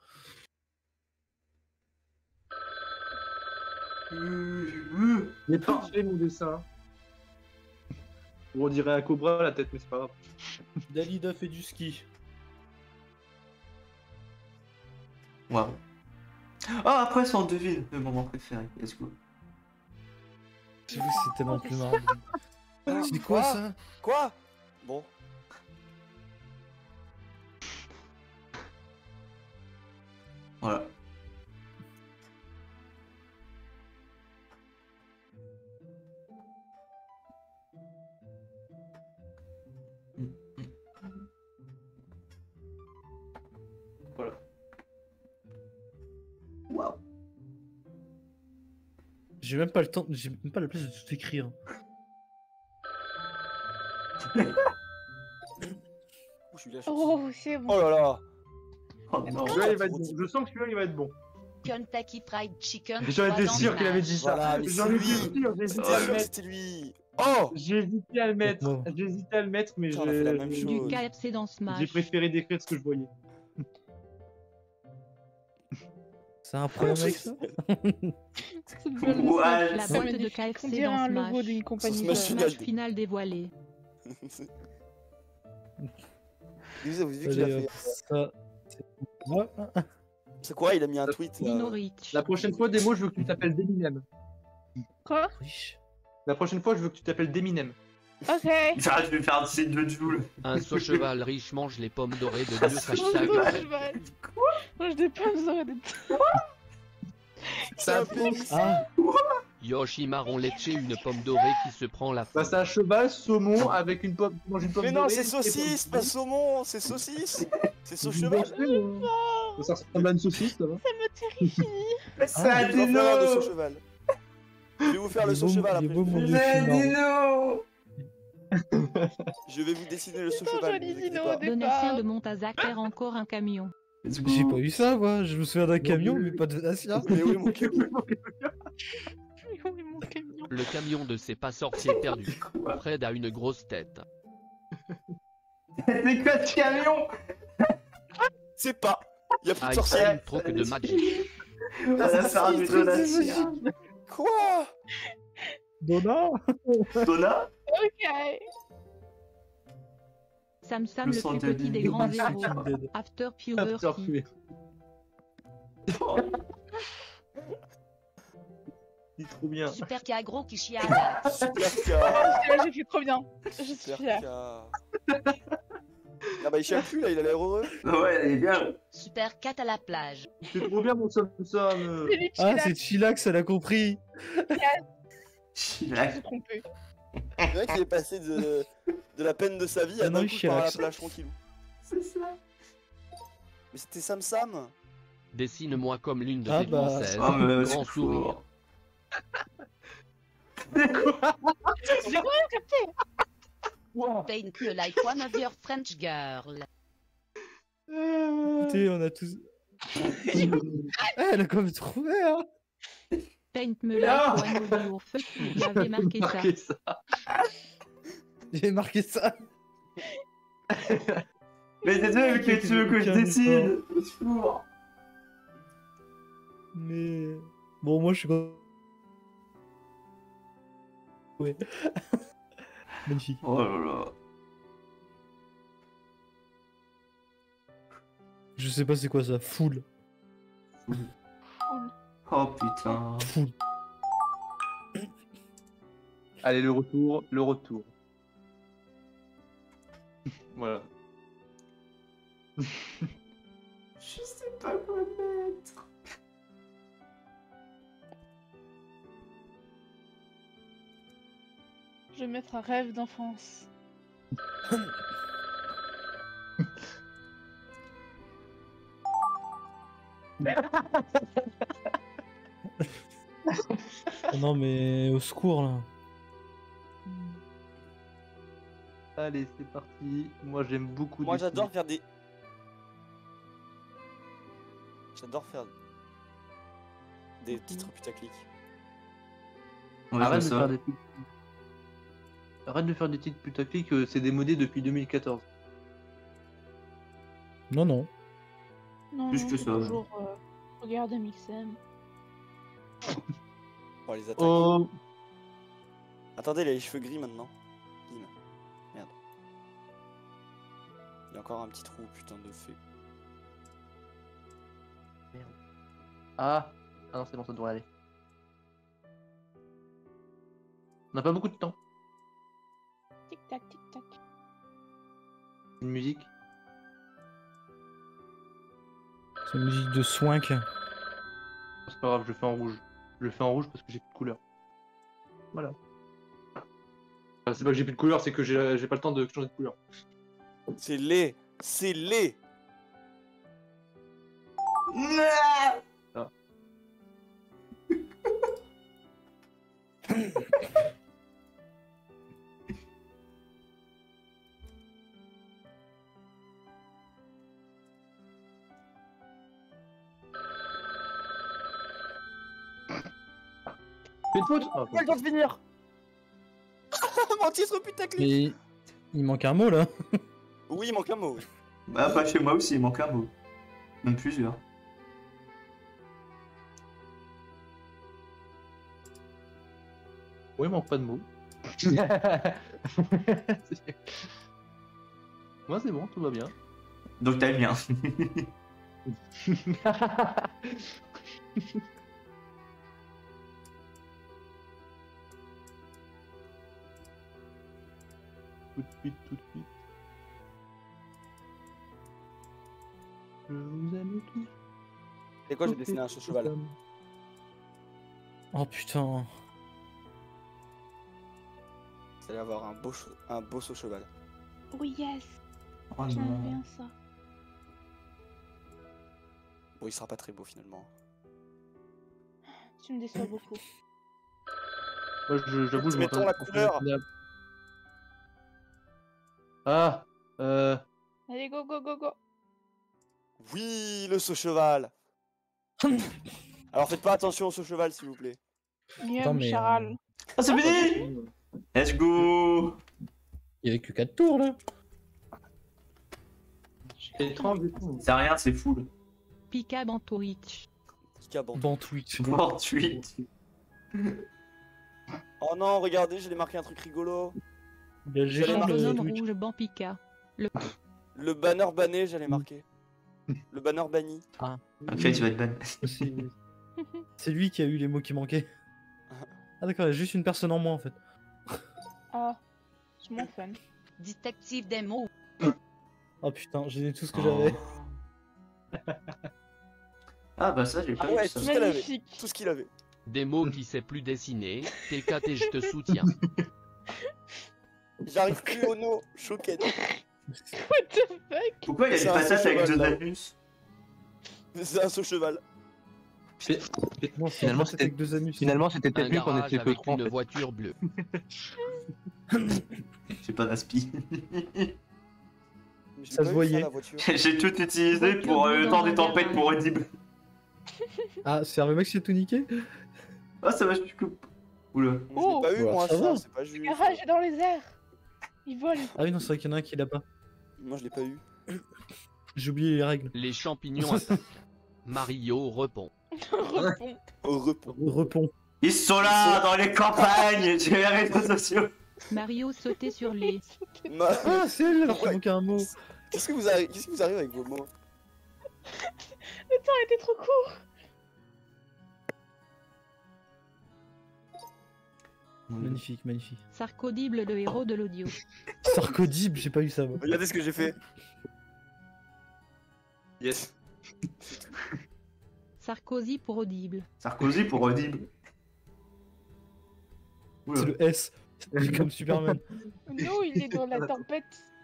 Il est parfait mon dessin. Bon, on dirait un cobra à la tête, mais c'est pas grave. Dalida fait du ski. Waouh. Ah, après, ça en devine le moment préféré. Let's go. J'avoue que c'est tellement plus marrant. C'est quoi ça? Quoi? Bon. Voilà. Voilà. Waouh. J'ai même pas le temps, j'ai même pas la place de tout écrire. Oh, je suis lâché. Oh, c'est bon. Oh là là. Oh non. Celui-là, il va être bon. Je sens que celui-là, il va être bon. Kentucky Fried Chicken. J'en étais trois sûr qu'il avait emballages. dit ça. Voilà, mais J'en c'est étais lui. sûr, j'ai hésité C'était à le sûr que mettre. c'était lui. Oh. J'ai hésité à le mettre. Bon. J'ai hésité à le mettre, mais Putain, on a fait la même j'ai chose. Du K F C dans Smash. j'ai préféré décrire ce que je voyais. C'est un problème avec ça? Ça me donne le Ouais, sens. La Ça boîte me de dit- K F on C dirait dans un logo Smash. d'une compagnie. Smash de- Final. Smash final dévoilé. Vous avez vu qu'il a Allez, fait. hop, ça. c'est- Ouais. C'est quoi? Il a mis un tweet là. Dino Rich. La prochaine fois, Demo, je veux que tu t'appelles Deminem. Quoi? Riche. La prochaine fois, je veux que tu t'appelles Deminem. Ok. Ah, je vais faire ces deux joules. Un saut cheval riche mange les pommes dorées de Ah, Dieu. c'est Hashtag. Moi, je vais- Moi, je dépense j'aurais des. C'est un pénis. Ah, Yoshi marron leche, une pomme dorée qui se prend la Bah, faute. c'est un cheval saumon avec une pomme. Mange une pomme Mais non, dorée, c'est et saucisse, pomme pas dorée. saumon, c'est saucisse. C'est sauce Une cheval. dorée, euh, Ça ressemble à une saucisse, ça va. Ça me terrifie. C'est Ah, un Je vais vous faire un de dino. saut cheval. Je vais vous faire le il est saut beau- cheval il est après. beau, mon je- Dieu, C'est un je suis dino. Je vais vous dessiner le saut Putain, cheval. joli ne vous inquiétez dino pas. au départ. Donatien de Montazac perd encore un camion. Let's go. j'ai pas eu ça, moi. Je me souviens d'un camion, mais pas de Dacia. Mais oui, mon camion. Oui, mon camion. Le camion de ses pas sorciers perdu. Fred a une grosse tête. C'est quoi ce camion? C'est pas. Y'a plus de Aïe, sorcière. aïe, trop que de magie. On va faire du Donatien. Quoi? Donna. Donna? Ok. Sam Sam Le le sang plus de petit des Lily. grands Ah, héros. c'est dead. After After Puberty. Puberty. C'est trop bien. Super Kagro qui chiale. Super K. Là, j'ai fait trop bien. Je suis Super fière. K. Ah bah il chiale plus là, il a l'air heureux. Ouais, elle est bien. Super Cat à la plage. C'est trop bien, mon Sam Sam. C'est lui qui Ah, l'a c'est Chillax, elle a compris. Chillax. s'est trompé. C'est vrai qu'il est passé de, de la peine de sa vie à Ah non, d'un il coup par la chialaxe. plage tranquillou. C'est ça. Mais c'était Sam Sam. Dessine-moi comme l'une de Ah tes bah. françaises. Oh, mais Grand c'est sourire. fort. J'ai quand même capté. Paint me like one of your French girl. Écoutez, on a tous. Ah, elle a quand même trouvé, hein. Paint me like one of your fuck you. J'avais marqué ça. Marquez ça. J'ai marqué ça. Mais c'est toi que tu veux que je Aucun dessine. C'est fou. Mais. Bon, moi, je suis content. Ouais. Magnifique. Oh là là. Je sais pas c'est quoi ça. Full. Oh putain. Full. Allez, le retour, le retour. Voilà. Je sais pas quoi mettre. Je vais mettre un rêve d'enfance. Oh non, mais au secours là. Allez, c'est parti. Moi, j'aime beaucoup. Moi dessiner. j'adore faire des. J'adore faire des titres putaclic. On va Arrête de faire faire ça. des titres. Arrête de faire des titres putaclic, euh, c'est démodé depuis deux mille quatorze. Non, non. Non, Plus non, que c'est ça, toujours euh, regarde Mixem. Oh les attaques. Oh, Attendez, il a les cheveux gris maintenant. Bim. Merde. Il y a encore un petit trou, putain de fée. ah, ah non, c'est bon, ça devrait aller. On n'a pas beaucoup de temps. Tic tac, tic tac. Une musique. C'est une musique de swing. C'est pas grave, je le fais en rouge. Je le fais en rouge parce que j'ai plus de couleur. Voilà. Enfin, c'est pas que j'ai plus de couleur, c'est que j'ai j'ai pas le temps de changer de couleur. C'est laid. C'est laid. Ah. Fais une faute. Ah, Pas le temps de finir. Mon titre putaclic. Mais il manque un mot là. Oui, il manque un mot. Bah, pas chez moi aussi, il manque un mot. Même plusieurs. Ouais, il manque pas de mots. Moi, c'est bon, tout va bien. Donc t'aimes bien. Tout de suite, tout de suite. Je vous aime tous. C'est quoi, j'ai dessiné un saut cheval. Oh putain. Vous allez avoir un beau, che- un beau saut cheval. Oui, yes. Oh J'aime non. bien ça. Bon, il sera pas très beau finalement. Tu me déçois beaucoup. Moi, je- j'avoue, je Mettons m'entends- la couleur. Ah, euh. Allez, go, go, go, go. Oui, le saut cheval. Alors faites pas attention au saut cheval s'il vous plaît. Mieux, Attends, mais, Charal. Ah, c'est fini! Let's go! Il y avait que quatre tours là. C'est étrange du coup. C'est rien, c'est full. Pika Bantouich. Kika Band. Ban Twitch. vingt-huit. Oh non, regardez, j'ai marqué un truc rigolo. Il y a J'allais Gérard marquer de Bonhomme Twitch. rouge Ban Pika. Le banner banné, j'allais marquer. Le banner banni. Ok, tu vas être ban. C'est- C'est lui qui a eu les mots qui manquaient. Ah d'accord, il y a juste une personne en moins en fait. Ah, c'est mon fun. Détective des mots. Oh putain, j'ai tout ce que Oh. j'avais. Ah bah ça, j'ai pas Ah ouais, vu ça. tout ce qu'elle avait. Magnifique. Tout ce qu'il avait. Des mots qui sait plus dessiner. T K T, je te soutiens. J'arrive plus au no. Choquette. What the fuck? Pourquoi il y a C'est des un patates avec cheval, deux là. anus? C'est un saut cheval. Non, Finalement, c'était avec deux anus. Finalement, c'était Un peut-être mieux qu'on garage était que avec trois. en une fait. voiture bleue. J'ai pas d'aspi. Mais je l'ai Ça pas se eu, voyait. la voiture. J'ai tout utilisé Voiture pour euh, bleue le dans temps un des tempêtes garage. pour audible. Ah, c'est Hervé Max qui a tout niqué. Ah ça va, je coupe. Oula. Je Oh. l'ai pas eu Bah, moi ça ça, va. c'est pas juste. Garage est dans les airs. Il vole. Ah oui, non, c'est vrai qu'il y en a un qui l'a pas. Moi je l'ai pas eu. J'ai oublié les règles. Les champignons attaquent. Mario répond. Repond. Au repos. Repond. Ils sont là, dans les campagnes, j'ai les réseaux sociaux. Mario sautait sur les. Ma- Ah, c'est elle alors qu'il Ouais. manquait un mot. Qu'est-ce que vous arrivez Qu'est-ce qui vous arrive avec vos mots? Le temps était trop court. Magnifique, magnifique. Sarcodible, le héros de l'audio. Sarcodible, j'ai pas eu ça. moi. Regardez ce que j'ai fait. Yes. Sarkozy pour audible. Sarkozy pour audible. Oula. C'est le S. C'est comme Superman. Nous, il est dans la tempête.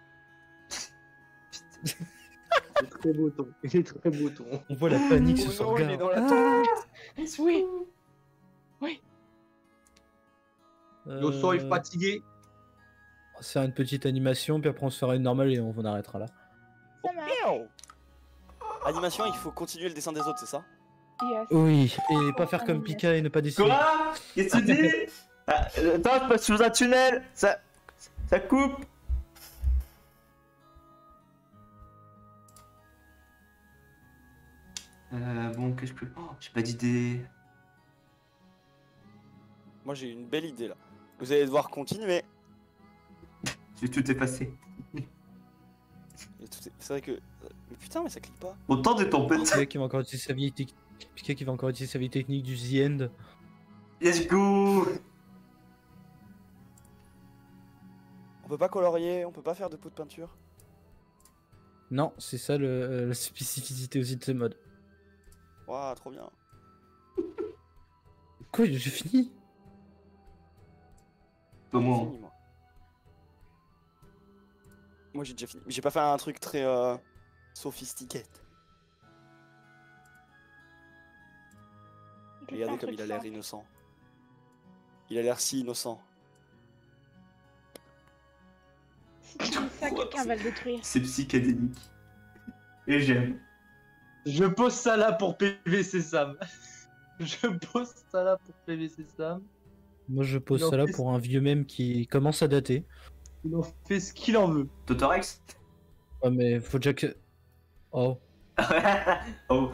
C'est très beau ton. Il est très beau ton. On voit la panique Oh sur son non, il est regard. dans la Ah oui. Le son est Euh, fatigué. On va se faire une petite animation, puis après on se fera une normale et on en arrêtera là. Ça marche. Miaou. Animation, il faut continuer le dessin des autres, c'est ça? Yes. Oui, et pas faire comme Pika et ne pas dessiner. Quoi? Qu'est-ce que tu dis? Ah, euh, Attends, je passe sous un tunnel. Ça, ça coupe. Euh, bon, qu'est-ce que... Oh, j'ai pas d'idée. Moi j'ai une belle idée là. Vous allez devoir continuer. J'ai tout effacé. Et tout est- C'est vrai que. Mais putain, mais ça clique pas. Autant de tempêtes. Pika qui va encore utiliser sa vieille technique. Pika qui va encore utiliser sa vieille technique du The End. Let's go. On peut pas colorier, on peut pas faire de pot de peinture. Non, c'est ça le, euh, la spécificité aussi de ce mode. Waouh, trop bien. Quoi, j'ai fini? Pas J'ai moi. fini, moi. Moi j'ai déjà fini. Mais j'ai pas fait un truc très euh, sophistiqué. Je fais Regardez un comme truc il a l'air simple. innocent. Il a l'air si innocent. Si tu dis ça, quelqu'un va le détruire. C'est psychédélique. Et j'aime. Je pose ça là pour P V C Sam. Je pose ça là pour P V C Sam. Moi je pose Il en ça là fait- pour un vieux mème qui commence à dater. Il en fait ce qu'il en veut. Totorex. Ouais mais faut déjà que... Oh. Oh.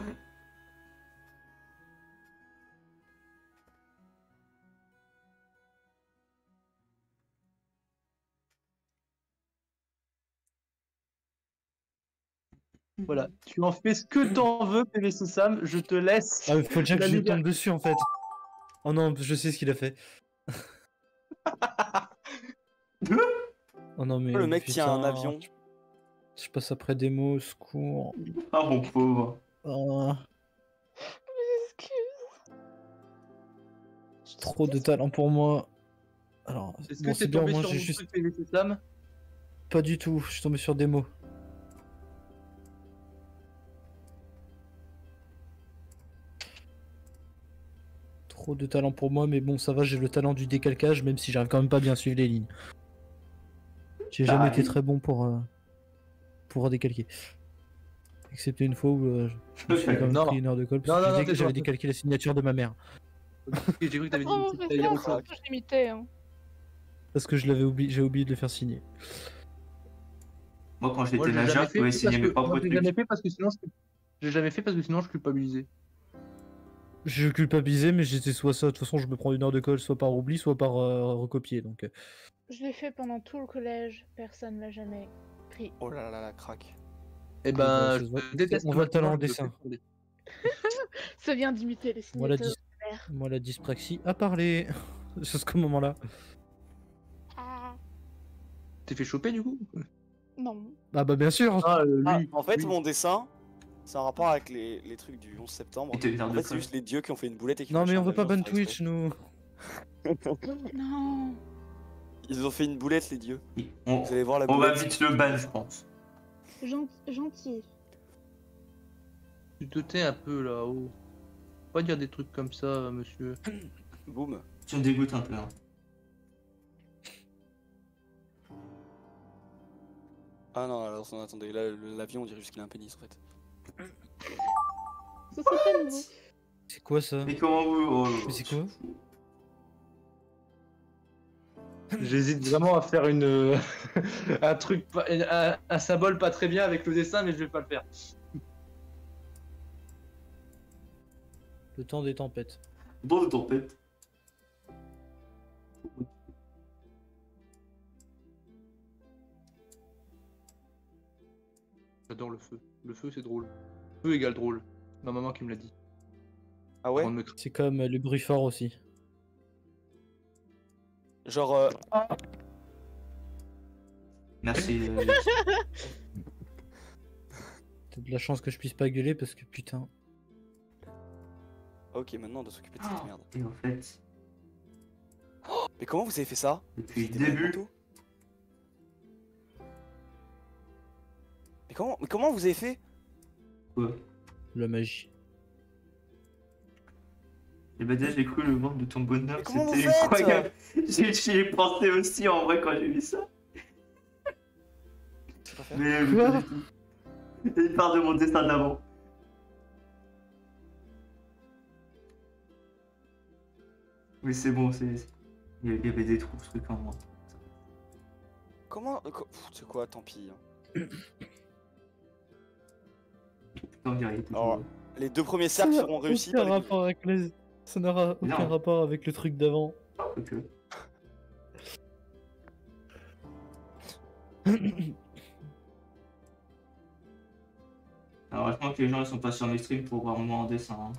Voilà, tu en fais ce que t'en veux, P V C Sam, je te laisse. Ah, faut déjà que La je lui liberté. tombe dessus en fait. Oh non, je sais ce qu'il a fait. Oh non, mais. Le mec tient un putain, avion. Je passe après des mots, au secours. Ah, mon pauvre. Oh, Excuse. trop de talent pour moi. Alors, Est-ce bon, que c'est t'es bien, tombé moi sur j'ai mon juste. truc P V C Sam? Pas du tout, je suis tombé sur des mots. Trop de talent pour moi, mais bon, ça va, j'ai le talent du décalcage, même si j'arrive quand même pas à bien suivre les lignes. J'ai jamais été Pareil. très bon pour, euh, pour décalquer. Excepté une fois où euh, je me suis quand même Non. pris une heure de colle parce Non, que non, je non, disais que t'es j'avais pas- décalqué la signature de ma mère. J'ai cru que t'avais dit Oh, une mais petite ça, taille ça, au que j'imitais. Hein. Parce que je l'avais oublié, j'ai oublié de le faire signer. Moi, quand Moi, j'étais je l'ai nageur, jamais je pouvais fait signer parce mes que- propres moi, je l'ai trucs. jamais fait parce que sinon je... J'ai jamais fait parce que sinon je culpabilisais. Je culpabilisais, mais j'étais soit ça, de toute façon je me prends une heure de colle soit par oubli, soit par euh, recopier. Donc, euh, Je l'ai fait pendant tout le collège. Personne ne l'a jamais pris. Oh là là là, crack. Eh bah, ben, ça se voit. je déteste On voit le talent en maintenant, je le dessin. fais pour des- Ça vient d'imiter les Moi la, signatures. dys- moi, la dyspraxie a parlé. Jusqu'au moment-là. Ah, T'es fait choper du coup? non. Ah bah bien sûr. Ah, euh, Ah, lui. en fait, lui. mon dessin, c'est un rapport avec les, les trucs du onze septembre. Et t'as une heure En de fait, c'est colle. juste les dieux qui ont fait une boulette et qui Non ont mais on lâché veut pas un avion ban sans faire Twitch nous. Non. exprès. Ils ont fait une boulette, les dieux. On, Vous allez voir la on va boulette. vite le ban, je pense. Gen- gentil. Tu te tais un peu là-haut. Faut pas dire des trucs comme ça, monsieur. Boum. Tu me dégoûtes un peu. Hein. Ah non, alors non, attendez, là, le- l'avion, on dirait juste qu'il a un pénis en fait. Ça c'est pas nouveau. C'est quoi ça? Mais comment vous. Oh, Mais c'est quoi? J'hésite vraiment à faire une euh, un truc, pas- un, un symbole pas très bien avec le dessin, mais je vais pas le faire. Le temps des tempêtes. Dans de tempête. J'adore le feu. Le feu, c'est drôle. Feu égale drôle. Ma maman qui me l'a dit. Ah ouais Avant de me cra- C'est comme euh, le bruit fort aussi. Genre, euh, Merci. euh, T'as de la chance que je puisse pas gueuler parce que putain. ok, maintenant on doit s'occuper de cette merde. Et en fait, Mais comment vous avez fait ça depuis le Des malades début, mentaux Mais comment, mais comment vous avez fait quoi. La magie. Et bah déjà j'ai cru le monde de ton bonheur, Mais comment c'était vous faites incroyable. J'ai j'y ai pensé aussi en vrai quand j'ai vu ça. Je sais pas faire. Mais mais Quoi pas du tout. C'est une part de mon dessin d'avant. Oui c'est bon, c'est. Il y il y avait des trous, ce truc en moi. Comment euh, co- Pff, c'est quoi, tant pis. hein. Non, il y a- il y a toujours- Alors, Les deux premiers cercles seront réussis. Aucun dans les- rapport avec les... Ça n'aura aucun Non. rapport avec le truc d'avant. Ok. Alors, je crois que les gens ils sont pas sur mes streams pour voir moi en dessin. Hein.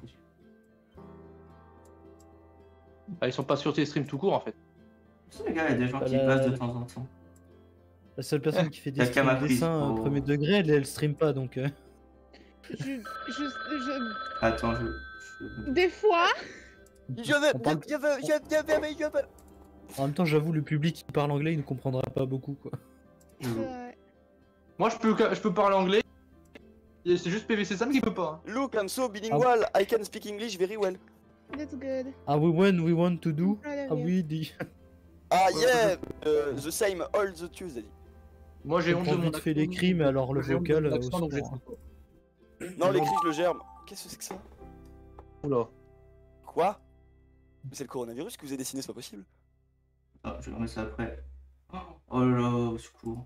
Ah, ils sont pas sur tes streams tout court en fait. Tu sais, les gars, il y a des gens qui Voilà. passent de temps en temps. La seule personne qui fait des Quelqu'un m'a streams pris dessin pour- au premier degré, elle, elle stream pas donc. euh. Je, je, je- Attends, je. je- Des fois, Je vais- On parle- je vais- je vais- je vais- je vais- En même temps, j'avoue, le public qui parle anglais, il ne comprendra pas beaucoup quoi. je- euh, Moi, je peux, je peux parler anglais. Et c'est juste P V C Sam qui peut pas. hein. Look, I'm so bilingual. I can speak English very well. that's good. Ah we when we want to do. Proud of Ah you. oui, dit. Ah yeah, uh, the same all the Tuesday. Moi, j'ai Je honte de prends mon vite fait accent, l'écrit, mais alors le j'ai honte de vocal, mon euh, accent, au donc je secours. sais pas. Non, l'écrit, je le germe. Qu'est-ce que c'est que ça Oula. Quoi Mais c'est le coronavirus que vous avez dessiné, c'est pas possible. Ah, je vais remettre ça après. Oh là là, au secours.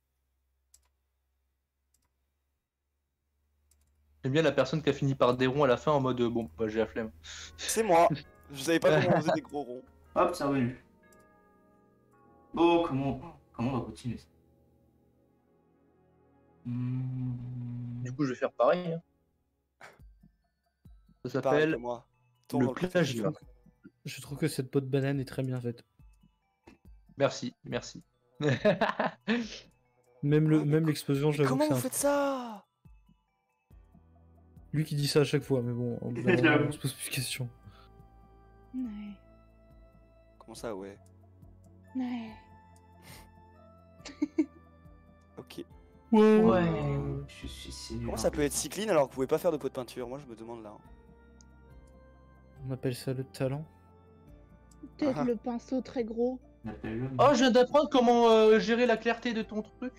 J'aime bien la personne qui a fini par des ronds à la fin en mode euh, bon, bah, j'ai la flemme. C'est moi. Je savais pas comment on faisait des gros ronds. Hop, c'est revenu. Bon, comment. Comment on va continuer ça Hmm. Du coup, je vais faire pareil. hein. Ça Pareil s'appelle que moi. Tourne le dans le plagiat. Je trouve que cette peau de banane est très bien faite. Merci, merci. Même le, Ah, mais même co- l'explosion, Mais j'avoue comment que c'est vous un... faites ça? Lui qui dit ça à chaque fois, mais bon, au bout d'un moment, J'avoue. on se pose plus de questions. Ouais. Comment ça, ouais? Ouais. Ok. Ouais. Je suis sûr. Comment ça peut être si clean alors que vous pouvez pas faire de pot de peinture? Moi, je me demande là. On appelle ça le talent. Peut-être Ah. le pinceau très gros. On appelle le- Oh, je viens d'apprendre comment euh, gérer la clarté de ton truc.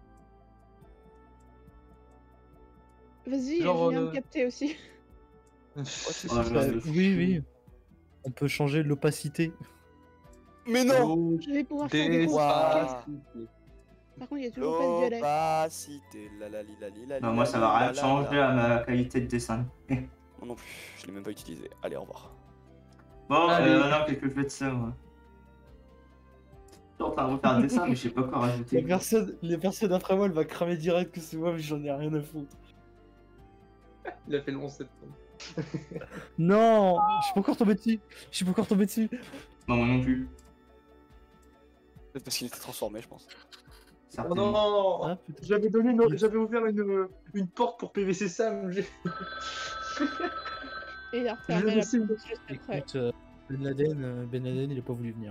Vas-y, Genre, je viens euh, de capter aussi. Oh, Bah, là, le oui, fou. oui. On peut changer l'opacité. Mais non! Oh, Je vais pouvoir faire des des- grosses Waouh. cascades. Par contre, il y a toujours pas de violet. L'opacité, la la li la li la Bah, li, moi, la ça li, va la rien la changer la. à ma qualité de dessin. Moi non plus, je l'ai même pas utilisé. Allez, au revoir. Bon, Allez. euh, non, qu'est-ce que je fais de ça, moi? Je suis en train de refaire un dessin, mais je sais pas quoi rajouter. Les personnes, les personnes après moi, elle va cramer direct que c'est moi, mais j'en ai rien à foutre. Il a fait le onze septembre. Non, je suis pas encore tombé dessus. Je suis pas encore tombé dessus. Non, moi non plus. Peut-être parce qu'il était transformé, je pense. Oh Certainement. non, Ah, putain. J'avais donné une... j'avais ouvert une... une porte pour P V C Sam. j'ai- Et il a Je refermé le la sais. porte juste après. Écoute, euh, Ben Laden, euh, Ben Laden, il a pas voulu venir.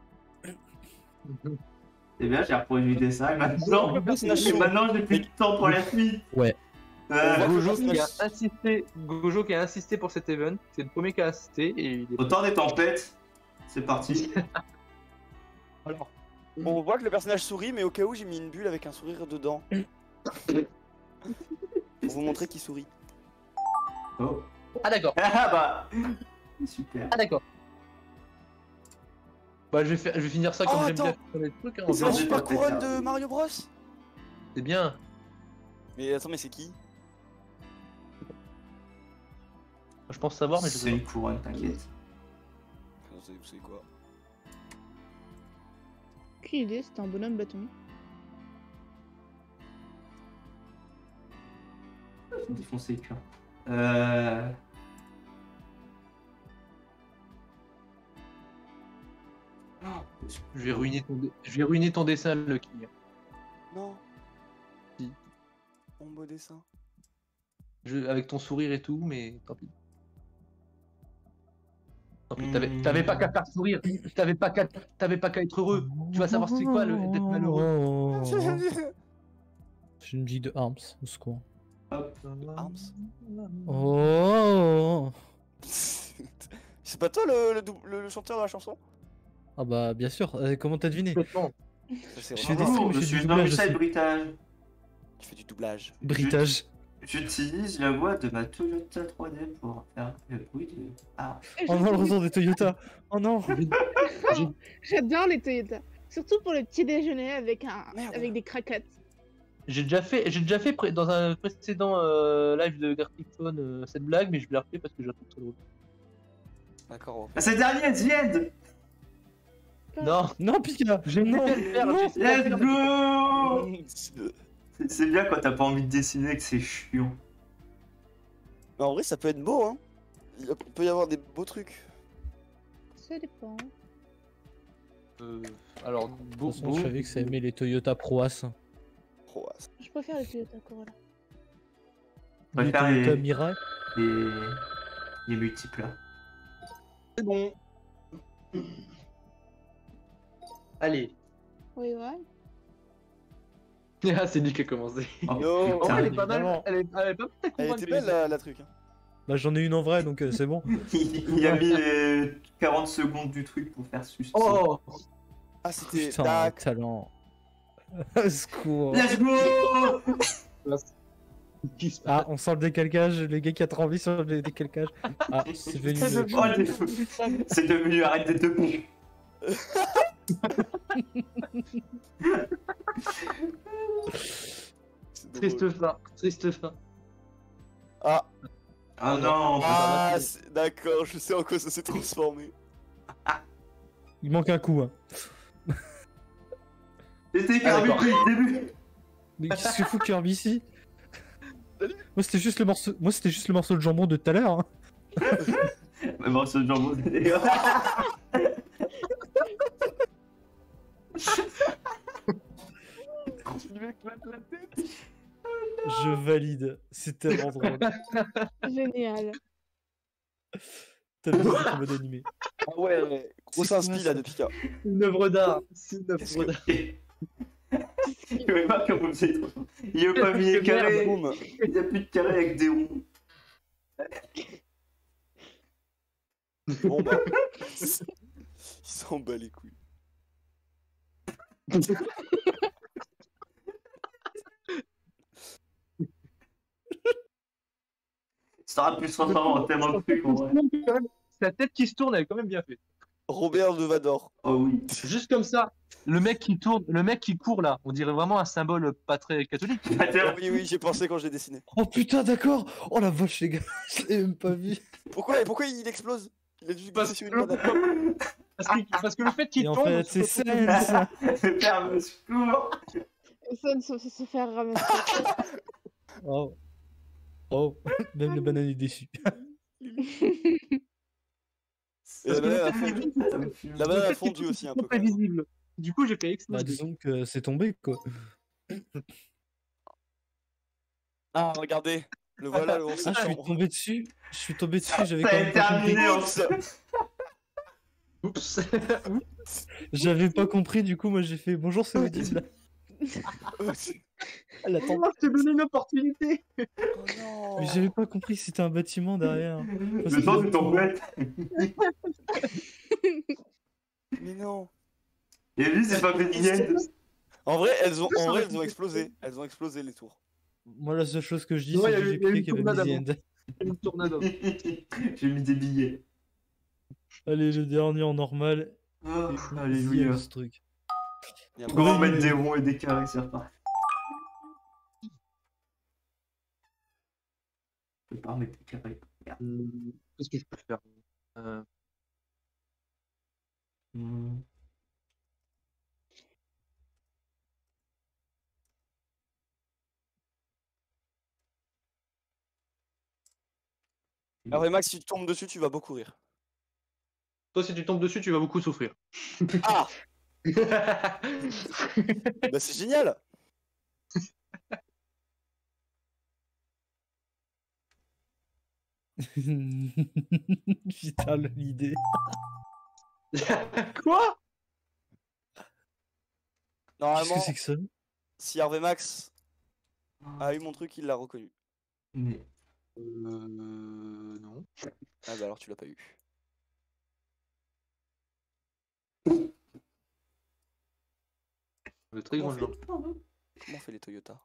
C'est bien, j'ai reproduit le dessin et maintenant, Le personnage et chaud. maintenant j'ai plus de temps pour la suite. Ouais. Euh, Gojo qui a insisté, Gojo qui a insisté pour cet event, c'est le premier qui a insisté et il est... Autant des tempêtes. C'est parti. Alors, On voit que le personnage sourit, mais au cas où, j'ai mis une bulle avec un sourire dedans. Pour vous montrer qu'il sourit. Oh. ah d'accord, Ah bah. Super. ah d'accord. Bah je vais, faire, je vais finir ça comme Oh, j'aime bien attends. faire les trucs. Hein, C'est la Attends, super attends, couronne attends. de Mario Bros. c'est bien. Mais attends, mais c'est qui? Je pense savoir, mais je C'est sais une couronne, t'inquiète. Vous savez, vous savez quoi? Quelle idée, c'était un bonhomme bâton. Défoncer le cœur. Euh. pas. Je vais ruiner ton, dé- je vais ruiner ton dessin, Lucky. Non. Si. Mon beau dessin. Je, avec ton sourire et tout, mais tant pis. Tant pis, t'avais Hmm. t'avais pas qu'à faire sourire, t'avais pas qu'à t'avais pas qu'à être heureux. Tu vas savoir c'est quoi le d'être malheureux. C'est une musique de Arms, au secours. Hop. Arms. Oh. C'est pas toi le, le, dou- le- le chanteur de la chanson? Ah bah bien sûr, euh, comment t'as deviné? Complètement. Ça, c'est Je vrai. fais des Bravo, streams, je je fais suis du dans doublage Michel aussi. Britage. Tu fais du doublage. Britage. J'utilise la voix de ma Toyota trois D pour faire le bruit de. Ah. Oh non, le retour des Toyota. Oh non. J'adore les Toyota. Surtout pour le petit déjeuner avec, un... Merde. avec des craquettes. J'ai déjà fait, j'ai déjà fait pré- dans un précédent euh, live de Gartic Phone euh, cette blague, mais je l'ai refait parce que je la trouve très drôle. D'accord, on Ah, c'est le dernier, The End. Non, Non, Pika. j'ai Non. essayé de le faire, non. j'ai essayé de le Let's faire. go. fait. C'est- C'est bien quand t'as pas envie de dessiner que c'est chiant. Mais en vrai, ça peut être beau, hein. Il y a- il peut y avoir des beaux trucs. Ça dépend. Euh, alors, De beau, toute façon, beau, je savais que ça aimait les Toyota Proas. Oh, ouais, c'est- Je préfère les Toyota Corolla. On va Les faire Toyota les- Mirai. Les, les multiples là. c'est bon. Allez. Oui, ouais. Ah, c'est lui qui a commencé. Oh, Yo. En putain. vrai, elle est pas mal, évidemment. elle est, elle est pas mal ta Elle couronne, était belle la, la truc. Hein. Bah j'en ai une en vrai, donc euh, c'est bon. Il a mis euh, quarante secondes du truc pour faire sucer. Oh, Ah, c'était. Putain, Tac. talent. Au secours. Let's go. qui se passe Ah, on sent le décalcage, les gars qui a tremblé sur le décalcage. Ah, c'est devenu. C'est euh, devenu- c'est devenu arrête des deux coups. C'est drôle. Triste fin, triste fin. Ah, Ah non. ah c'est- d'accord, je sais en quoi ça s'est transformé. Il manque un coup. Hein. J'étais Ah, perdu d'accord. depuis le début. Mais qu'est-ce que fout Kirby ici? Moi c'était juste le morceau, moi c'était juste le morceau de jambon de tout à l'heure. Hein. Mais morceau de jambon, c'est Je valide, c'est tellement drôle. Génial. T'as vu le mode animé. Ah ouais, grosse C'est quoi, inspi ça là de Pika. Une œuvre d'art. C'est une Qu'est-ce œuvre que- d'art. Il veut pas qu'on c'est trop. Il veut pas mis les carrés. Boum. Il y a plus de carrés avec des ronds. Bon bah. Il s'en bat les couilles. Ça aura pu se transformer en tellement de trucs en vrai. Sa tête qui se tourne, elle est quand même bien faite. Robert de Vador. Oh oui. Juste comme ça, le mec qui tourne, le mec qui court là, on dirait vraiment un symbole pas très catholique. Attends. Oui, oui, j'ai pensé quand j'ai dessiné. Oh putain, d'accord. Oh la vache les gars, je l'ai même pas vu. Pourquoi, pourquoi il explose? Il a dû Parce passer sur une que- banane. Parce que, parce que le fait qu'il Et en tombe, fait, c'est ça. Le père me secours. Ça ne se, se faire ramasser. Oh. Oh, même le banane est déçu. Et la banane a fondu. Ça me fume. La banane a fondu aussi un peu. quand même. prévisible. Du coup, j'ai fait Bah exploser. disons que c'est tombé quoi. Ah, regardez. Le voilà, le onze Ah, je suis septembre. tombé dessus. Je suis tombé dessus, j'avais Ça quand a même pas compris. terminé en Oups. J'avais pas compris, du coup moi j'ai fait bonjour c'est audible. Elle attend. Comment je t'ai donné une opportunité? Oh non. Mais j'avais pas compris que c'était un bâtiment derrière. Parce Le que- temps c'est ton bête. Mais non. Et lui c'est pas Gradient. En vrai, elles ont, en vrai, elles ont explosé. Elles ont explosé les tours. Moi la seule chose que je dis Ouais, c'est y a que eu- j'ai y a eu crié une qu'il y avait tornade mis The End. Une tornado. J'ai mis des billets. Allez le dernier en normal. Oh, Et- alléluia. ce truc. Il y a On va Ouais, mettre mais- des ronds et des carrés, c'est reparti. Je peux pas remettre des carrés. Merde. Hum, Qu'est-ce que je peux faire? Euh, Hmm. Alors, et Max, si tu tombes dessus, tu vas beaucoup rire. Toi, si tu tombes dessus, tu vas beaucoup souffrir. Ah. Bah, c'est génial. Putain l'idée. Quoi? Qu'est-ce Normalement, que c'est que ça? si Hervé Max a eu mon truc, il l'a reconnu. Mais Euh. Non. Ah bah alors tu l'as pas eu. Le très grand genre. Comment on fait les Toyota?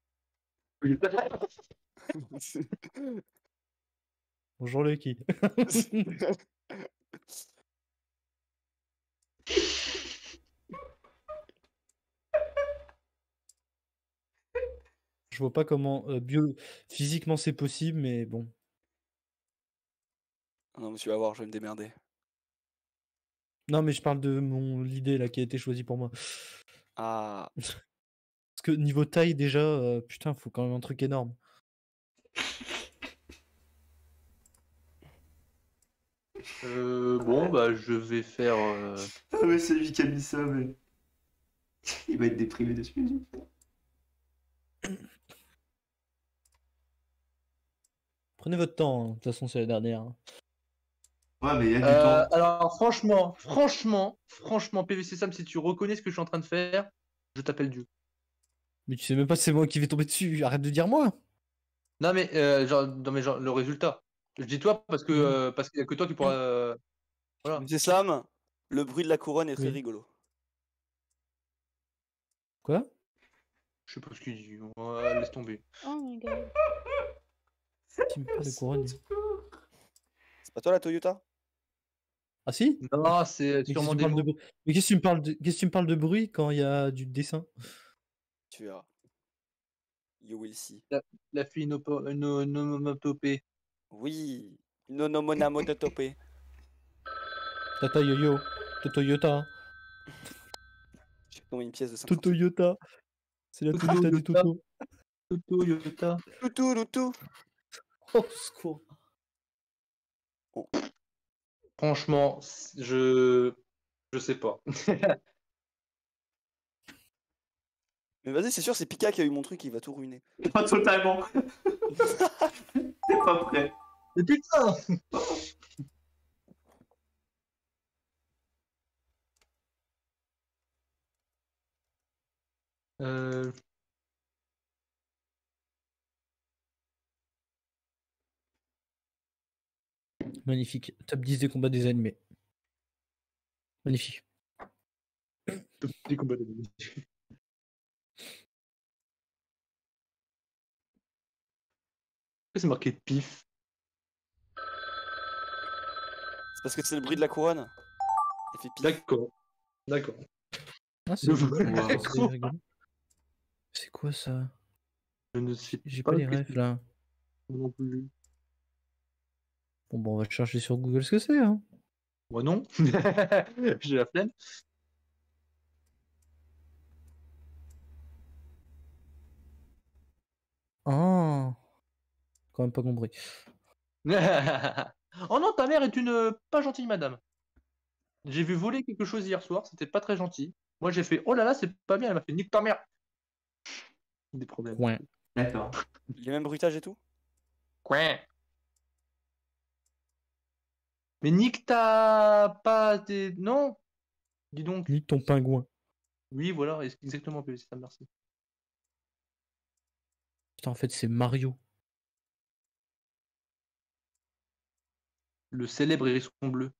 Bonjour Lucky. Je vois pas comment euh, bio physiquement c'est possible, mais bon. Non mais tu vas voir, je vais me démerder. Non mais je parle de mon l'idée là qui a été choisie pour moi. Ah. Parce que niveau taille déjà, euh, putain, faut quand même un truc énorme. Euh, bon, bah, je vais faire. euh, ah mais c'est lui qui a mis ça, mais il va être déprimé dessus. Prenez votre temps, hein. De toute façon c'est la dernière. hein. Ouais, mais il y a du euh, temps. alors, franchement, franchement, franchement, P V C Sam, si tu reconnais ce que je suis en train de faire, je t'appelle Dieu. Mais tu sais même pas si c'est moi qui vais tomber dessus, arrête de dire moi. Non, mais, euh, genre, non, mais genre, le résultat. Je dis toi parce que Mhm. euh, parce qu'il y a que toi qui pourra. euh, Voilà. C'est Sam, le bruit de la couronne est très Oui. rigolo. Quoi? Je sais pas ce qu'il dit. Ouais, laisse tomber. Oh my god. Qui me parle de couronne? C'est pas toi la Toyota? Ah si? Non, c'est Mais qu'est-ce que sûrement tu des parles de mots. bruit Mais qu'est-ce que tu me parles de qu'est-ce que tu me parles de bruit quand il y a du dessin? Tu verras. You will see. La fille nopo- no- nomatopée. Oui. Nonomonamonotopé. Tata yo-yo, Totoyota, J'ai tombé une pièce de cinquante. Totoyota. C'est la Toyota du Toto. Toto, Yota. Toutou, toutou. Oh, au secours. Franchement, je. Je sais pas. Mais vas-y, c'est sûr, c'est Pika qui a eu mon truc, il va tout ruiner. Pas totalement. T'es pas prêt. Mais putain! Euh... Magnifique. Top dix des combats des animés. Magnifique. Des combats d'animés. Pourquoi c'est marqué pif? C'est parce que c'est le bruit de la couronne. Il fait pif. D'accord. D'accord. Ah, c'est Le rigolo. vrai. C'est rigolo. C'est quoi ça? Je ne sais J'ai pas pas les ce que rêves c'est là. non plus. Bon, bon, on va chercher sur Google ce que c'est. Hein. Moi non. J'ai la flemme. Ah, quand même pas compris. Oh non, ta mère est une euh, pas gentille madame. J'ai vu voler quelque chose hier soir, c'était pas très gentil. Moi j'ai fait oh là là, c'est pas bien, elle m'a fait nique ta mère. Des problèmes. Coin. D'accord. Les mêmes bruitages et tout. Coin. Mais nique ta pas tes non. Dis donc. Nique ton pingouin. Oui, voilà, exactement, P V C, ça merci. Putain, en fait, c'est Mario. Le célèbre hérisson bleu.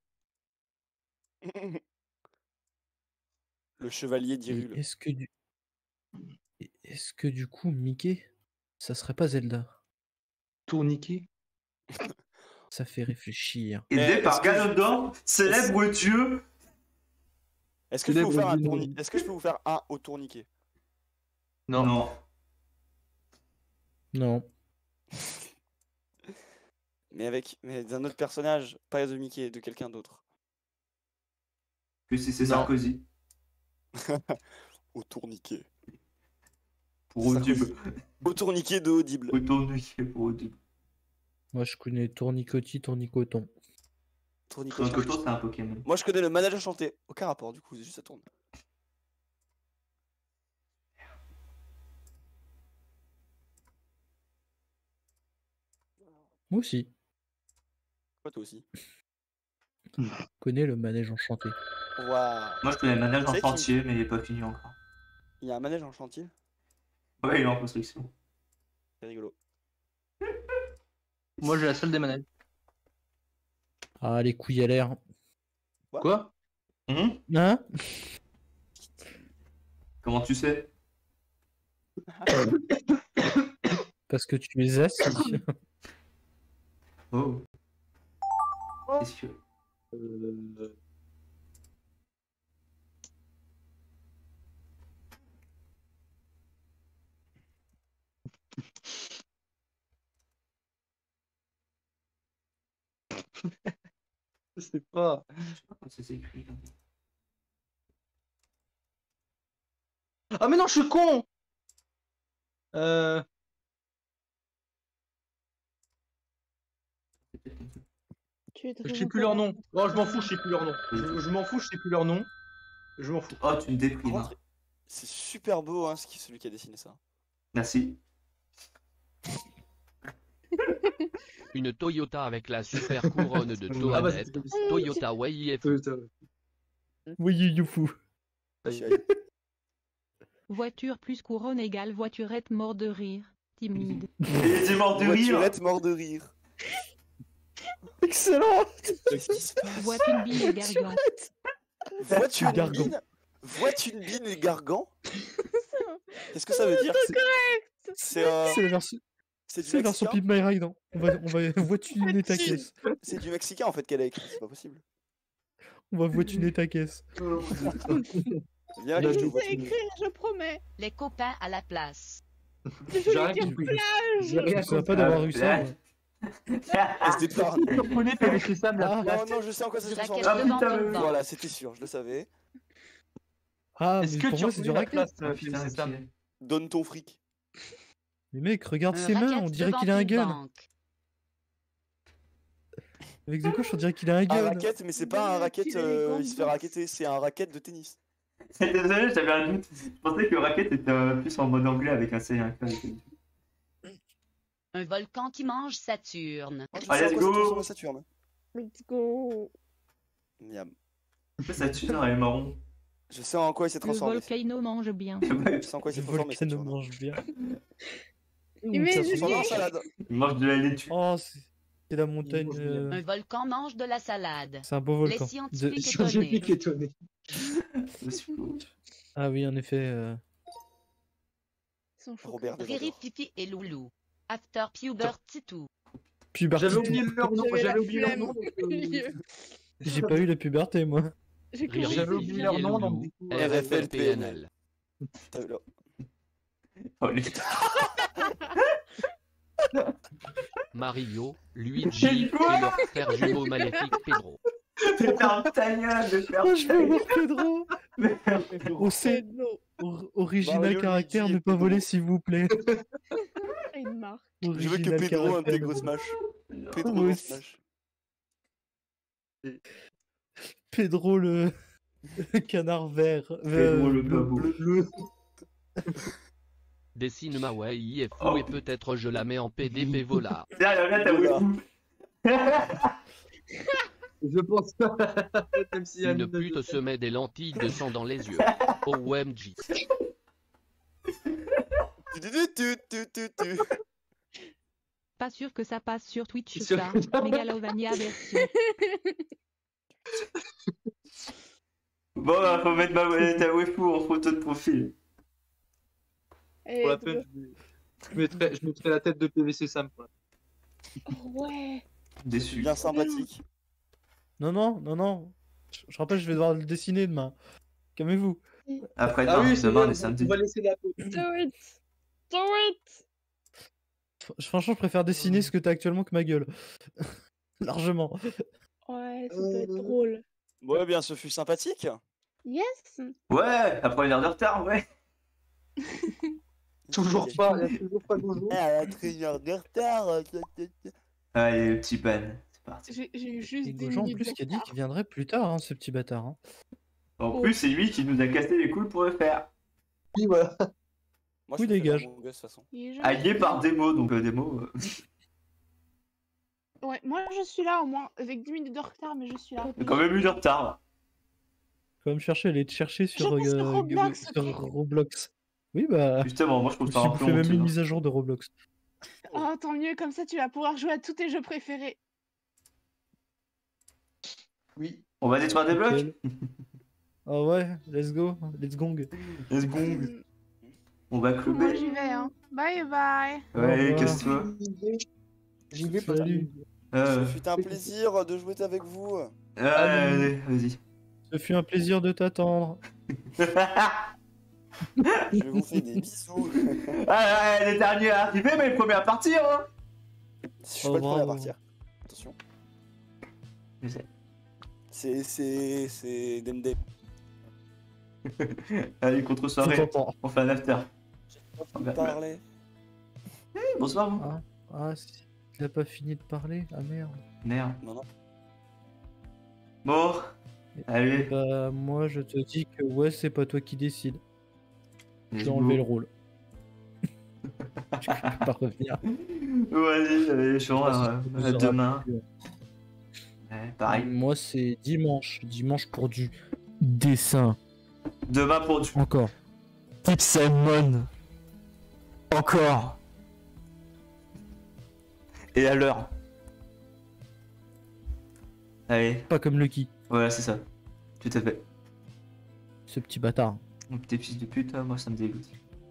Le chevalier Et d'Hyrule. Est-ce que du. et Est-ce que du coup, Mickey, ça serait pas Zelda? Tourniquet. Ça fait réfléchir. Mais Aidé par est-ce que je- Ganondorf, célèbre dieu. Est-ce que je peux vous faire un Célèbre tourni... dieu. Est-ce que je peux vous faire un au tourniquet? Non. Non. Non. Mais avec mais d'un autre personnage, pas de Mickey, de quelqu'un d'autre. Que si c'est Non. Sarkozy. Au tourniquet. Pour Audible. Au tourniquet de Audible. Au tourniquet pour Audible. Moi, je connais Tournicotti, Tournicoton. Tourniquet. Tournicoton, c'est un Pokémon. Moi je connais le manège enchanté. Aucun rapport du coup, c'est juste ça tourne. Moi aussi. Quoi toi aussi? Je connais le manège enchanté. Waouh. Moi, je connais le manège Vous en savez qu'il- chantier, mais il est pas fini encore. Il y a un manège en chantier? Ouais, il est en construction. C'est rigolo. Moi j'ai la seule des manettes. Ah, les couilles à l'air. Quoi? Hum Hein? Comment tu sais? Parce que tu es assis. Oh. Qu'est-ce que... Euh... Je sais pas. Je sais pas comment ça s'écrit. là. Ah mais non, je suis con. Euh... C'est peut-être comme ça. Tu es Je sais plus leur nom. Oh, je m'en fous, je sais plus leur nom. Je, je m'en fous, je sais plus leur nom. Je m'en fous. Oh, tu me Par déprimes. contre, hein. c'est super beau hein, ce qui... celui qui a dessiné ça. Merci. Une Toyota avec la super couronne de Ah bah, Toadette. c'est comme ça. Toyota Y F. Euh, ça- Oui, Youfou. ça y est. Voiture plus couronne égale voiturette mort de rire. Timide. Il était mort de rire. Voiturette mort de rire. Excellent. Qu'est-ce qui se passe? Voit une bille et gargant. Vois-tu une Gargan. bine? Vois-tu une bine et gargan? Qu'est-ce que ça veut dire? C'est un... C'est la version, C'est du c'est la version mexicain? Pimp My Ride. hein. On va, on va voitiner ta Si. caisse. C'est du mexicain en fait qu'elle a écrit, c'est pas possible. On va voitiner ta caisse. Viens là que je te Je vois. sais écrire, je promets. Les copains à la place. J'ai rien compris. J'ai rien Ça va compris. pas d'avoir eu ça. moi. Elle se dépargne. Tu reconnais P V C Sam la Ah. place. Oh non, je sais en quoi ça se La transforme. caisse Ah, devant putain, une mais- banque. Voilà, c'était sûr, je le savais. Ah, Est-ce mais que pour tu moi, c'est reconnais du la racket. place Ah, euh, P V putain, C Sam? ok. Donne ton fric. Mais mec, regarde Un ses mains, racket on dirait devant qu'il a un une gun. banque. Avec de gauche, on dirait qu'il a un Un gun. racket, mais c'est pas un racket, euh, il se fait racketter, c'est un racket de tennis. Désolé, j'avais un doute. Je pensais que Racket était euh, plus en mode anglais avec un C et un K. Un volcan qui mange Saturne. Moi, je Allez, sais en let's quoi go. ça transforme Saturne. Let's go. Miam. Ça tue, elle est marron. Je sais en quoi il s'est Le transformé. volcano mange bien. Je sais en quoi il s'est Le transformé volcano Saturne. mange bien. Mais Ça se je transforme en dis- salade. Il mange de la laitue. Oh, c'est c'est la montagne. mange bien. euh, Un volcan mange de la salade. C'est un beau Les volcan. De- scientifiques Scientifique étonnés. étonné. C'est fou. Ah oui, en effet. euh, Ils sont chauds. Robert Riri, Devador. Fifi et Loulou. After puberty tout. Puberté. J'avais oublié leur nom. J'avais J'avais la oublié leur flemme. nom. donc, euh, J'ai pas eu la puberté, moi. J'ai cru Riri, que J'avais oublié leur Fifi et nom, donc Loulou, du coup, euh, R F L P N L. T'as vu là. Oh, les... Mario, Luigi et leur frère jumeau maléfique Pedro. C'est un tagnard de faire Oh, je veux voir Pedro. Pedro. Au C, Pedro. or- original Mario, caractère, Luigi ne et pas Pedro. voler s'il vous plaît. une marque. Je veux que Original Pedro caractère, intègre ne- Smash. Pedro Moi dans aussi. Smash. Pedro le... le canard vert. Pedro Euh, le babou. Dessine ma way, il est fou Oh. et peut-être je la mets en P D P volard. Tiens, là, t'as Oula. voulu. Je pense pas. Même s'il y a Une une- pute se met des lentilles de sang dans les yeux. O M G. Tu, tu, tu, tu, tu, tu. Pas sûr que ça passe sur Twitch Sur- ça. Megalovania version. Bon, bah, faut mettre ma... ta waifu en photo de profil. Et Pour la peine, je vais- je mettrai, je mettrai la tête de P V C Sam. pour la- Oh, ouais. Déçu. Bien sympathique. Non, non, non, non. Je, je rappelle, je vais devoir le dessiner demain. Calmez-vous. Après, Ah non, oui, c'est demain, bon, on est on samedi. va laisser la peau. Do it. Do it. F- Franchement, je préfère dessiner ce que t'as actuellement que ma gueule. Largement. Ouais, ça peut être Euh. drôle. Ouais, bien, ce fut sympathique. Yes. Ouais, après une heure de retard, ouais. Toujours pas, il y a toujours pas de nouveau. Ah, très heure de retard. Allez, le petit ban. C'est parti. J'ai j'ai eu juste Et des Gojan, en minutes plus, de qui a dit retard. qu'il viendrait plus tard, hein, ce petit bâtard. hein. En plus, c'est lui qui nous a cassé les couilles pour le faire. Oui, voilà. Moi, Oui, je fais dégage. mon gosse, de toute façon. Il est Allié gentil. par démo, donc euh, démo. euh, Ouais, moi je suis là au moins avec dix minutes de retard, mais je suis là. J'ai quand même eu du retard. Faut me chercher, aller te chercher sur, J'étais sur euh, Roblox, sur ok. Roblox. Oui, bah. Justement, moi je trouve Je ça un me peu fais même honteux. une hein. mise à jour de Roblox. Oh, tant mieux, comme ça tu vas pouvoir jouer à tous tes jeux préférés. Oui. On va détruire des blocs. Nickel. Ah ouais, let's go, let's gong. Let's go. Mm, On va Moi cluber. j'y vais, hein. Bye bye. Au Ouais, revoir. qu'est-ce que tu veux J'y vais pas. Salut. euh... Ce fut un plaisir de jouer avec vous. euh, Allez, vas-y. Ce fut un plaisir de t'attendre. Je vous fais des bisous. Ah, les derniers à arriver, mais les premiers à partir. Hein. Je suis Oh, pas le premier à bravo. partir. Attention. Je sais. C'est. C'est. C'est. Demdem. Allez, contre Tu soirée. t'entends. On fait un after. Parler. Bonsoir vous. Ah, ah, si- il a pas fini de parler. Ah merde. Merde. Non, non. Bon. Allez. Bah, moi, je te dis que ouais, c'est pas toi qui décide. let's J'ai go. enlevé le rôle. Je peux pas revenir. Vas-y, allez, je sais pas si à ça vous aura demain. plu. Ouais, pareil. Moi, c'est dimanche. Dimanche pour du dessin. Demain pour du Encore. Pixelmon. Encore. Et à l'heure. Allez, Pas comme Lucky, voilà, c'est ça. Tout à fait. ce petit bâtard. Mon petit fils de pute, hein, moi ça me dégoûte.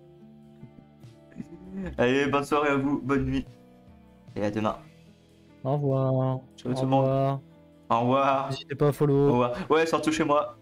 Allez, bonne soirée à vous, bonne nuit. Et à demain. Au revoir. Ciao Au tout le monde. revoir. Au revoir. N'hésitez pas à Au follow. revoir. Ouais, surtout chez moi.